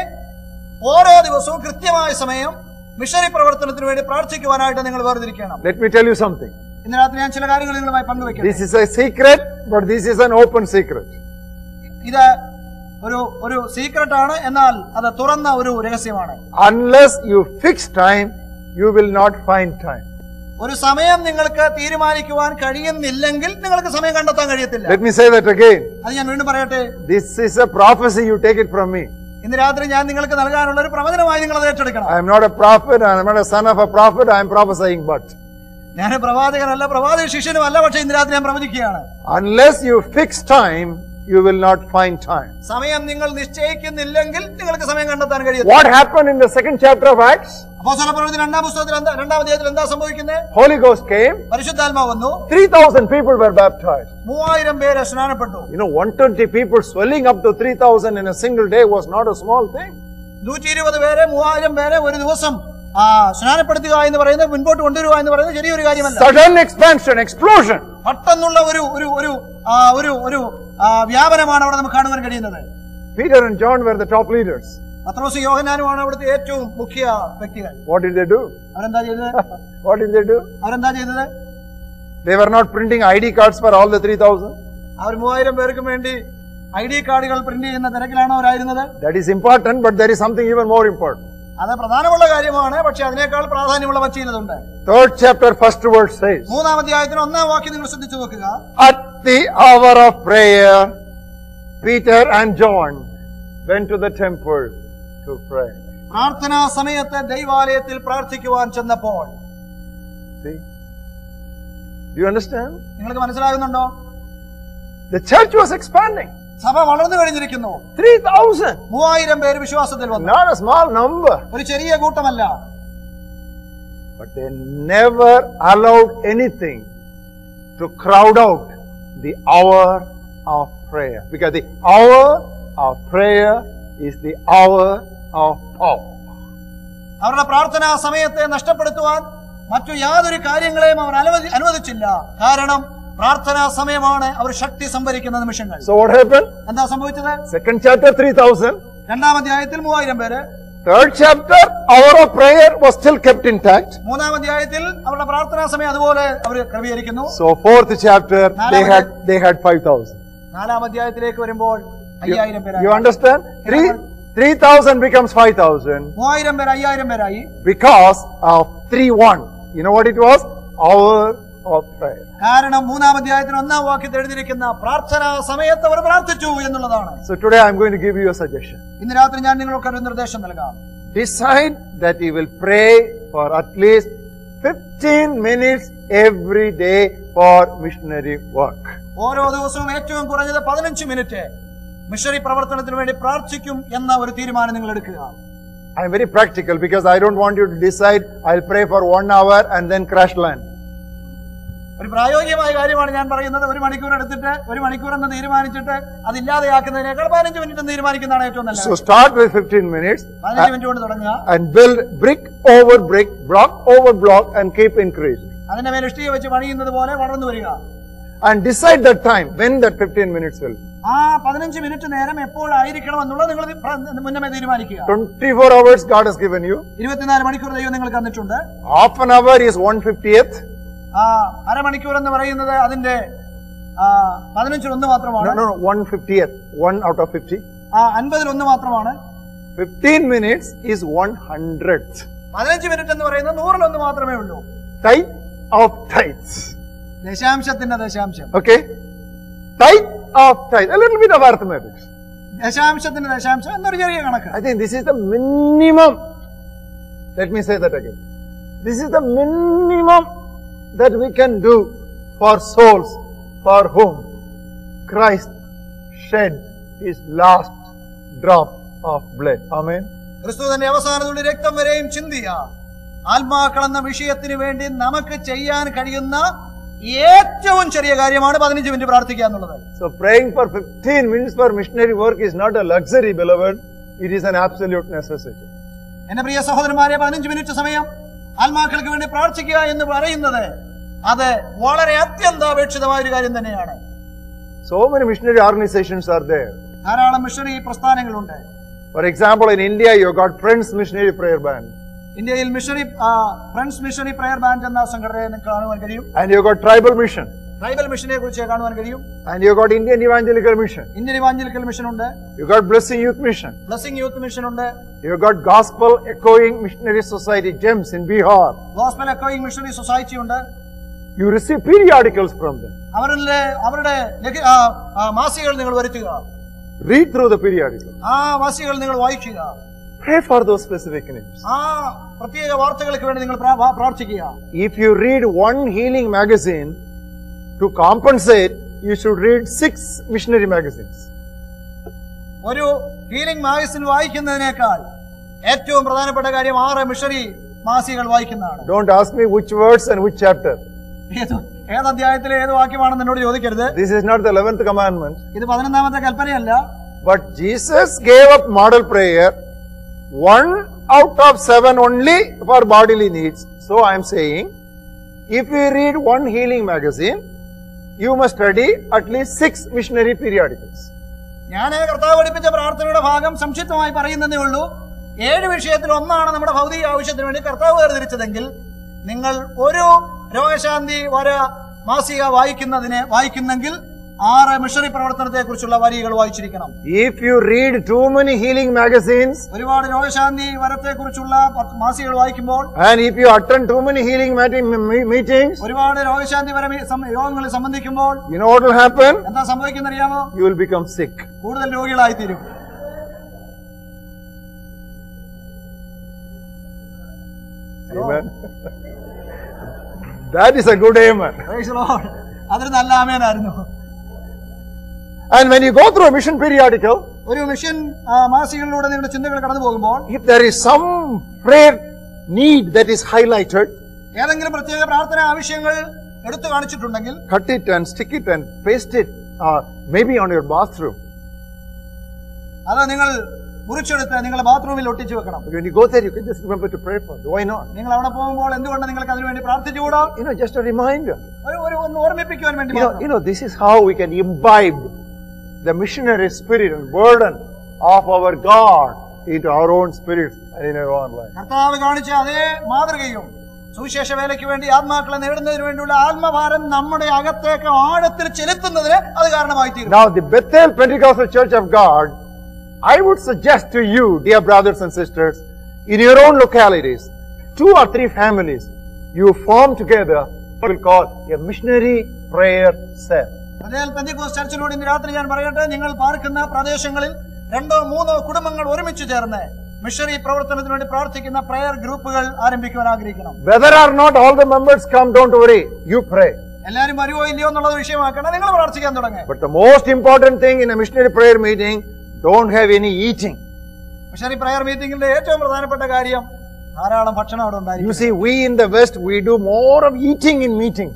ഓരോ ദിവസവും കൃത്യമായ സമയം മിഷണറി പ്രവർത്തനത്തിന് വേണ്ടി പ്രാർത്ഥിക്കുവാനായിട്ട് നിങ്ങൾ വേർതിരിക്കണം. Let me tell you something. ഇന്ന് രാത്രി ഞാൻ ചില കാര്യങ്ങൾ നിങ്ങളുമായി പങ്കുവെക്കാം. This is a secret, but this is an open secret. ഇത് ഒരു ഒരു സീക്രട്ട് ആണ്, എന്നാൽ അത് തുറന്ന ഒരു രഹസ്യമാണ്. Unless you fix time, you will not find time. ഒരു സമയം നിങ്ങൾക്ക് തീരുമാനിക്കുവാൻ കഴിയുന്നില്ലെങ്കിൽ നിങ്ങൾക്ക് സമയം കണ്ടെത്താൻ കഴിയത്തില്ല. Let me say that again. അത് ഞാൻ വീണ്ടും പറയട്ടെ. This is a prophecy, you take it from me. ഇന്ന് രാത്രി ഞാൻ നിങ്ങൾക്ക് നൽകാനുള്ള ഒരു പ്രവചനമായി നിങ്ങൾ അത് ഏറ്റെടുക്കണം. I am not a prophet, I am not a son of a prophet, I am prophesying but. ഞാൻ പ്രവാചകനല്ല, പ്രവാചക ശിഷ്യനുമല്ല, പക്ഷെ ഇന്ന് രാത്രി ഞാൻ പ്രവചിക്കുകയാണ്. Unless you fix time, you will not find time. സമയം നിങ്ങൾ നിശ്ചയിക്കുന്നില്ലെങ്കിൽ നിങ്ങൾക്ക് സമയം കണ്ടെത്താൻ കഴിയും. What happened in the second chapter of Acts? അപ്പോസ്തലപ്രവൃത്തി രണ്ടാം പുസ്തകത്തിൽ രണ്ടാം അധ്യായത്തിൽ എന്താ സംഭവിക്കുന്നത്? Holy Ghost came. പരിശുദ്ധാത്മാവ് വന്നു. three thousand people were baptized. മൂവായിരം പേര് സ്നാനപ്പെട്ടു. You know, one hundred twenty people swelling up to three thousand in a single day was not a small thing. നൂറ്റി ഇരുപത് പേരെ മൂവായിരം പേരെ ഒരു ദിവസം ആ സ്നാനപ്പെടുത്തുക എന്ന് പറയുന്നത്, മുൻപോട്ട് കൊണ്ടുവരിക എന്ന് പറയുന്നത് ചെറിയൊരു കാര്യമല്ല. Sudden expansion, explosion. പെട്ടെന്നുള്ള ഒരു ഒരു ഒരു ഒരു ഒരു വ്യാപനമാണ് അവിടെ നമുക്ക് കാണുവാൻ കഴിയുന്നത്. Peter and John were the top leaders. പത്രോസും യോഹന്നാനുമാണ് അവിടുത്തെ ഏറ്റവും മുഖ്യ വ്യക്തികൾ. What did they do? അവരെന്താ ചെയ്തത്? What did they do? അവരെന്താ ചെയ്തത്? They were not printing I D cards for all the three thousand. അവർ മൂവായിരം പേർക്കും വേണ്ടി ഐ ഡി കാർഡുകൾ പ്രിന്റ് ചെയ്യുന്ന തിരക്കിലാണോ അവരായിരുന്നത്? That is important, but there is something even more important. അത് പ്രധാനമുള്ള കാര്യമാണ്, പക്ഷെ അതിനേക്കാൾ പ്രാധാന്യമുള്ള മറ്റൊന്നുണ്ട്. Third chapter, first verse says. മൂന്നാം അധ്യായത്തിന് ഒന്നാം വാക്യം നിങ്ങൾ ശ്രദ്ധിച്ചു നോക്കുക. At the hour of prayer, Peter and John went to the temple to pray. പ്രാർത്ഥനാ സമയത്ത് ദൈവാലയത്തിൽ പ്രാർത്ഥിക്കുവാൻ ചെന്നപ്പോൾ. See? Do you understand? നിങ്ങൾക്ക് മനസ്സിലാകുന്നുണ്ടോ? The church was expanding. സഭ വളർന്നു കഴിഞ്ഞിരിക്കുന്നു. three thousand. മൂവായിരം പേര് വിശ്വാസത്തിൽ വന്നു. Not a small number. ഒരു ചെറിയ കൂട്ടമല്ല. But they never allowed anything to crowd out the hour of prayer. Because the hour of prayer is the hour of power. അവരുടെ പ്രാർത്ഥനാ സമയത്തെ നഷ്ടപ്പെടുത്തുവാൻ മറ്റു യാതൊരു കാര്യങ്ങളെയും അവർ അനുവദിച്ചില്ല. കാരണം പ്രാർത്ഥനാ സമയമാണ് അവർ ശക്തി സംഭരിക്കുന്ന നിമിഷങ്ങൾ. So what happened? എന്താ സംഭവിച്ചത്? Second chapter three thousand. രണ്ടാം അധ്യായത്തിൽ മൂവായിരം പേര്. Third chapter, hour of prayer was still kept intact. മൂന്നാം അധ്യായത്തിൽ അവരുടെ പ്രാർത്ഥനാ സമയം അതുപോലെ അവർ ക്രമീകരിക്കുന്നു. So fourth chapter, they had they had five thousand. നാലാം അധ്യായത്തിലേക്ക് വരുമ്പോൾ അയ്യായിരം പേരായി. You understand? Three three thousand becomes five thousand. മൂവായിരം പേര് അയ്യായിരം പേരായി. Because of three one. You know what it was? Hour of prayer. കാരണം മൂന്നാം അധ്യായത്തിന് ഒന്നാം വാക്യത്തിൽ എഴുതിയിരിക്കുന്ന പ്രാർത്ഥനാ സമയത്ത് അവർ പ്രാർത്ഥിച്ചു എന്നുള്ളതാണ്. So today I am going to give you a suggestion. ഇന്ന് രാത്രി ഞാൻ നിങ്ങൾക്ക് ഒരു നിർദ്ദേശം നൽകാം. Decide that you will pray for at least fifteen minutes every day for missionary work. ഓരോ ദിവസവും ഏറ്റവും കുറഞ്ഞത് പതിനഞ്ച് മിനിറ്റ് മിഷണറി പ്രവർത്തനത്തിന് വേണ്ടി പ്രാർത്ഥിക്കും എന്ന ഒരു തീരുമാനം നിങ്ങൾ എടുക്കുക. I am very practical because I don't want you to decide I'll pray for one hour and then crash land. ഒരു പ്രായോഗികമായ കാര്യമാണ് ഞാൻ പറയുന്നത്. ഒരു മണിക്കൂർ എടുത്തിട്ട് ഒരു മണിക്കൂർ എന്ന് തീരുമാനിച്ചിട്ട് അതില്ലാതെയാക്കുന്നതിനേക്കാൾ പതിനഞ്ച് മിനിറ്റ് തീരുമാനിക്കുന്നതാണ് ഏറ്റവും നല്ലത്. So start with fifteen minutes പതിനഞ്ച് മിനിറ്റ് കൊണ്ട് തുടങ്ങുക. and build brick over brick, block over block and keep increasing. അതിന്റെ മേൽ ഇഷ്ടിക വെച്ച് പണിയുന്നത് പോലെ വളർന്നു വരിക. And decide that time when that fifteen minutes will. ആ പതിനഞ്ച് മിനിറ്റ് നേരം എപ്പോഴായിരിക്കണം എന്നുള്ളത് നിങ്ങൾ മുന്നമേ തീരുമാനിക്കുക. twenty-four hours God has given you. ഇരുപത്തിനാല് മണിക്കൂർ ദൈവം നിങ്ങൾക്ക് തന്നിട്ടുണ്ട്. Half an hour is one fiftieth. ആ അരമണിക്കൂർ എന്ന് പറയുന്നത് അതിന്റെ പതിനഞ്ചിൽ ഒന്ന് മാത്രമാണ്. No, no, no, one fiftieth. One out of fifty. ആ അൻപതിൽ ഒന്ന് മാത്രമാണ്. fifteen minutes is one hundredth. പതിനഞ്ച് മിനിറ്റ് എന്ന് പറയുന്നത് നൂറിൽ ഒന്ന് മാത്രമേ ഉള്ളൂ. Tithe of tithes. ദശാംശത്തിന്റെ ദശാംശം. Okay? Tithe of tithe. A little bit of arithmetic. ദശാംശത്തിന്റെ ദശാംശം എന്നൊരു ചെറിയ കണക്ക്. I think this is the minimum. Let me say that again. This is the minimum that we can do for souls for whom Christ shed his last drop of blood. Amen. ക്രിസ്തു തന്റെ അവസാനത്തുള്ള രക്തം വരെയും ചിന്തിയ ആത്മാക്കൾ എന്ന വിഷയത്തിന് വേണ്ടി നമുക്ക് ചെയ്യാൻ കഴിയുന്ന ഏറ്റവും ചെറിയ കാര്യമാണ് പതിനഞ്ച് മിനിറ്റ് പ്രാർത്ഥിക്കുക എന്നുള്ളത്. So praying for fifteen minutes for missionary work is not a luxury, beloved. It is an absolute necessity. എന്റെ പ്രിയ സഹോദരന്മാരെ, പതിനഞ്ച് മിനിറ്റ് സമയം ആത്മാക്കൾക്ക് വേണ്ടി പ്രാർത്ഥിക്കുക എന്ന് പറയുന്നത് അത് വളരെ അത്യന്താപേക്ഷിതമായ ഒരു കാര്യം തന്നെയാണ്. So many missionary organizations are there. ധാരാളം മിഷണറി പ്രസ്ഥാനങ്ങളുണ്ട്. For example, in India you got Friends Missionary Prayer Band. ഇന്ത്യയിൽ missionary friends missionary prayer band എന്ന സംഘടനയെ കാണുവാൻ കഴിയും. And you got Tribal Mission. Tribal മിഷനെ കുറിച്ച് കാണുവാൻ കഴിയും. And you got Indian Evangelical Mission. Indian evangelical mission ഉണ്ട്. You got Blessing Youth Mission. Blessing youth mission ഉണ്ട്. You got Gospel Echoing Missionary Society, GEMS in Bihar. Gospel എക്കോയിങ് മിഷണറി സൊസൈറ്റി ഉണ്ട്. You receive periodicals from them. അവരുടെ അവരുടെ മാസികകൾ നിങ്ങൾ വരുത്തുക. Read through the periodicals. ആ മാസികകൾ നിങ്ങൾ വായിക്കുക. Pray for those specific names. ആ പ്രത്യേക വാർത്തകൾക്ക് വേണ്ടി നിങ്ങൾ പ്രാർത്ഥിക്കുക. If you read one healing magazine, to compensate, you should read six missionary magazines. ഒരു ഹീലിംഗ് മാഗസിൻ വായിക്കുന്നതിനേക്കാൾ ഏറ്റവും പ്രധാനപ്പെട്ട കാര്യം ആറ് മിഷണറി മാസികകൾ വായിക്കുന്നതാണ്. Don't ask me which words and which chapter. ഏത് അധ്യായത്തിലെ ഏത് വാക്യമാണെന്ന് എന്നോട് ചോദിക്കരുത്. This is not the eleventh commandment. ഇത് പതിനൊന്നാമത്തെ കൽപ്പനയല്ല. But Jesus gave up model prayer, one out of seven only for bodily needs. So I am saying, if you read one healing magazine, you must study at least six missionary periodicals. ഞാൻ കർത്താവ് പഠിപ്പിച്ച പ്രാർത്ഥനയുടെ ഭാഗം സംക്ഷിപ്തമായി പറയുന്നതേ ഉള്ളൂ. ഏഴ് വിഷയത്തിൽ ഒന്നാണ് നമ്മുടെ ഭൗതിക ആവശ്യത്തിന് വേണ്ടി കർത്താവ് വേർതിരിച്ചതെങ്കിൽ നിങ്ങൾ ഒരു രോഗശാന്തി വര മാസിക വായിക്കുന്നതിനെ വായിക്കുന്നെങ്കിൽ ആറ് മിഷണറി പ്രവർത്തനത്തെ കുറിച്ചുള്ള വരികൾ വായിച്ചിരിക്കണം. If you read too many healing magazines, ഒരുപാട് രോഗശാന്തി വരത്തെ കുറിച്ചുള്ള മാസികകൾ വായിക്കുമ്പോൾ, and if you attend too many healing meetings, ഒരുപാട് രോഗശാന്തി വര യോഗങ്ങളിൽ സംബന്ധിക്കുമ്പോൾ, you know what will happen? എന്താ സംഭവിക്കുന്നത് അറിയാമോ? You will become sick. കൂടുതൽ രോഗികളായി തീരും. Amen. That is a good amen. Praise the Lord. അതൊരു നല്ല ആമേനായിരുന്നു. And when you go through a mission periodical, ഒരു മിഷൻ മാസികകളിലൂടെ നിങ്ങളുടെ ചിന്തകൾ കടന്നു പോകുമ്പോൾ, if there is some prayer need that is highlighted, ഏതെങ്കിലും പ്രത്യേക പ്രാർത്ഥന ആവശ്യങ്ങൾ എടുത്തു കാണിച്ചിട്ടുണ്ടെങ്കിൽ cut it and stick it and paste it, uh, maybe on your bathroom. അത് നിങ്ങൾ മുറിച്ചെടുത്ത് നിങ്ങളുടെ ബാത്റൂമിൽ ഒട്ടിച്ചു വെക്കണം. When you go there, you can just remember to pray for it. Why not? നിങ്ങൾ അവിടെ പോകുമ്പോൾ എന്തുകൊണ്ട് നിങ്ങൾക്ക് അതിനുവേണ്ടി പ്രാർത്ഥിച്ചുകൂടാ? You know, just a reminder. ഒരു ഒരു ഒന്ന് ഓർമ്മിപ്പിക്കുവാൻ വേണ്ടി. You know, you know, this is how we can imbibe the missionary spirit and burden of our God into our own spirits and in our own life. കർത്താവ് കാണിച്ച അതേ മാതൃകയും സുവിശേഷ വേലയ്ക്ക് വേണ്ടി ആത്മാക്കളെ നേടുന്നതിന് വേണ്ടിയുള്ള ആത്മഭാരം നമ്മുടെ അകത്തേക്ക് ആഴത്തിൽ ചെലുത്തുന്നതിന് അത് കാരണമായി തീരും. Now, the Bethel Pentecostal Church of God, I would suggest to you, dear brothers and sisters, in your own localities, two or three families, you form together what we call a missionary prayer cell. Bethel Pentecost ചർച്ചിനോട് ഇന്ന് രാത്രി ഞാൻ പറയട്ടെ, നിങ്ങൾ പാർക്കുന്ന പ്രദേശങ്ങളിൽ രണ്ടോ മൂന്നോ കുടുംബങ്ങൾ ഒരുമിച്ച് ചേർന്ന് മിഷണറി പ്രവർത്തനത്തിന് വേണ്ടി പ്രാർത്ഥിക്കുന്ന പ്രയർ ഗ്രൂപ്പുകൾ ആരംഭിക്കുവാൻ ആഗ്രഹിക്കണം. Whether or not all the members come, don't worry, you pray. എല്ലാവരും വരുവോ ഇല്ലയോ എന്നുള്ളത് വിഷയമാക്കണം, നിങ്ങൾ പ്രാർത്ഥിക്കാൻ തുടങ്ങുക. But the most important thing in a missionary prayer meeting, don't have any eating. Missionary prayer മീറ്റിംഗിന്റെ ഏറ്റവും പ്രധാനപ്പെട്ട കാര്യം ധാരാളം ഭക്ഷണം അവിടെ ഉണ്ടായിരിക്കും. You see, we in the West, we do more of eating in meetings.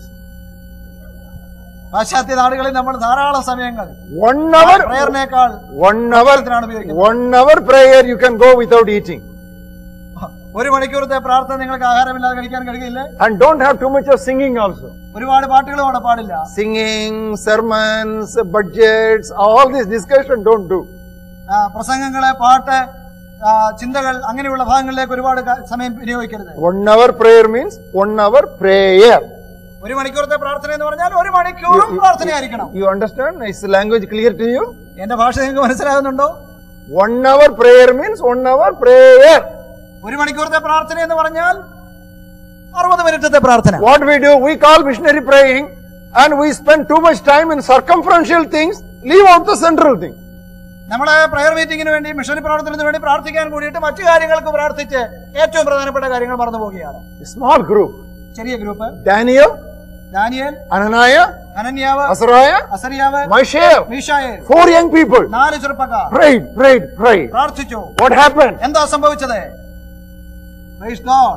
പാശ്ചാത്യ നാടുകളിൽ നമ്മൾ ധാരാളം സമയങ്ങൾ One hour, പ്രയറിനേക്കാൾ one hour, one hour prayer you can go without eating. ഒരു മണിക്കൂറത്തെ പ്രാർത്ഥന നിങ്ങൾക്ക് ആഹാരമില്ലാതെ കഴിക്കാൻ കഴിയില്ല. And don't have too much of singing also. ഒരുപാട് പാട്ടുകളും അവിടെ പാടില്ല. Singing, sermons, budgets, all this discussion don't do. പ്രസംഗങ്ങള്, പാട്ട്, ചിന്തകൾ അങ്ങനെയുള്ള ഭാഗങ്ങളിലേക്ക് ഒരുപാട് സമയം വിനിയോഗിക്കരുത്. One hour prayer means one hour prayer. ഒരു മണിക്കൂറത്തെ പ്രാർത്ഥന എന്ന് പറഞ്ഞാൽ ഒരു മണിക്കൂറും പ്രാർത്ഥനയായിരിക്കണം. You understand? Is the language clear to you? എന്റെ ഭാഷ നിങ്ങൾക്ക് മനസ്സിലാകുന്നുണ്ടോ? One hour prayer means one hour prayer. ഒരു മണിക്കൂറത്തെ പ്രാർത്ഥന എന്ന് പറഞ്ഞാൽ അറുപത് മിനിറ്റത്തെ പ്രാർത്ഥന. What we do, we call missionary praying and we spend too much time in circumferential things, leave out the central thing. നമ്മളെ പ്രയർ മീറ്റിംഗിന് വേണ്ടി മിഷണറി പ്രവർത്തനത്തിന് വേണ്ടി പ്രാർത്ഥിക്കാൻ കൂടിയിട്ട് മറ്റു കാര്യങ്ങൾക്ക് പ്രാർത്ഥിച്ച് ഏറ്റവും പ്രധാനപ്പെട്ട കാര്യങ്ങൾ മറന്നു പോവുകയാണ്. Small group. ചെറിയ group. Daniel, Daniel, Ananiah, Ananiah, Azariah, Azariah, Mishael, Mishael. Four young people. നാല് ചെറുപ്പക്കാർ. Prayed, prayed, prayed. പ്രാർത്ഥിച്ചു. What happened? എന്താ സംഭവിച്ചത്? Praise God.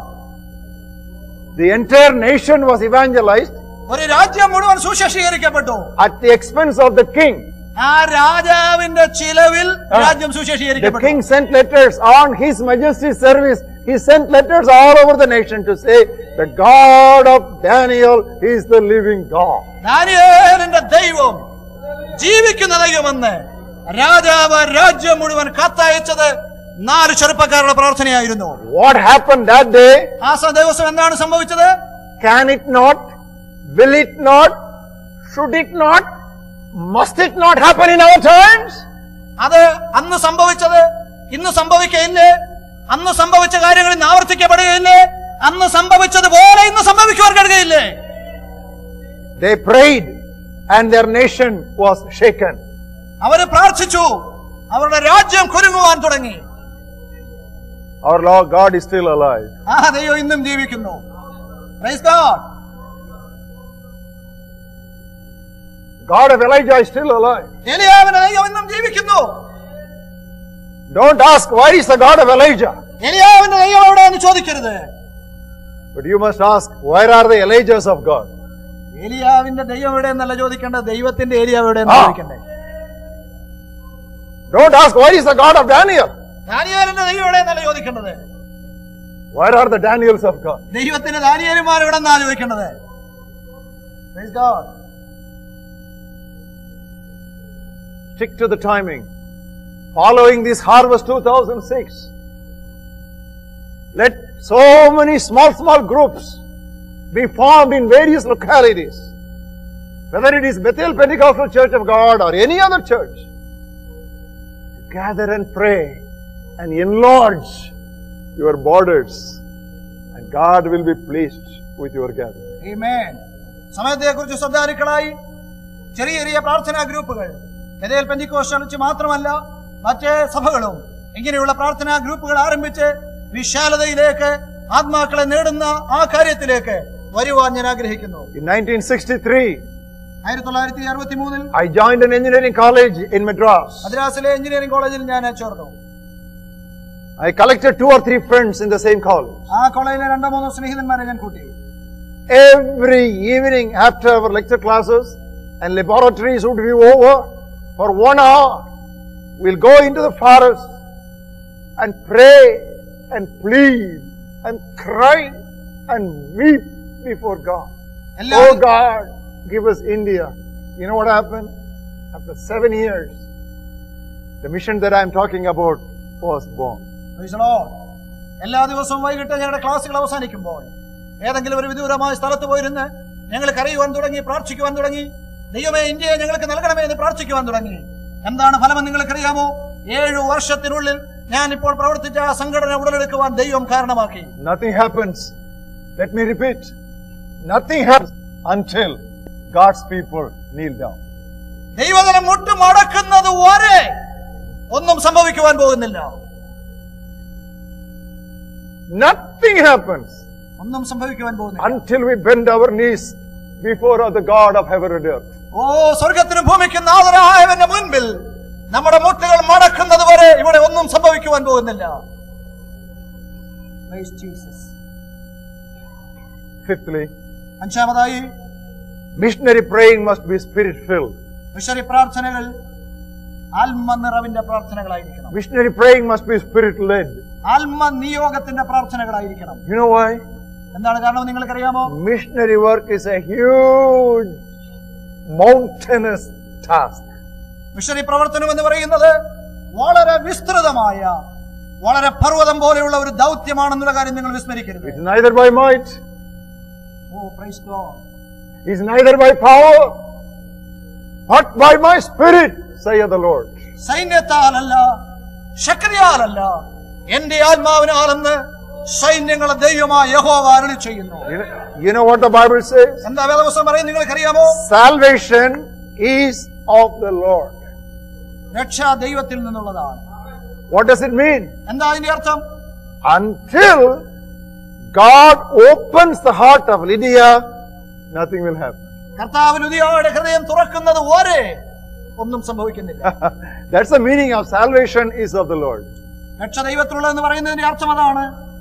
The entire nation was evangelized. ഒരു രാജ്യം മുഴുവൻ സുശേഷീകരിക്കപ്പെട്ടു. At the expense of the king. ആ രാജാവിന്റെ ചിലവിൽ രാജ്യം The സുശേഷീകരിക്കപ്പെട്ടു. king sent letters on His Majesty's service. He sent letters all over the nation to say, the God of Daniel is the living God. ദാനിയേലിന്റെ ദൈവം ജീവിക്കുന്ന ദൈവമെന്ന് രാജാവ് രാജ്യം മുഴുവൻ കത്തയച്ചത് നാല് ചെറുപ്പക്കാരുടെ പ്രാർത്ഥനയായിരുന്നു. What happened that day? ആ ദിവസം എന്താണ് സംഭവിച്ചത്? Can it not? Will it not? Should it not? Must it not happen in our times? അത് അന്ന് സംഭവിച്ചത് ഇന്ന് സംഭവിക്കയില്ലേ? അന്ന് സംഭവിച്ച കാര്യങ്ങൾ ഇന്ന് ആവർത്തിക്കപ്പെടുകയില്ലേ? അന്ന് സംഭവിച്ചതുപോലെ ഇന്ന് സംഭവിക്കുവാൻ കഴിയുകയില്ലേ? They prayed and their nation was shaken. അവര് പ്രാർത്ഥിച്ചു, അവരുടെ രാജ്യം കുലുങ്ങുവാൻ തുടങ്ങി. Our Lord God is still alive. ആ ദൈവം ഇന്നും ജീവിക്കുന്നു. Praise God. God of Elijah is still alive. എലിയാവിന്റെ ദൈവം ഇന്നും ജീവിക്കുന്നു. Don't ask, where is the God of Elijah? എലിയാവിന്റെ ദൈവം എവിടെയെന്ന് ചോദിക്കരുത്. But you must ask, where are the Elijahs of God? എലിയാവിന്റെ ദൈവം എവിടെയെന്നല്ല ചോദിക്കേണ്ടത്, ദൈവത്തിന്റെ എലിയാവ് എവിടെയെന്ന് ചോദിക്കണ്ടേ. Don't ask, where is the God of Daniel? ദാനിയേലിന്റെ ദൈവം എവിടെയെന്നല്ല ചോദിക്കേണ്ടത്. Where are the Daniels of God? ദൈവത്തിന്റെ ദാനിയേലുമാർ എവിടെന്നാ ചോദിക്കേണ്ടത്. Praise God. Stick to the timing. Following this harvest two thousand six, let so many small, small groups be formed in various localities. Whether it is Bethel Pentecostal Church of God or any other church, gather and pray and enlarge your borders, and God will be pleased with your gathering. Amen. സമയത്തെക്കുറിച്ച് ശ്രദ്ധാലുക്കളായി ചെറിയ ചെറിയ പ്രാർത്ഥനാ ഗ്രൂപ്പുകൾ ബഥേൽ പെന്തക്കോസ്ത് ചർച്ച് മാത്രമല്ല മറ്റ് സഭകളും ഇങ്ങനെയുള്ള പ്രാർത്ഥനാ ഗ്രൂപ്പുകൾ ആരംഭിച്ച് വിശാലതയിലേക്ക് ആത്മാക്കളെ നേടുന്ന ആ കാര്യത്തിലേക്ക് വരുവാൻ ഞാൻ ആഗ്രഹിക്കുന്നു. In nineteen sixty-three, ആയിരത്തി തൊള്ളായിരത്തി അറുപത്തി മൂന്നിൽ I joined an engineering college in Madras. മദ്രാസിലെ എഞ്ചിനീയറിംഗ് കോളേജിൽ ഞാൻ ചേർന്നു. I collected two or three friends in the same college. ആ കോളേജിലെ രണ്ടോ മൂന്നോ സ്നേഹിതന്മാരെ ഞാൻ കൂട്ടി. every evening after our lecture classes and laboratories would be over, for one hour, we'll go into the forest and pray and plead and cry and weep before God. Oh God, give us India. You know what happened? After seven years, the mission that I am talking about was born. Praise the Lord. എല്ലാ ദിവസവും വൈകിട്ട് ഞങ്ങളുടെ ക്ലാസ്സുകൾ അവസാനിക്കുമ്പോൾ ഏതെങ്കിലും ഒരു വിദൂരമായ സ്ഥലത്ത് പോയിരുന്ന് ഞങ്ങൾ കരയുവാൻ തുടങ്ങി, പ്രാർത്ഥിക്കുവാൻ തുടങ്ങി. ദൈവമേ, ഇന്ത്യയെ ഞങ്ങൾക്ക് നൽകണമേ എന്ന് പ്രാർത്ഥിക്കുവാൻ തുടങ്ങി. എന്താണ് ഫലമെന്ന് നിങ്ങൾക്കറിയാമോ? ഏഴു വർഷത്തിനുള്ളിൽ ഞാൻ ഇപ്പോൾ പ്രവർത്തിച്ച ആ സംഘടന ഉടലെടുക്കുവാൻ ദൈവം കാരണമാക്കി. Nothing happens. Let me repeat. Nothing happens until God's people kneel down. ദൈവജനം മുട്ടുമടക്കുന്നത് വരെ ഒന്നും സംഭവിക്കുവാൻ പോകുന്നില്ല. Nothing happens ഒന്നും സംഭവിക്കുവാൻ പോകുന്നില്ല until we bend our knees before the God of heaven and earth. ഓ സ്വർഗത്തിനും ഭൂമിക്കും നാഥനായവന്റെ മുൻപിൽ നമ്മുടെ മുട്ടുകൾ മടക്കുന്നത് വരെ ഇവിടെ ഒന്നും സംഭവിക്കുവാൻ പോകുന്നില്ല. Praise Jesus. Fifthly, അഞ്ചാമതായി, missionary praying must be spirit filled. Missionary പ്രാർത്ഥനകൾ ആത്മ നിറവിന്റെ പ്രാർത്ഥനകളായിരിക്കണം. Missionary praying must be spirit led. Atma നിയോഗത്തിന്റെ പ്രാർത്ഥനകളായിരിക്കണം. You know why? എന്താണ് കാരണം നിങ്ങൾക്കറിയാമോ? Missionary work is a huge mountainous task. Missionary പ്രവർത്തനം എന്ന് പറയുന്നത് വളരെ വിസ്തൃതമായ, വളരെ പർവ്വതം പോലെയുള്ള ഒരു ദൗത്യമാണെന്നുള്ള കാര്യം നിങ്ങൾ വിസ്മരിക്കരുത്. It's neither by might. Oh, praise God. It's neither by power, but by my spirit, saith the Lord. സൈന്യത്താലല്ല, ശക്തിയാലല്ല, എന്റെ ആത്മാവിനാലെന്ന് സൈന്യങ്ങളെ ദൈവമായ യഹോവ അരുളി ചെയ്യുന്നു. You know what the Bible says? എന്താ വേദപുസ്തകം പറയുന്നത് നിങ്ങൾക്കറിയാമോ? Salvation is of the Lord. രക്ഷ ദൈവത്തിൽ നിന്നുള്ളതാണ്. What does it mean? എന്താ അതിന്റെ അർത്ഥം? Until God opens the heart of Lydia, nothing will happen. കർത്താവ് ലുദിയയുടെ ഹൃദയം തുറക്കുന്നത് വരെ ഒന്നും സംഭവിക്കുന്നില്ല. That's the meaning of salvation is of the Lord. രക്ഷ ദൈവത്തിലുള്ളതെന്ന് പറയുന്നതിന്റെ അർത്ഥം അതാണ്.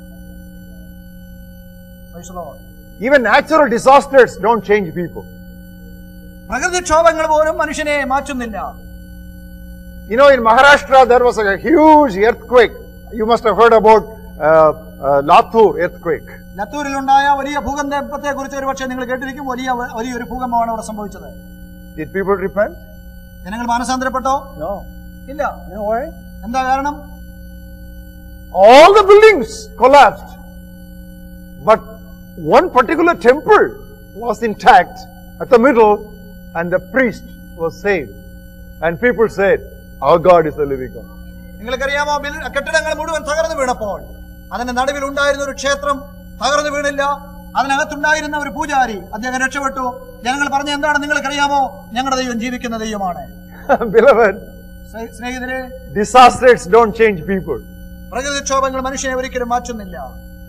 Praise the Lord. Even natural disasters don't change people. പ്രകൃതിക്ഷോഭങ്ങൾ പോലും മനുഷ്യനെ മാറ്റുന്നില്ല. You know, in Maharashtra there was a huge earthquake. You must have heard about uh, uh, Latur earthquake. ലത്തൂരിലുണ്ടായ വലിയ ഭൂകമ്പത്തെ കുറിച്ച് ഒരു പക്ഷേ നിങ്ങൾ കേട്ടിരിക്കും. വലിയ വലിയൊരു ഭൂകമ്പമാണ് അവിടെ സംഭവിച്ചത്. Did people repent? ജനങ്ങൾ മാനസാന്തരപ്പെട്ടോ? No. ഇല്ല. You know why? എന്താ കാരണം? All the buildings collapsed, but one particular temple was intact at the middle, and the priest was saved. And people said, "Our God is the living God." നിങ്ങൾക്കറിയാമോ, കെട്ടിടങ്ങൾ മുഴുവൻ തകർന്നു വീണപ്പോൾ അതിന്റെ നടുവിൽ ഉണ്ടായിരുന്ന ഒരു ക്ഷേത്രം തകർന്നു വീണില്ല. അതിനകത്തുണ്ടായിരുന്ന ഒരു പൂജാരി അദ്ദേഹം രക്ഷപ്പെട്ടു. ജനങ്ങൾ പറഞ്ഞ എന്താണ് നിങ്ങൾക്കറിയാമോ? ഞങ്ങളുടെ ദൈവം ജീവിക്കുന്ന ദൈവമാണ്. Beloved, സ്നേഹിതരെ, disasters don't change people. പ്രകൃതിക്ഷോഭങ്ങൾ മനുഷ്യനെ ഒരിക്കലും മാറ്റുന്നില്ല.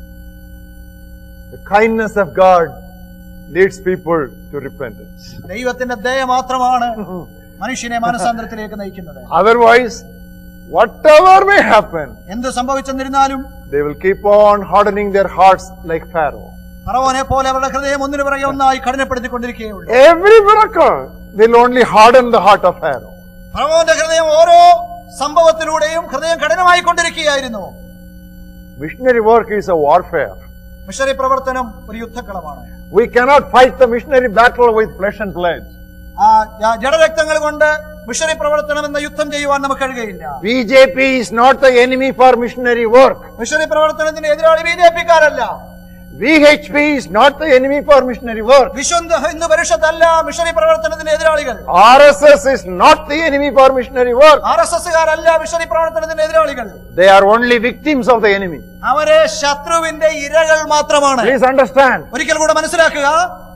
The kindness of God leads people to repentance. ദൈവത്തിന്റെ ദയ മാത്രമാണ് മനുഷ്യനെ മാനസാന്തരത്തിലേക്ക് നയിക്കുന്നത്. Otherwise, whatever may happen, എന്ത് സംഭവിച്ചെന്നിരുന്നാലും they will keep on hardening their hearts like Pharaoh. ഫറവോനെ പോലെ അവരുടെ ഹൃദയം ഒന്നിനു പിറകെ ഒന്നായി കഠിനപ്പെടുത്തിക്കൊണ്ടിരിക്കുകയുള്ളൂ. Every miracle will only harden the heart of Pharaoh. ഫറവോന്റെ ഹൃദയം ഓരോ സംഭവത്തിലൂടെയും ഹൃദയം കഠിനമായി കൊണ്ടിരിക്കുകയായിരുന്നു. Missionary work is a warfare. Missionary പ്രവർത്തനം ഒരു യുദ്ധക്കളമാണ്. We cannot fight the missionary battle with flesh and blood. ആ ജഡരക്തങ്ങൾ കൊണ്ട് മിഷണറി പ്രവർത്തനം എന്ന യുദ്ധം ചെയ്യുവാൻ നമുക്ക് കഴിയുകയില്ല. B J P is not the enemy for missionary work. Missionary പ്രവർത്തനത്തിന്റെ എതിരാളി ബി ജെ പിക്കാരല്ല. V H P is not the enemy for missionary work. വിശുദ്ധ ഹിന്ദു പരിഷത്തല്ല മിഷണറി പ്രവർത്തനത്തിന്റെ എതിരാളികൾ. R S S is not the enemy for missionary work. R S S കാരല്ല മിഷണറി പ്രവർത്തനത്തിന്റെ എതിരാളികൾ. They are only victims of the enemy. അവരെ ശത്രുവിന്റെ ഇരകൾ മാത്രമാണ്. Please understand. ഒരിക്കൽ കൂടെ മനസ്സിലാക്കുക.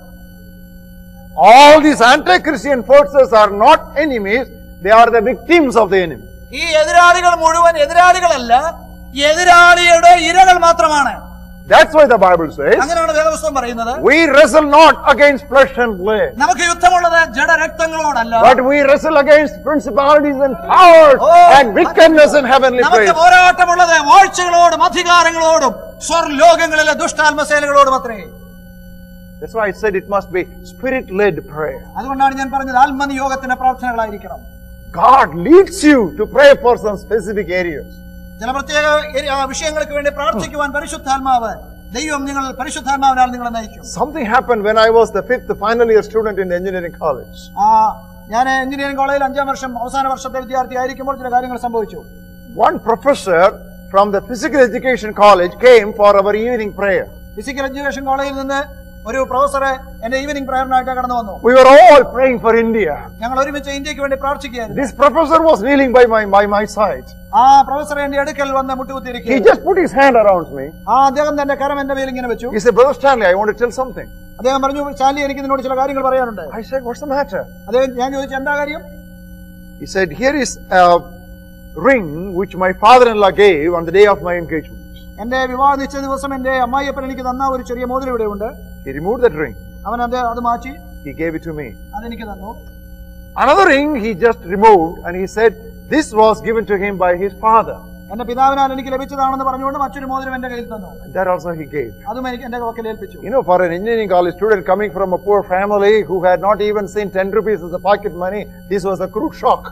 All these anti-Christian forces are not enemies. They are the victims of the enemy. ഈ എതിരാളികൾ മുഴുവൻ എതിരാളികളല്ല, എതിരാളിയുടെ ഇരകൾ മാത്രമാണ്. That's why the Bible says, അങ്ങനെയാണ് വേദപുസ്തകം പറയുന്നത്. we wrestle not against flesh and blood, നമുക്ക് യുദ്ധമുള്ളത് ജഡരക്തങ്ങളോടല്ല. but we wrestle against principalities and powers and wickedness in heavenly നമുക്ക് places. പോരാട്ടമുള്ളത് വാഴ്ചകളോടും അധികാരങ്ങളോടും സ്വർലോകങ്ങളിലെ ദുഷ്ടാത്മസേനകളോടും അത്രേ. That's why I said it must be spirit-led prayer. അതുകൊണ്ടാണ് ഞാൻ പറഞ്ഞത് ആത്മനിയോഗത്തിന്റെ പ്രാർത്ഥനകളായിരിക്കണം. God leads you to pray for some specific areas. ചില പ്രത്യേക വിഷയങ്ങൾക്ക് വേണ്ടി പ്രാർത്ഥിക്കുവാൻ പരിശുദ്ധാത്മാവ് ദൈവം നിങ്ങൾ പരിശുദ്ധാത്മാവിനാൽ നിങ്ങളെ നയിക്കും. Something happened when I was the fifth final year student in the engineering college. ആ ഞാൻ എഞ്ചിനീയറിംഗ് കോളേജിൽ അഞ്ചാം വർഷം അവസാന വർഷത്തെ വിദ്യാർത്ഥി ആയിരിക്കുമ്പോൾ ചില കാര്യങ്ങൾ സംഭവിച്ചു. One professor from the physical education college came for our evening prayer. Physical education കോളേജിൽ നിന്ന് ഒരു പ്രൊഫസറെ എന്റെ ഈവനിംഗ് പ്രയറിനായിട്ട് കടന്നു വന്നു. We were all praying for India. ഞങ്ങൾ ഒരുമിച്ച് ഇന്ത്യക്ക് വേണ്ടി പ്രാർത്ഥിക്കുകയായിരുന്നു. This professor was kneeling by my by my side. ആ പ്രൊഫസർ എന്റെ അടുക്കൽ വന്ന് മുട്ടുകുത്തിയിരിക്കുകയായിരുന്നു. He just put his hand around me. ആ അദ്ദേഹം തന്റെ കരം എന്റെ മേൽ ഇങ്ങനെ വെച്ചു. He said, Brother Stanley, I want to tell something. അദ്ദേഹം പറഞ്ഞു, സ്റ്റാൻലി എനിക്ക് നിന്നോട് ചില കാര്യങ്ങൾ പറയാനുണ്ട്. I said, what's the matter? അദ്ദേഹം ഞാൻ ചോദിച്ചു എന്താ കാര്യം? He said, here is a ring which my father-in-law gave on the day of my engagement. എന്റെ വിവാഹ നിശ്ചയ ദിവസം എന്റെ അമ്മായിയപ്പൻ എനിക്ക് തന്ന ഒരു ചെറിയ മോതിരം ഇവിടെ ഉണ്ട്. He removed that ring. അവൻ അത് അത് മാറ്റി. He gave it to me. അതെനിക്ക് തന്നു. Another ring he just removed and he said this was given to him by his father. എന്റെ പിതാവിനാൽ എനിക്ക് ലഭിച്ചതാണെന്ന് പറഞ്ഞുകൊണ്ട് മറ്റൊരു മോതിരം എന്റെ കയ്യിൽ തന്നു. That also he gave. അതും എനിക്ക് എന്റെ പക്കൽ ഏൽപ്പിച്ചു. You know, for an engineering college student coming from a poor family who had not even seen ten rupees as a pocket money, this was a crude shock.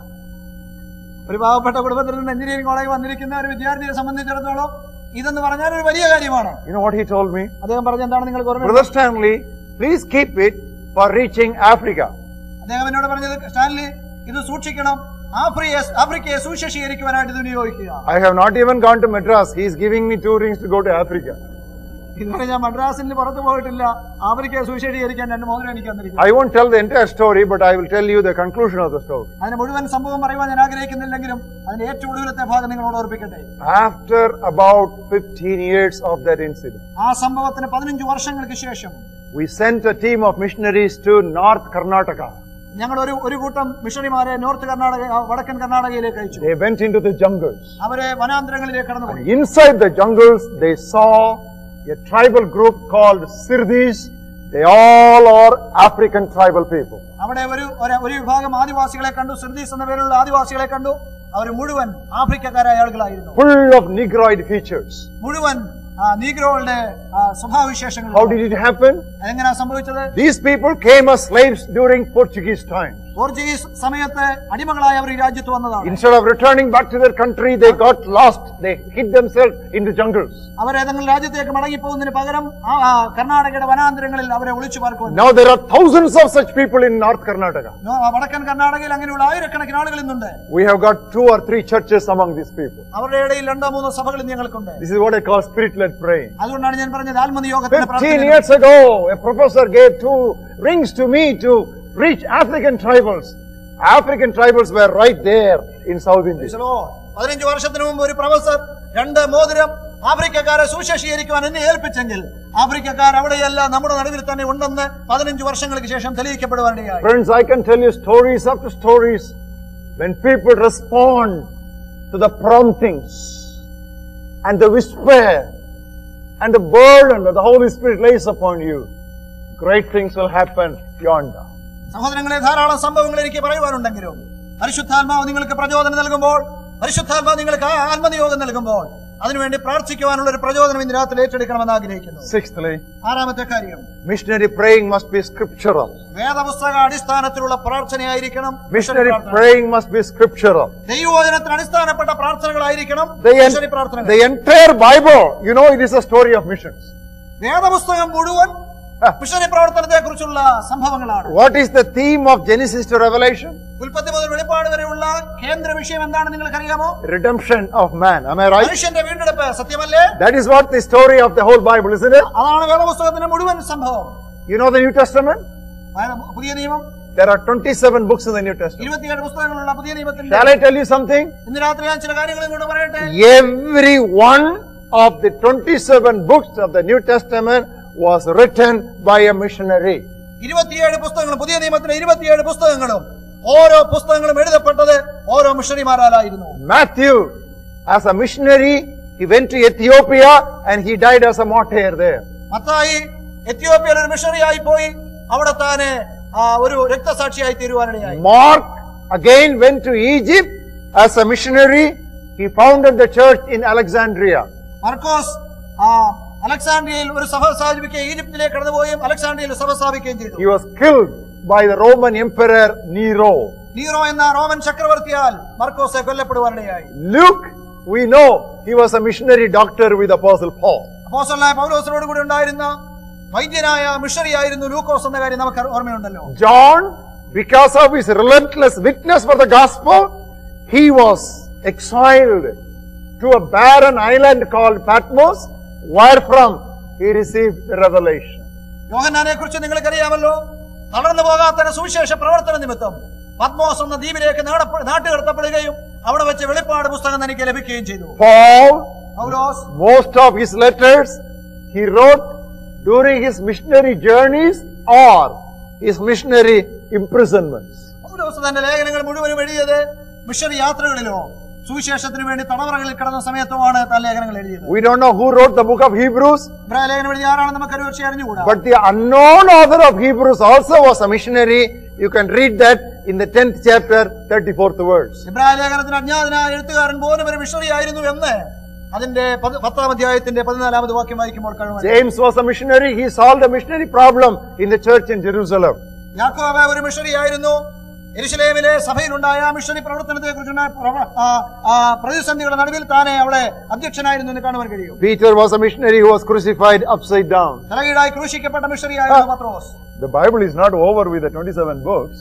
ഒരു പാവപ്പെട്ട കുടുംബത്തിൽ നിന്ന് എഞ്ചിനീയറിംഗ് കോളേജിൽ വന്നിരിക്കുന്ന ഒരു വിദ്യാർത്ഥിയെ സംബന്ധിച്ചിടത്തോളം ഇതെന്ന് പറഞ്ഞാൽ ഒരു വലിയ കാര്യമാണ്. You know what he told me? അദ്ദേഹം പറഞ്ഞ എന്താണ് നിങ്ങൾക്ക് ഓർമ്മ? Brother Stanley, please keep it for reaching Africa. അദ്ദേഹം എന്നോട് പറഞ്ഞത്, സ്റ്റാൻലി ഇത് സൂക്ഷിക്കണം, ആഫ്രിക്ക ആഫ്രിക്കയെ സുശേഷീകരിക്കുവാനായിട്ട് ഇത് വിനിയോഗിക്കുക. I have not even gone to Madras. He is giving me two rings to go to Africa. ഇതുവരെ ഞാൻ മദ്രാസിന് പുറത്തു പോയിട്ടില്ല. ആഫ്രിക്കയെ സുശേഷീകരിക്കാൻ രണ്ട് മോതിരം എനിക്ക് തന്നിരിക്കുന്നു. I won't tell the entire story, but I will tell you the conclusion of the story. അതിന് മുഴുവൻ സംഭവം പറയുവാൻ ഞാൻ ആഗ്രഹിക്കുന്നില്ലെങ്കിലും അതിന്റെ ഏറ്റവും ഒടുവിലത്തെ ഭാഗം നിങ്ങളോട് ഓർപ്പിക്കട്ടെ. After about fifteen years of that incident, ആ സംഭവത്തിന് പതിനഞ്ച് വർഷങ്ങൾക്ക് ശേഷം we sent a team of missionaries to North Karnataka. ഞങ്ങൾ ഒരു ഒരു കൂട്ടം മിഷണറിമാരെ നോർത്ത് കർണാടക വടക്കൻ കർണാടകയിലേക്ക് അയച്ചു. They went into the jungles. അവരെ വനാന്തരങ്ങളിലേക്ക് കടന്നുപോയി. Inside the jungles, they saw a tribal group called Sirdis. They all are African tribal people. അവിടെ ഒരു ഒരു വിഭാഗം ആദിവാസികളെ കണ്ടു. സിർദീസ് എന്ന പേരുള്ള ആദിവാസികളെ കണ്ടു. അവർ മുഴുവൻ ആഫ്രിക്കക്കാരായ ആളുകളായിരുന്നു. Full of negroid features. മുഴുവൻ നീഗ്രോകളുടെ സ്വഭാവവിശേഷങ്ങൾ. How did it happen? എങ്ങനെയാ സംഭവിച്ചത്? These people came as slaves during Portuguese time. Portuguese സമയത്ത് അടിമകളായി അവർ ഈ രാജ്യത്ത് വന്നതാണ്. Instead of returning back to their country, they got lost. They hid themselves in the jungles. അവർ ഏതെങ്കിലും രാജ്യത്തേക്ക് മടങ്ങിപ്പോകുന്നതിന് പകരം കർണാടകയുടെ വനാന്തരങ്ങളിൽ അവരെ ഒളിച്ചു പാർക്കുന്നു. Now there are thousands of such people in North Karnataka. വടക്കൻ കർണാടകയിൽ അങ്ങനെയുള്ള ആയിരക്കണക്കിന് ആളുകൾ ഇന്നുണ്ട്. We have got two or three churches among these people. അവരുടെ ഇടയിൽ രണ്ടോ മൂന്നോ സഭകൾ ഞങ്ങൾക്കുണ്ട്. This is what I call spirit-led praying. അതുകൊണ്ടാണ് ഞാൻ പറഞ്ഞത് ആത്മനിയോഗത്തിന്റെ പ്രാർത്ഥന. Fifteen years ago, a professor gave two rings to me to reach African tribals. African tribals were right there in South India. പതിനഞ്ച് വർഷത്തിന് മുമ്പ് ഒരു പ്രൊഫസർ രണ്ട് മോതിരം ആഫ്രിക്കക്കാരെ സുശേഷീകരിക്കുവാൻ എന്നെ ഏൽപ്പിച്ചെങ്കിൽ ആഫ്രിക്കക്കാർ അവിടെയല്ല നമ്മുടെ നടുവിൽ തന്നെ ഉണ്ടെന്ന് പതിനഞ്ച് വർഷങ്ങൾക്ക് ശേഷം തെളിയിക്കപ്പെടുവാനിടയായി. Friends, I can tell you stories after stories when people respond to the promptings and the whisper and the burden that the Holy Spirit lays upon you. Great things will happen yonder. സഹോദരങ്ങളെ, ധാരാളം സംഭവങ്ങൾ എനിക്ക് പറയുവാനുണ്ടെങ്കിലും പരിശുദ്ധാത്മാവ് നിങ്ങൾക്ക് പ്രചോദനം നൽകുമ്പോൾ, പരിശുദ്ധാത്മാവ് നിങ്ങൾക്ക് ആത്മനിയോഗം നൽകുമ്പോൾ അതിനുവേണ്ടി പ്രാർത്ഥിക്കുവാനുള്ള ഒരു പ്രചോദനം ഇന്ന് രാത്രി ഏറ്റെടുക്കണമെന്ന് ആഗ്രഹിക്കുന്നു. Sixthly, ആറാമത്തെ കാര്യം, missionary praying must be scriptural. വേദപുസ്തക അടിസ്ഥാനത്തിലുള്ള പ്രാർത്ഥനയായിരിക്കണം. Missionary praying must be scriptural. ദൈവവചനത്തിന് അടിസ്ഥാനപ്പെട്ട പ്രാർത്ഥനകളായിരിക്കണം മിഷണറി പ്രാർത്ഥനകൾ. The entire Bible, you know, it is a story of missions. വേദപുസ്തകം മുഴുവൻ മിഷണറി പ്രവർത്തനത്തെ കുറിച്ചുള്ള സംഭവങ്ങളാണ്. What is the theme of Genesis to Revelation? ഉൽപ്പത്തി മുതൽ വെളിപ്പാട് വരെയുള്ള കേന്ദ്ര വിഷയം എന്താണെന്ന് നിങ്ങൾക്കറിയാമോ? Redemption of man. Am I right? മനുഷ്യന്റെ വീണ്ടെടുപ്പ്. സത്യമല്ലേ? That is what the story of the whole Bible, isn't it? അതാണ് വേദപുസ്തകത്തിന്റെ മുഴുവൻ സംഭവം. You know the New Testament? പുതിയ നിയമം. There are twenty-seven books in the New Testament. ഇരുപത്തിയേഴ് പുസ്തകങ്ങളുള്ള പുതിയ നിയമത്തിൽ. Shall I tell you something? ഇന്ന് രാത്രി ഞാൻ ചില കാര്യങ്ങൾ നിങ്ങളോട് പറയട്ടെ. Every one of the twenty-seven books of the New Testament was written by a missionary. ഇരുപത്തിയേഴ് പുസ്തകങ്ങളും പുതിയ നിയമത്തിലെ ഇരുപത്തിയേഴ് പുസ്തകങ്ങളും ഓരോ പുസ്തകങ്ങളും എഴുതപ്പെട്ടത് ഓരോ മിഷണറിമാരാലായിരുന്നു. Matthew, as a missionary, he went to Ethiopia and he died as a martyr there. Mathai എത്യോപ്യയിൽ ഒരു മിഷണറിയായി പോയി അവിടെ താനെ ഒരു രക്തസാക്ഷിയായി തീരുവാനിടയായി. Mark again went to Egypt as a missionary. He founded the church in Alexandria. മർക്കോസ് അലക്സാണ്ട്രിയയിൽ ഒരു സഭ സ്ഥാപിക്കുകയും ഈജിപ്തിലേക്ക് കടന്നുപോയും അലക്സാണ്ട്രിയയിൽ സഭ സ്ഥാപിക്കുകയും ചെയ്തു. He was killed by the Roman Emperor Nero. Nero എന്ന റോമൻ ചക്രവർത്തിയാൽ മർക്കോസ് കൊല്ലപ്പെടുവാനിടയായി. Luke, we know he was a missionary doctor with Apostle Paul. അപ്പോസ്തലനായ പൗലോസിനോട് കൂടി ഉണ്ടായിരുന്ന വൈദ്യനായ മിഷണറി ആയിരുന്നു ലൂക്കോസ് എന്ന കാര്യം നമുക്ക് ഓർമ്മയുണ്ടല്ലോ. John, because of his relentless witness for the gospel, he was exiled to a barren island called Patmos, wherefrom he received the revelation. യോഹന്നാനെ കുറിച്ച് നിങ്ങൾക്കറിയാമല്ലോ. തളർന്നു പോകാത്ത സുവിശേഷ പ്രവർത്തന നിമിത്തം പത്മോസ് എന്ന ദ്വീപിലേക്ക് നാട്ടുകടത്തപ്പെടുകയും അവിടെ വെച്ച് വെളിപ്പാട് പുസ്തകം തനിക്ക് ലഭിക്കുകയും ചെയ്തു. Paul, Paulose, most of his letters he wrote during his missionary journeys or his missionary imprisonments. പൗലോസ് തന്റെ ലേഖനങ്ങൾ മുഴുവനും എഴുതിയത് മിഷണറി യാത്രകളിലോ സുവിശേഷത്തിന് വേണ്ടി തടവറകളിൽ കിടന്ന സമയത്തുമാണ് താൻ ലേഖനങ്ങൾ എഴുതിയത്. We don't know who wrote the book of Hebrews, ഇബ്രായ ലേഖനം എഴുതിയ ആരാണെന്ന് നമുക്ക് ഒരുപക്ഷെ അറിഞ്ഞുകൂടാ. but the unknown author of Hebrews also was a missionary. You can read that in the tenth chapter, thirty-fourth verse. ഇബ്രായ ലേഖനത്തിന് അജ്ഞാതനായ എഴുത്തുകാരൻ പോലും ഒരു മിഷണറി ആയിരുന്നു എന്ന് അതിന്റെ പത്താം അധ്യായത്തിന്റെ പതിനാലാമത് വാക്യം വായിക്കുമ്പോൾ കാണും. James was a missionary. He solved a missionary problem in the church in Jerusalem. യാക്കോബ് ഒരു മിഷണറി ആയിരുന്നു. യെരുശലേമിലെ സഭയിലുണ്ടായ മിഷണറി പ്രവർത്തനത്തെ കുറിച്ചുള്ള പ്രതിസന്ധികളുടെ നടുവിൽ താനെ അവിടെ അധ്യക്ഷനായിരുന്നു എന്ന് കാണുവാൻ കഴിയും. Peter was a missionary who was crucified upside down. തലകീഴായി ക്രൂശിക്കപ്പെട്ട മിഷണറി ആയിരുന്നു പത്രോസ്. The Bible is not over with the twenty-seven books.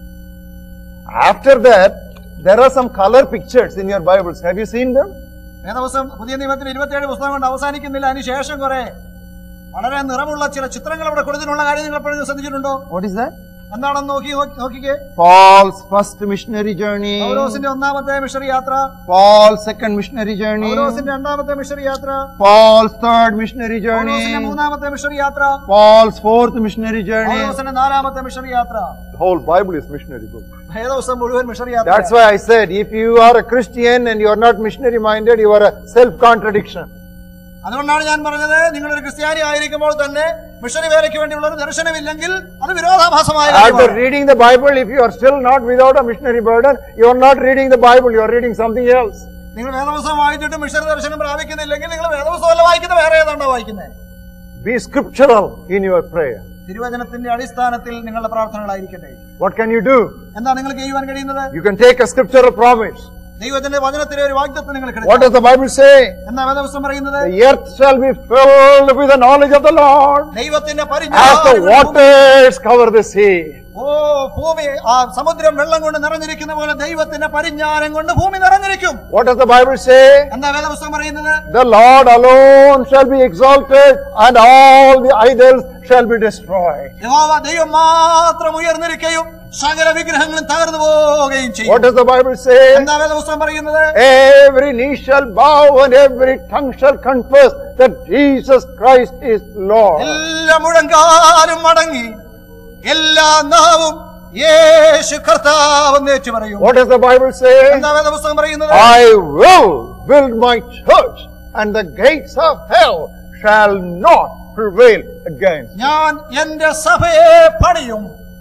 After that, there are some color pictures in your Bibles. Have you seen them? വേദപുസ്തകം പുതിയ നിയമത്തിൽ ഇരുപത്തിയേഴ് പുസ്തകം കൊണ്ട് അവസാനിക്കുന്നില്ല. അതിനുശേഷം കുറെ വളരെ നിറമുള്ള ചില ചിത്രങ്ങൾ അവിടെ കൊടുത്തിട്ടുള്ള കാര്യം നിങ്ങൾ എപ്പോഴും ശ്രദ്ധിച്ചിട്ടുണ്ടോ? What is that? എന്താണെന്ന് നോക്കി നോക്കിക്കേ. Paul's first missionary journey. പൗലോസിന്റെ ഒന്നാമത്തെ മിഷണറി യാത്ര. Paul's second missionary journey. പൗലോസിന്റെ രണ്ടാമത്തെ മിഷണറി യാത്ര. Paul's third missionary journey. പൗലോസിന്റെ മൂന്നാമത്തെ മിഷണറി യാത്ര. Paul's fourth missionary journey. പൗലോസിന്റെ നാലാമത്തെ മിഷണറി യാത്ര. The whole Bible is missionary book. വേദപുസ്തകം മുഴുവൻ മിഷണറി യാത്ര. That's why I said, if you are a Christian and you are not missionary minded, you are a self-contradiction. അതുകൊണ്ടാണ് ഞാൻ പറഞ്ഞത്, നിങ്ങളൊരു ക്രിസ്ത്യാനി ആയിരിക്കുമ്പോൾ തന്നെ മിഷണറി വേലയ്ക്ക് വേണ്ടിയുള്ള ഒരു ദർശനമില്ലെങ്കിൽ അത് വിരോധാഭാസമായ കാര്യമാണ്. After reading the Bible, if you are still not without a missionary burden, you are not reading the Bible, you are reading something else. നിങ്ങൾ വേദപുസ്തകം വായിച്ചിട്ട് മിഷണറി ദർശനം പ്രാപിക്കുന്നില്ലെങ്കിൽ നിങ്ങൾ വേദപുസ്തകമല്ല വായിക്കുന്നത്, വേറെ ഏതാണ്ടോ വായിക്കുന്നത്. Be scriptural in your prayer. തിരുവചനത്തിന്റെ അടിസ്ഥാനത്തിൽ നിങ്ങളുടെ പ്രാർത്ഥനകളായിരിക്കട്ടെ. What can you do? എന്താ നിങ്ങൾക്ക് ചെയ്യുവാൻ കഴിയുന്നത്? You can take a scriptural promise. ദൈവത്തിന്റെ വചനത്തിലെ ഒരു വാഗ്ദത്തം നിങ്ങൾക്ക് What does the Bible say? എന്നാ വേദപുസ്തകം പറയുന്നത്? The earth shall be filled with the knowledge of the Lord ദൈവത്തിന്റെ as പരിജ്ഞാനം the waters cover the sea. ഓ ഭൂമി ആ സമുദ്രം വെള്ളം കൊണ്ട് നിറഞ്ഞിരിക്കുന്ന പോലെ ദൈവത്തിന്റെ പരിജ്ഞാനം കൊണ്ട് ഭൂമി നിറഞ്ഞിരിക്കും. What does the Bible say? എന്താ വേദപുസ്തകം പറയുന്നത്? The Lord alone shall be exalted and all the idols shall be destroyed. യഹോവ ദൈവം മാത്രം ഉയർന്നിരിക്കുകയും സകല വിഗ്രഹങ്ങളും തകർന്നു പോവുകയും ചെയ്യും. What does the Bible say? എന്താ വേദപുസ്തകം പറയുന്നത്? Every knee shall bow and every tongue shall confess that Jesus Christ is Lord. എല്ലാ മുഴങ്കാലും മടങ്ങി എല്ലാ നാവും യേശു കർത്താവെന്ന് ഏറ്റു പറയും. What does the Bible say? എന്താ വേദപുസ്തകം പറയുന്നത്? I will build my church and the gates of hell shall not prevail against. ഞാൻ എന്റെ സഭയെ പണിയും,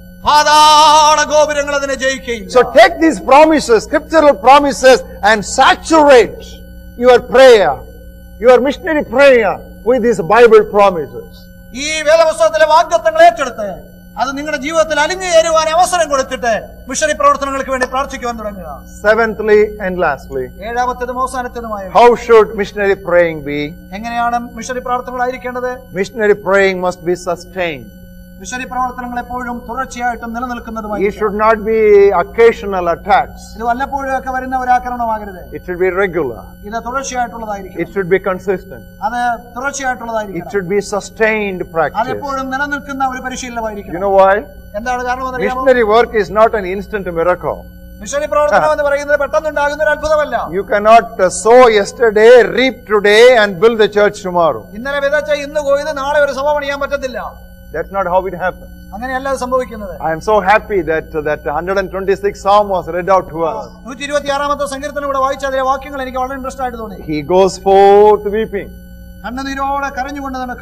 പാതാള ഗോപുരങ്ങൾ അതിനെ ജയിക്കുകയില്ല. So take these promises, scriptural promises, and saturate your prayer, your missionary prayer with these Bible promises. ഈ വേദപുസ്തകത്തിലെ വാഗ്ദത്തങ്ങൾ ഏറ്റെടുത്ത് അത് നിങ്ങളുടെ ജീവിതത്തിൽ അലിഞ്ഞു ചേരുവാൻ അവസരം കൊടുത്തിട്ട് മിഷണറി പ്രവർത്തനങ്ങൾക്ക് വേണ്ടി പ്രാർത്ഥിക്കുവാൻ തുടങ്ങുക. Seventhly and lastly, ഏഴാമത്തേതും അവസാനത്തേതുമായ how should missionary praying be? എങ്ങനെയാണ് മിഷണറി പ്രാർത്ഥനകളായിരിക്കേണ്ടത്? Missionary praying must be sustained. Missionary പ്രവർത്തനങ്ങൾ എപ്പോഴും തുടർച്ചയായിട്ടും നിലനിൽക്കുന്നതുമായി. It should not be occasional attacks. ഇത് വല്ലപ്പോഴും ഒക്കെ വരുന്ന ഒരു ആക്രമണമാകരുത്. It should be regular. ഇത് തുടർച്ചയായിട്ടുള്ളതായിരിക്കും. It should be consistent. അത് തുടർച്ചയായിട്ടുള്ളതായിരിക്കും. It should be sustained practice. അതെപ്പോഴും നിലനിൽക്കുന്ന ഒരു പരിശീലനമായിരിക്കും. You know why? എന്താണ് കാരണം? Missionary work is not an instant miracle. Missionary പ്രവർത്തനം എന്ന് പറയുന്നത് പെട്ടെന്നുണ്ടാകുന്ന ഒരു അത്ഭുതമല്ല. You cannot uh, sow yesterday, reap today, and build the church tomorrow. ഇന്നലെ വിതച്ച ഇന്ന് കൊയ്ത് നാളെ ഒരു സഭ പണിയാൻ പറ്റത്തില്ല. That's not how it happens. അങ്ങനെയല്ല സംഭവിക്കുന്നത്. I am so happy that uh, that one hundred twenty-sixth Psalm was read out to us. നൂറ്റി ഇരുപത്തിയാറാമത്തെ സങ്കീർത്തനം ഇവിടെ വായിച്ച അതിലെ വാക്യങ്ങൾ എനിക്ക് വളരെ ഇൻട്രസ്റ്റ് ആയിട്ട് തോന്നി. He goes forth weeping. കണ്ണുനീരോടെ കരഞ്ഞുകൊണ്ട് നടക്കുന്നു.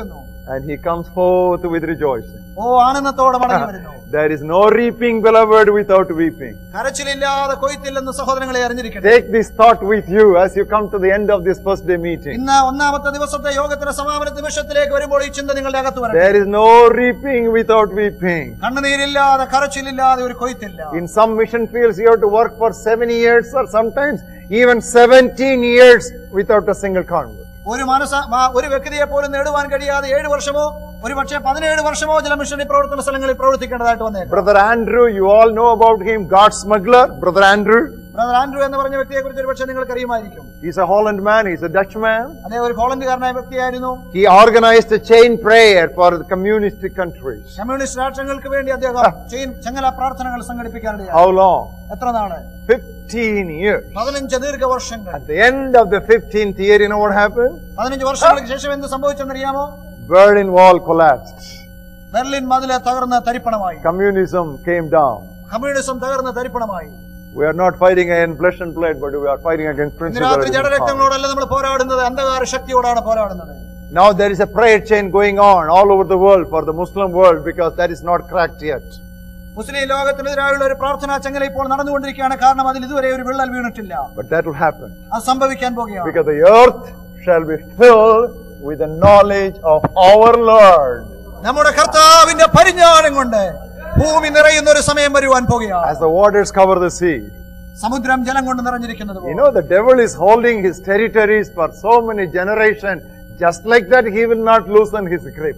and he comes forth with rejoicing. ഓ ആനന്ദത്തോടെ മടങ്ങി വരുന്നു. There is no reaping, beloved, without weeping. കരച്ചിലില്ലാതെ കൊയ്ത്തില്ലെന്ന് സഹോദരങ്ങളെ അറിഞ്ഞിരിക്കട്ടെ. Take this thought with you as you come to the end of this first day meeting. ഇന്ന് ഒന്നാമത്തെ ദിവസത്തെ യോഗത്തിന്റെ സമാപന നിമിഷത്തിലേക്ക് വരുമ്പോൾ ഈ ചിന്ത നിങ്ങളുടെ അകത്ത് വരട്ടെ. There is no reaping without weeping. കണ്ണുനീരില്ലാതെ കരച്ചിലില്ലാതെ ഒരു കൊയ്ത്തില്ല. In some mission fields you have to work for seven years or sometimes even seventeen years without a single convert. ഒരു മനസ്സ ഒരു വ്യക്തിയെ പോലും നേടുവാൻ കഴിയാതെ ഏഴ് വർഷമോ ഒരു പക്ഷേ പതിനേഴ് വർഷമോ ചില മിഷണറി പ്രവർത്തന സ്ഥലങ്ങളിൽ പ്രവർത്തിക്കേണ്ടതായിട്ട് വന്നേക്കും. Brother Andrew, you all know about him, God smuggler, Brother Andrew. Brother Andrew എന്ന് പറഞ്ഞ വ്യക്തിയെ കുറിച്ച് ഒരു പക്ഷേ നിങ്ങൾക്ക് അറിയുമായിരിക്കും. He's a Holland man, he's a Dutch man. അദ്ദേഹം ഒരു ഹോളണ്ടുകാരനായ വ്യക്തിയായിരുന്നു. He organized a chain prayer for the communist countries. Communist രാഷ്ട്രങ്ങൾക്ക് വേണ്ടി അദ്ദേഹം ചെയിൻ ചങ്ങല പ്രാർത്ഥനകൾ സംഘടിപ്പിക്കാനിടയായി. How long? എത്ര നാള്? fifteen years. പതിനഞ്ച് ദീർഘവർഷങ്ങൾ. At the end of the fifteenth year, you know what happened? പതിനഞ്ച് വർഷങ്ങൾക്ക് ശേഷം എന്ത് സംഭവിച്ചെന്നറിയാമോ? Berlin Wall collapsed. ബെർലിൻ മതില് തകർന്ന് തരിപ്പണമായി. Communism came down. കമ്മ്യൂണിസം തകർന്ന് തരിപ്പണമായി. We are not fighting against flesh and blood, but we are fighting against principles. ജഡരക്തങ്ങളോടല്ല നമ്മൾ പോരാടുന്നത്, അന്ധകാര ശക്തിയോടാണ് പോരാടുന്നത്. Now there is a prayer chain going on all over the world for the Muslim world because that is not cracked yet. മുസ്ലിം ലോകത്തിനെതിരായുള്ള ഒരു പ്രാർത്ഥനാ ചങ്ങല ഇപ്പോൾ നടന്നുകൊണ്ടിരിക്കുകയാണ്. കാരണം അതിൽ ഇതുവരെ ഒരു വിള്ളൽ വീണിട്ടില്ല. But that will happen. അത് സംഭവിക്കാൻ പോകുകയാണ്. Because the earth shall be filled with the knowledge of our Lord. നമ്മുടെ കർത്താവിന്റെ പരിജ്ഞാനം കൊണ്ട് ഭൂമി നിറയുന്ന ഒരു സമയം വരുവാൻ പോകുകയാണ്. As the waters cover the sea. സമുദ്രം ജലം കൊണ്ട് നിറഞ്ഞിരിക്കുന്നത്. You know the devil is holding his territories for so many generations. Just like that he will not loosen his grip.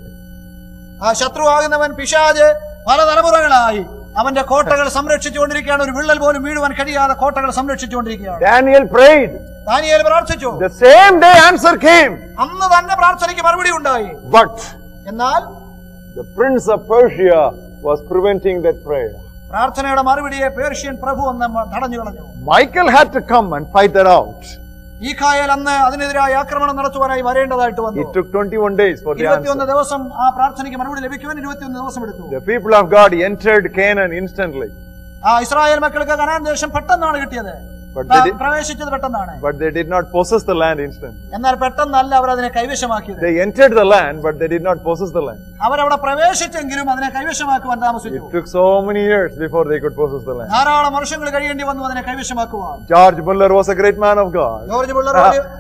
ആ ശത്രുവാകുന്നവൻ പിശാച് പല തലമുറകളായി അവന്റെ കോട്ടകൾ സംരക്ഷിച്ചുകൊണ്ടിരിക്കുകയാണ്. ഒരു വിള്ളൽ പോലും വീഴുവാൻ കഴിയാതെ കോട്ടകൾ സംരക്ഷിച്ചുകൊണ്ടിരിക്കുകയാണ്. Daniel prayed. ദാനിയേൽ പ്രാർത്ഥിച്ചു. The same day answer came. അന്ന് തന്നെ പ്രാർത്ഥനയ്ക്ക് മറുപടി ഉണ്ടായി. But എന്നാൽ the prince of Persia was preventing that prayer. പ്രാർത്ഥനയുടെ മറുപടിയെ പേർഷ്യൻ പ്രഭു ഒന്ന് തടഞ്ഞു കളഞ്ഞു. Michael had to come and fight that out. Mikhael അന്ന് അതിനെതിരായ ആക്രമണം നടത്തുവാനായി വരേണ്ടതായിട്ട് വന്നു. It took twenty-one days for the answer. ഇരുപത്തിയൊന്ന് ദിവസം ആ പ്രാർത്ഥനയ്ക്ക് മറുപടി ലഭിക്കുവാൻ ഇരുപത്തിയൊന്ന് ദിവസം എടുത്തു. The people of God entered Canaan instantly. ആ ഇസ്രായേൽ മക്കൾക്ക് കനാൻ ദേശം പെട്ടെന്നാണ് കിട്ടിയത്. പ്രവേശിച്ചത് പെട്ടെന്നാണ്. But they did not possess the land instantly. എന്നാൽ പെട്ടെന്നല്ല അവർ അതിനെ കൈവശമാക്കിയത്. They entered the land, but they did not possess the land. അവരവിടെ പ്രവേശിച്ചെങ്കിലും അതിനെ കൈവശമാക്കുവാൻ താമസിച്ചു. It took so many years before they could possess the land. ധാരാളം വർഷങ്ങൾ കഴിയേണ്ടി വന്നു അതിനെ കൈവശമാക്കുവാൻ. George Muller was a great man of God. George Muller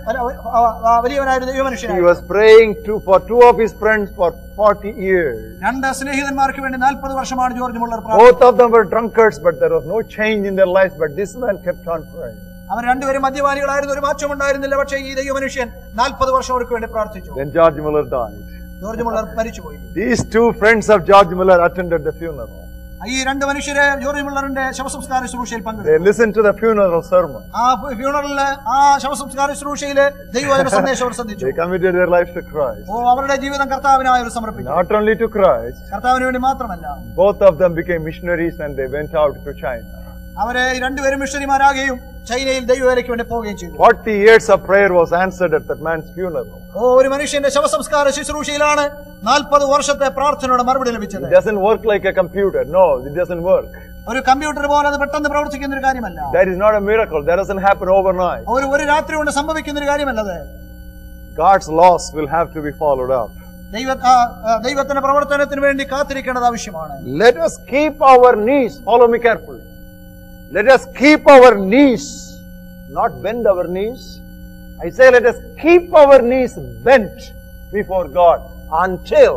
വലിയവനായ ദൈവമനുഷ്യനായിരുന്നു. He was praying to for two of his friends for forty years. രണ്ട് സ്നേഹിതന്മാർക്ക് വേണ്ടി നാൽപ്പത് വർഷമാണ് ജോർജ് മുള്ളർ പ്രാർത്ഥിച്ചത്. Both of them were drunkards, but there was no change in their lives. But this man kept on praying. അവർ രണ്ടുപേരും മദ്യപാനികളായിരുന്നു, ഒരു മാറ്റം ഉണ്ടായിരുന്നില്ല. പക്ഷേ ഈ ദൈവമനുഷ്യൻ നാൽപ്പത് വർഷം അവർക്ക് വേണ്ടി പ്രാർത്ഥിച്ചു. Then George Muller died. George Muller മരിച്ചുപോയി. These two friends of George Muller attended the funeral. ഈ രണ്ട് മനുഷ്യരെ ജോർജ് മുള്ളറിന്റെ ശവസംസ്കാര ശുശ്രൂഷയിൽ പങ്കെടുത്തു. They listened to the funeral sermon. ആ ഫ്യൂണറലിലെ ആ ശവസംസ്കാര ശുശ്രൂഷയിലെ ദൈവവചന സന്ദേശം അവർ ശ്രദ്ധിച്ചു. They committed their lives to Christ. ഓ അവരുടെ ജീവിതം കർത്താവിനായി അവർ സമർപ്പിച്ചു. Not only to Christ. കർത്താവിന് വേണ്ടി മാത്രമല്ല. Both of them became missionaries and they went out to China. അവരെ രണ്ടുപേരും മിഷണറിമാരാകുകയും ചൈനയിൽ ദൈവവേലയ്ക്ക് വേണ്ടി പോവുകയും ചെയ്തു. Forty years of prayer was answered at that man's funeral. ഓ ഒരു മനുഷ്യന്റെ ശവസംസ്കാര ശുശ്രൂഷയിലാണ് നാൽപ്പത് വർഷത്തെ പ്രാർത്ഥനയുടെ മറുപടി ലഭിച്ചത്. It doesn't work like a computer. No, it doesn't work. ഒരു കമ്പ്യൂട്ടർ പോലെ അത് പെട്ടെന്ന് പ്രവർത്തിക്കുന്ന ഒരു കാര്യമല്ല. That is not a miracle. That doesn't happen overnight. ഒരു ഒരു രാത്രി കൊണ്ട് സംഭവിക്കുന്ന ഒരു കാര്യമല്ലത്. God's laws will have to be followed up. ദൈവ ദൈവത്തിന്റെ പ്രവർത്തനത്തിന് വേണ്ടി കാത്തിരിക്കേണ്ടത് ആവശ്യമാണ്. Let us keep our knees. Follow me carefully. Let us keep our knees, not bend our knees. I say let us keep our knees bent before God until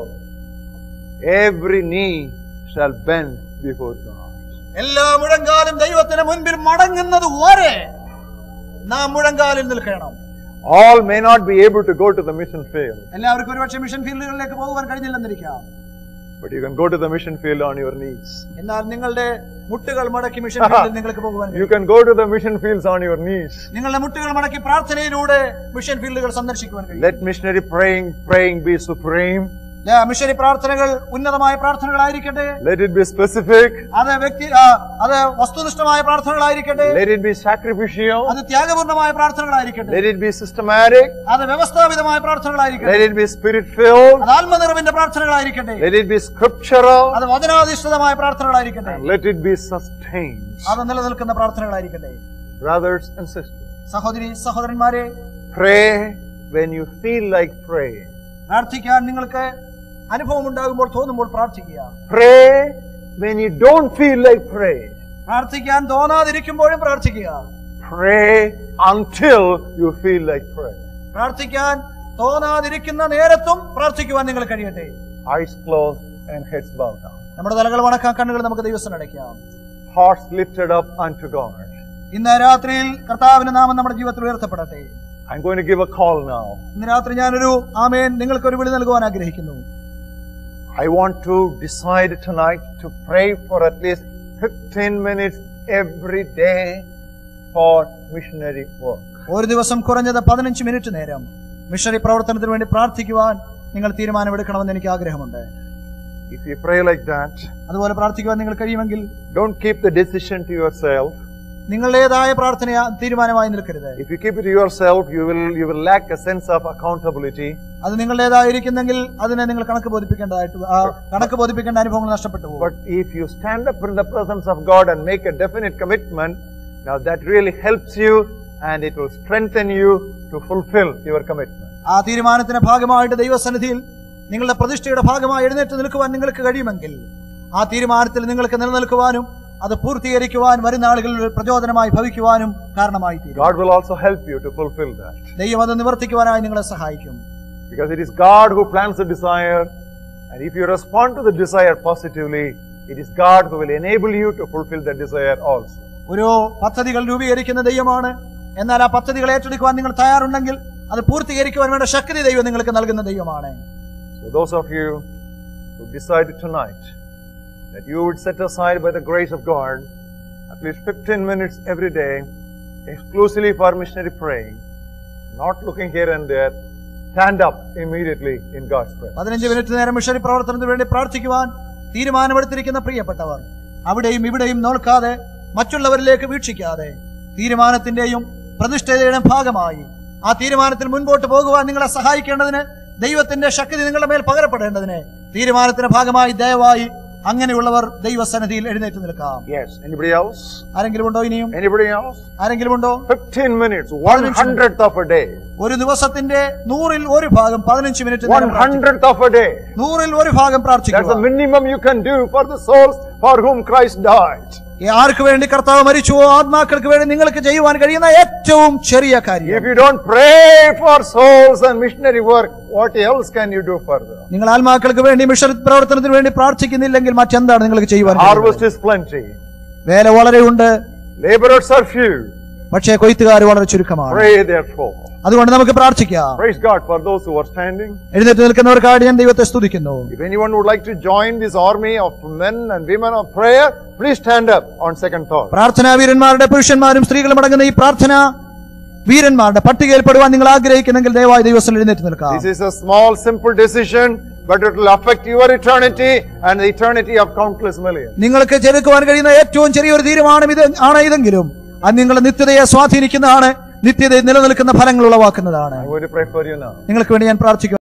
every knee shall bend before God. എല്ലാ മുഴങ്കാലും ദൈവത്തിന് മുൻപിൽ മടങ്ങുന്നത് വരെ നാം മുഴങ്കാലിൽ നിൽക്കണം. All may not be able to go to the mission field. എല്ലാവർക്കും ഒരുപക്ഷെ മിഷൻ ഫീൽഡുകളിലേക്ക് പോകാൻ കഴിഞ്ഞില്ലെന്നിരിക്കാം. But you can go to the mission field on your knees. എന്നാൽ നിങ്ങളുടെ മുട്ടുകൾ മടക്കി മിഷൻ ഫീൽഡിൽ നിങ്ങൾക്ക് പോകുവാൻ കഴിയും. You can go to the mission fields on your knees. നിങ്ങളുടെ മുട്ടുകൾ മടക്കി പ്രാർത്ഥനയിലൂടെ മിഷൻ ഫീൽഡുകൾ സന്ദർശിക്കുവാൻ കഴിയും. Let missionary praying praying be supreme. Missionary പ്രാർത്ഥനകൾ ഉന്നതമായ പ്രാർത്ഥനകളായിരിക്കട്ടെ. Let it be specific. അത് വ്യക്തി അത് വസ്തുനിഷ്ഠമായ പ്രാർത്ഥനകളായിരിക്കട്ടെ. Let it be sacrificial. അത് ത്യാഗപൂർണമായ പ്രാർത്ഥനകളായിരിക്കട്ടെ. Let it be systematic. അത് വ്യവസ്ഥാപിതമായ പ്രാർത്ഥനകളായിരിക്കട്ടെ. Let it be spirit filled. അത് ആത്മനിറവിന്റെ പ്രാർത്ഥനകളായിരിക്കട്ടെ. Let it be scriptural. അത് വചനാധിഷ്ഠിതമായ പ്രാർത്ഥനകളായിരിക്കട്ടെ. Let it be sustained. അത് നിലനിൽക്കുന്ന പ്രാർത്ഥനകളായിരിക്കട്ടെ. Brothers and sisters, സഹോദരി സഹോദരന്മാരെ, pray when you feel like praying. പ്രാർത്ഥിക്കാൻ നിങ്ങൾക്ക് അനുഭവം ഉണ്ടാകുമ്പോൾ തോന്നുമ്പോൾ പ്രാർത്ഥിക്കുക. Pray when you don't feel like praying. പ്രാർത്ഥിക്കാൻ തോന്നാതിരിക്കുമ്പോഴും പ്രാർത്ഥിക്കുക. Pray until you feel like praying. പ്രാർത്ഥിക്കാൻ തോന്നാതിരിക്കുന്ന നേരത്തും പ്രാർത്ഥിക്കുവാൻ നിങ്ങൾ കഴിയട്ടെ. Eyes closed and heads bowed down. നമ്മുടെ തലകൾ വണക്കാം, കണ്ണുകൾ നമുക്ക് ദൈവത്തിന് അടയ്ക്കാം. Hearts lifted up unto God. ഇന്ന് രാത്രിയിൽ കർത്താവിന്റെ നാമം നമ്മുടെ ജീവിതത്തിൽ ഉയർത്തപ്പെടട്ടെ. I'm going to give a call now. ഇന്ന് രാത്രി ഞാനൊരു ആമേൻ നിങ്ങൾക്കൊരു വിളി നൽകുവാൻ ആഗ്രഹിക്കുന്നു. I want to decide tonight to pray for at least fifteen minutes every day for missionary work. ഒരു ദിവസം കുറഞ്ഞത് പതിനഞ്ച് മിനിറ്റ് നേരം മിഷണറി പ്രവർത്തനത്തിന് വേണ്ടി പ്രാർത്ഥിക്കുവാൻ നിങ്ങൾ തീരുമാനമെടുക്കണമെന്ന് എനിക്ക് ആഗ്രഹമുണ്ട്. If you pray like that, അതുപോലെ പ്രാർത്ഥിക്കുവാൻ നിങ്ങൾ കഴിയുമെങ്കിൽ don't keep the decision to yourself. നിങ്ങളുടേതായ പ്രാർത്ഥന തീരുമാനമായി നിൽക്കരുത്. If you keep it to yourself, you will you will lack a sense of accountability. അത് നിങ്ങളുടേതായിരിക്കുന്നെങ്കിൽ അതിനെ നിങ്ങൾ കണക്ക് ബോധിപ്പിക്കേണ്ടതായിട്ട് കണക്ക് ബോധിപ്പിക്കേണ്ട അനുഭവങ്ങൾ നഷ്ടപ്പെട്ടു പോകും. But if you stand up in the presence of God and make a definite commitment, now that really helps you and it will strengthen you to fulfill your commitment. ആ തീരുമാനത്തിന്റെ ഭാഗമായിട്ട് ദൈവസന്നിധിയിൽ നിങ്ങളുടെ പ്രതിഷ്ഠയുടെ ഭാഗമായി എഴുന്നേറ്റ് നിൽക്കുവാൻ നിങ്ങൾക്ക് കഴിയുമെങ്കിൽ ആ തീരുമാനത്തിൽ നിങ്ങൾക്ക് നിലനിൽക്കുവാനും അത് പൂർത്തീകരിക്കുവാൻ വരുന്ന ആളുകളിൽ പ്രചോദനമായി ഭവിക്കുവാനും കാരണമായി തീരും. God will also help you to fulfill that. ദൈവം അത് നിവർത്തിക്കുവാനായി നിങ്ങളെ സഹായിക്കും. Because it is God who plants the desire, and if you respond to the desire positively, it is God who will enable you to fulfill the desire also. ഒരു പദ്ധതികൾ രൂപീകരിക്കുന്ന ദൈവമാണ്. എന്നാൽ ആ പദ്ധതികൾ ഏറ്റെടുക്കുവാൻ നിങ്ങൾ തയ്യാറുണ്ടെങ്കിൽ അത് പൂർത്തീകരിക്കുവാൻ വേണ്ട ശക്തി ദൈവം നിങ്ങൾക്ക് നൽകുന്ന ദൈവമാണ്. So those of you who decided tonight that you would set aside by the grace of God at least fifteen minutes every day exclusively for missionary praying, not looking here and there, stand up immediately in God's presence. പതിനഞ്ച് മിനിറ്റ് നേരം മിഷണറി പ്രവർത്തനത്തിന് വേണ്ടി പ്രാർത്ഥിക്കുവാൻ തീരുമാനമെടുത്തിരിക്കുന്ന പ്രിയപ്പെട്ടവർ അവിടെയും ഇവിടെയും നോക്കാതെ മറ്റുള്ളവരിലേക്ക് വീക്ഷിക്കാതെ തീരുമാനത്തിന്റെയും പ്രതിഷ്ഠയുടെയും ഭാഗമായി ആ തീരുമാനത്തിൽ മുൻപോട്ട് പോകുവാൻ നിങ്ങളെ സഹായിക്കേണ്ടതിന് ദൈവത്തിന്റെ ശക്തി നിങ്ങളുടെ മേൽ പകരപ്പെടേണ്ടതിന് തീരുമാനത്തിന്റെ ഭാഗമായി ദയവായി അങ്ങനെയുള്ളവർ ദൈവസന്നിധിയിൽ എഴുന്നേറ്റ് നിൽക്കാം. Yes. Anybody else? ആരെങ്കിലും ഉണ്ടോ? ഇനിയും Anybody else? ആരെങ്കിലും ഉണ്ടോ? fifteen minutes, one hundredth of a day. ഒരു ദിവസത്തിന്റെ നൂറിൽ ഒരു ഭാഗം പതിനഞ്ച് minute One hundredth of a day. നൂറിൽ ഒരു ഭാഗം പ്രാർത്ഥിക്കുക. That's the minimum you can do for the souls for whom Christ died. ആർക്ക് വേണ്ടി കർത്താവ് മരിച്ചുവോ ആത്മാക്കൾക്ക് വേണ്ടി നിങ്ങൾക്ക് ചെയ്യുവാൻ കഴിയുന്ന ഏറ്റവും ചെറിയ കാര്യം. If you don't pray for souls and missionary work, what else can you do further? നിങ്ങൾ ആത്മാക്കൾക്ക് വേണ്ടി മിഷണറി പ്രവർത്തനത്തിന് വേണ്ടി പ്രാർത്ഥിക്കുന്നില്ലെങ്കിൽ മറ്റെന്താണ് നിങ്ങൾക്ക് ചെയ്യുവാൻ? Harvest is plenty. വേല വളരെയുണ്ട്. Laborers are few. പക്ഷേ കൊയ്ത്തുകാർ വളരെ ചുരുക്കമാണ്. Pray therefore. അതുകൊണ്ട് നമുക്ക് പ്രാർത്ഥിക്കാം. Praise God for those who are standing. എഴുന്നേറ്റ് നിൽക്കുന്നവർക്കായി ഞാൻ ദൈവത്തെ സ്തുതിക്കുന്നു. If anyone would like to join this army of men and women of prayer, please stand up on second thought. പ്രാർത്ഥനാ വീരന്മാരുടെ പുരുഷന്മാരും സ്ത്രീകളും അടങ്ങുന്ന ഈ പ്രാർത്ഥന വീരന്മാരുടെ പട്ടികയിൽപ്പെടുവാൻ നിങ്ങൾ ആഗ്രഹിക്കുന്നെങ്കിൽ ദയവായി ദൈവത്തിൽ എഴുന്നേറ്റ് നിൽക്കാം. This is a small simple decision, but it will affect your eternity and the eternity of countless millions. നിങ്ങൾക്ക് ചെറുക്കുവാൻ കഴിയുന്ന ഏറ്റവും ചെറിയൊരു തീരുമാനം ഇത് ആണ്. ഇതെങ്കിലും അത് നിങ്ങളുടെ നിത്യതയെ സ്വാധീനിക്കുന്നതാണ്, നിത്യതയിൽ നിലനിൽക്കുന്ന ഫലങ്ങൾ ഉളവാക്കുന്നതാണ്. I want to pray for you now. നിങ്ങൾക്ക് വേണ്ടി ഞാൻ പ്രാർത്ഥിക്കുന്നു.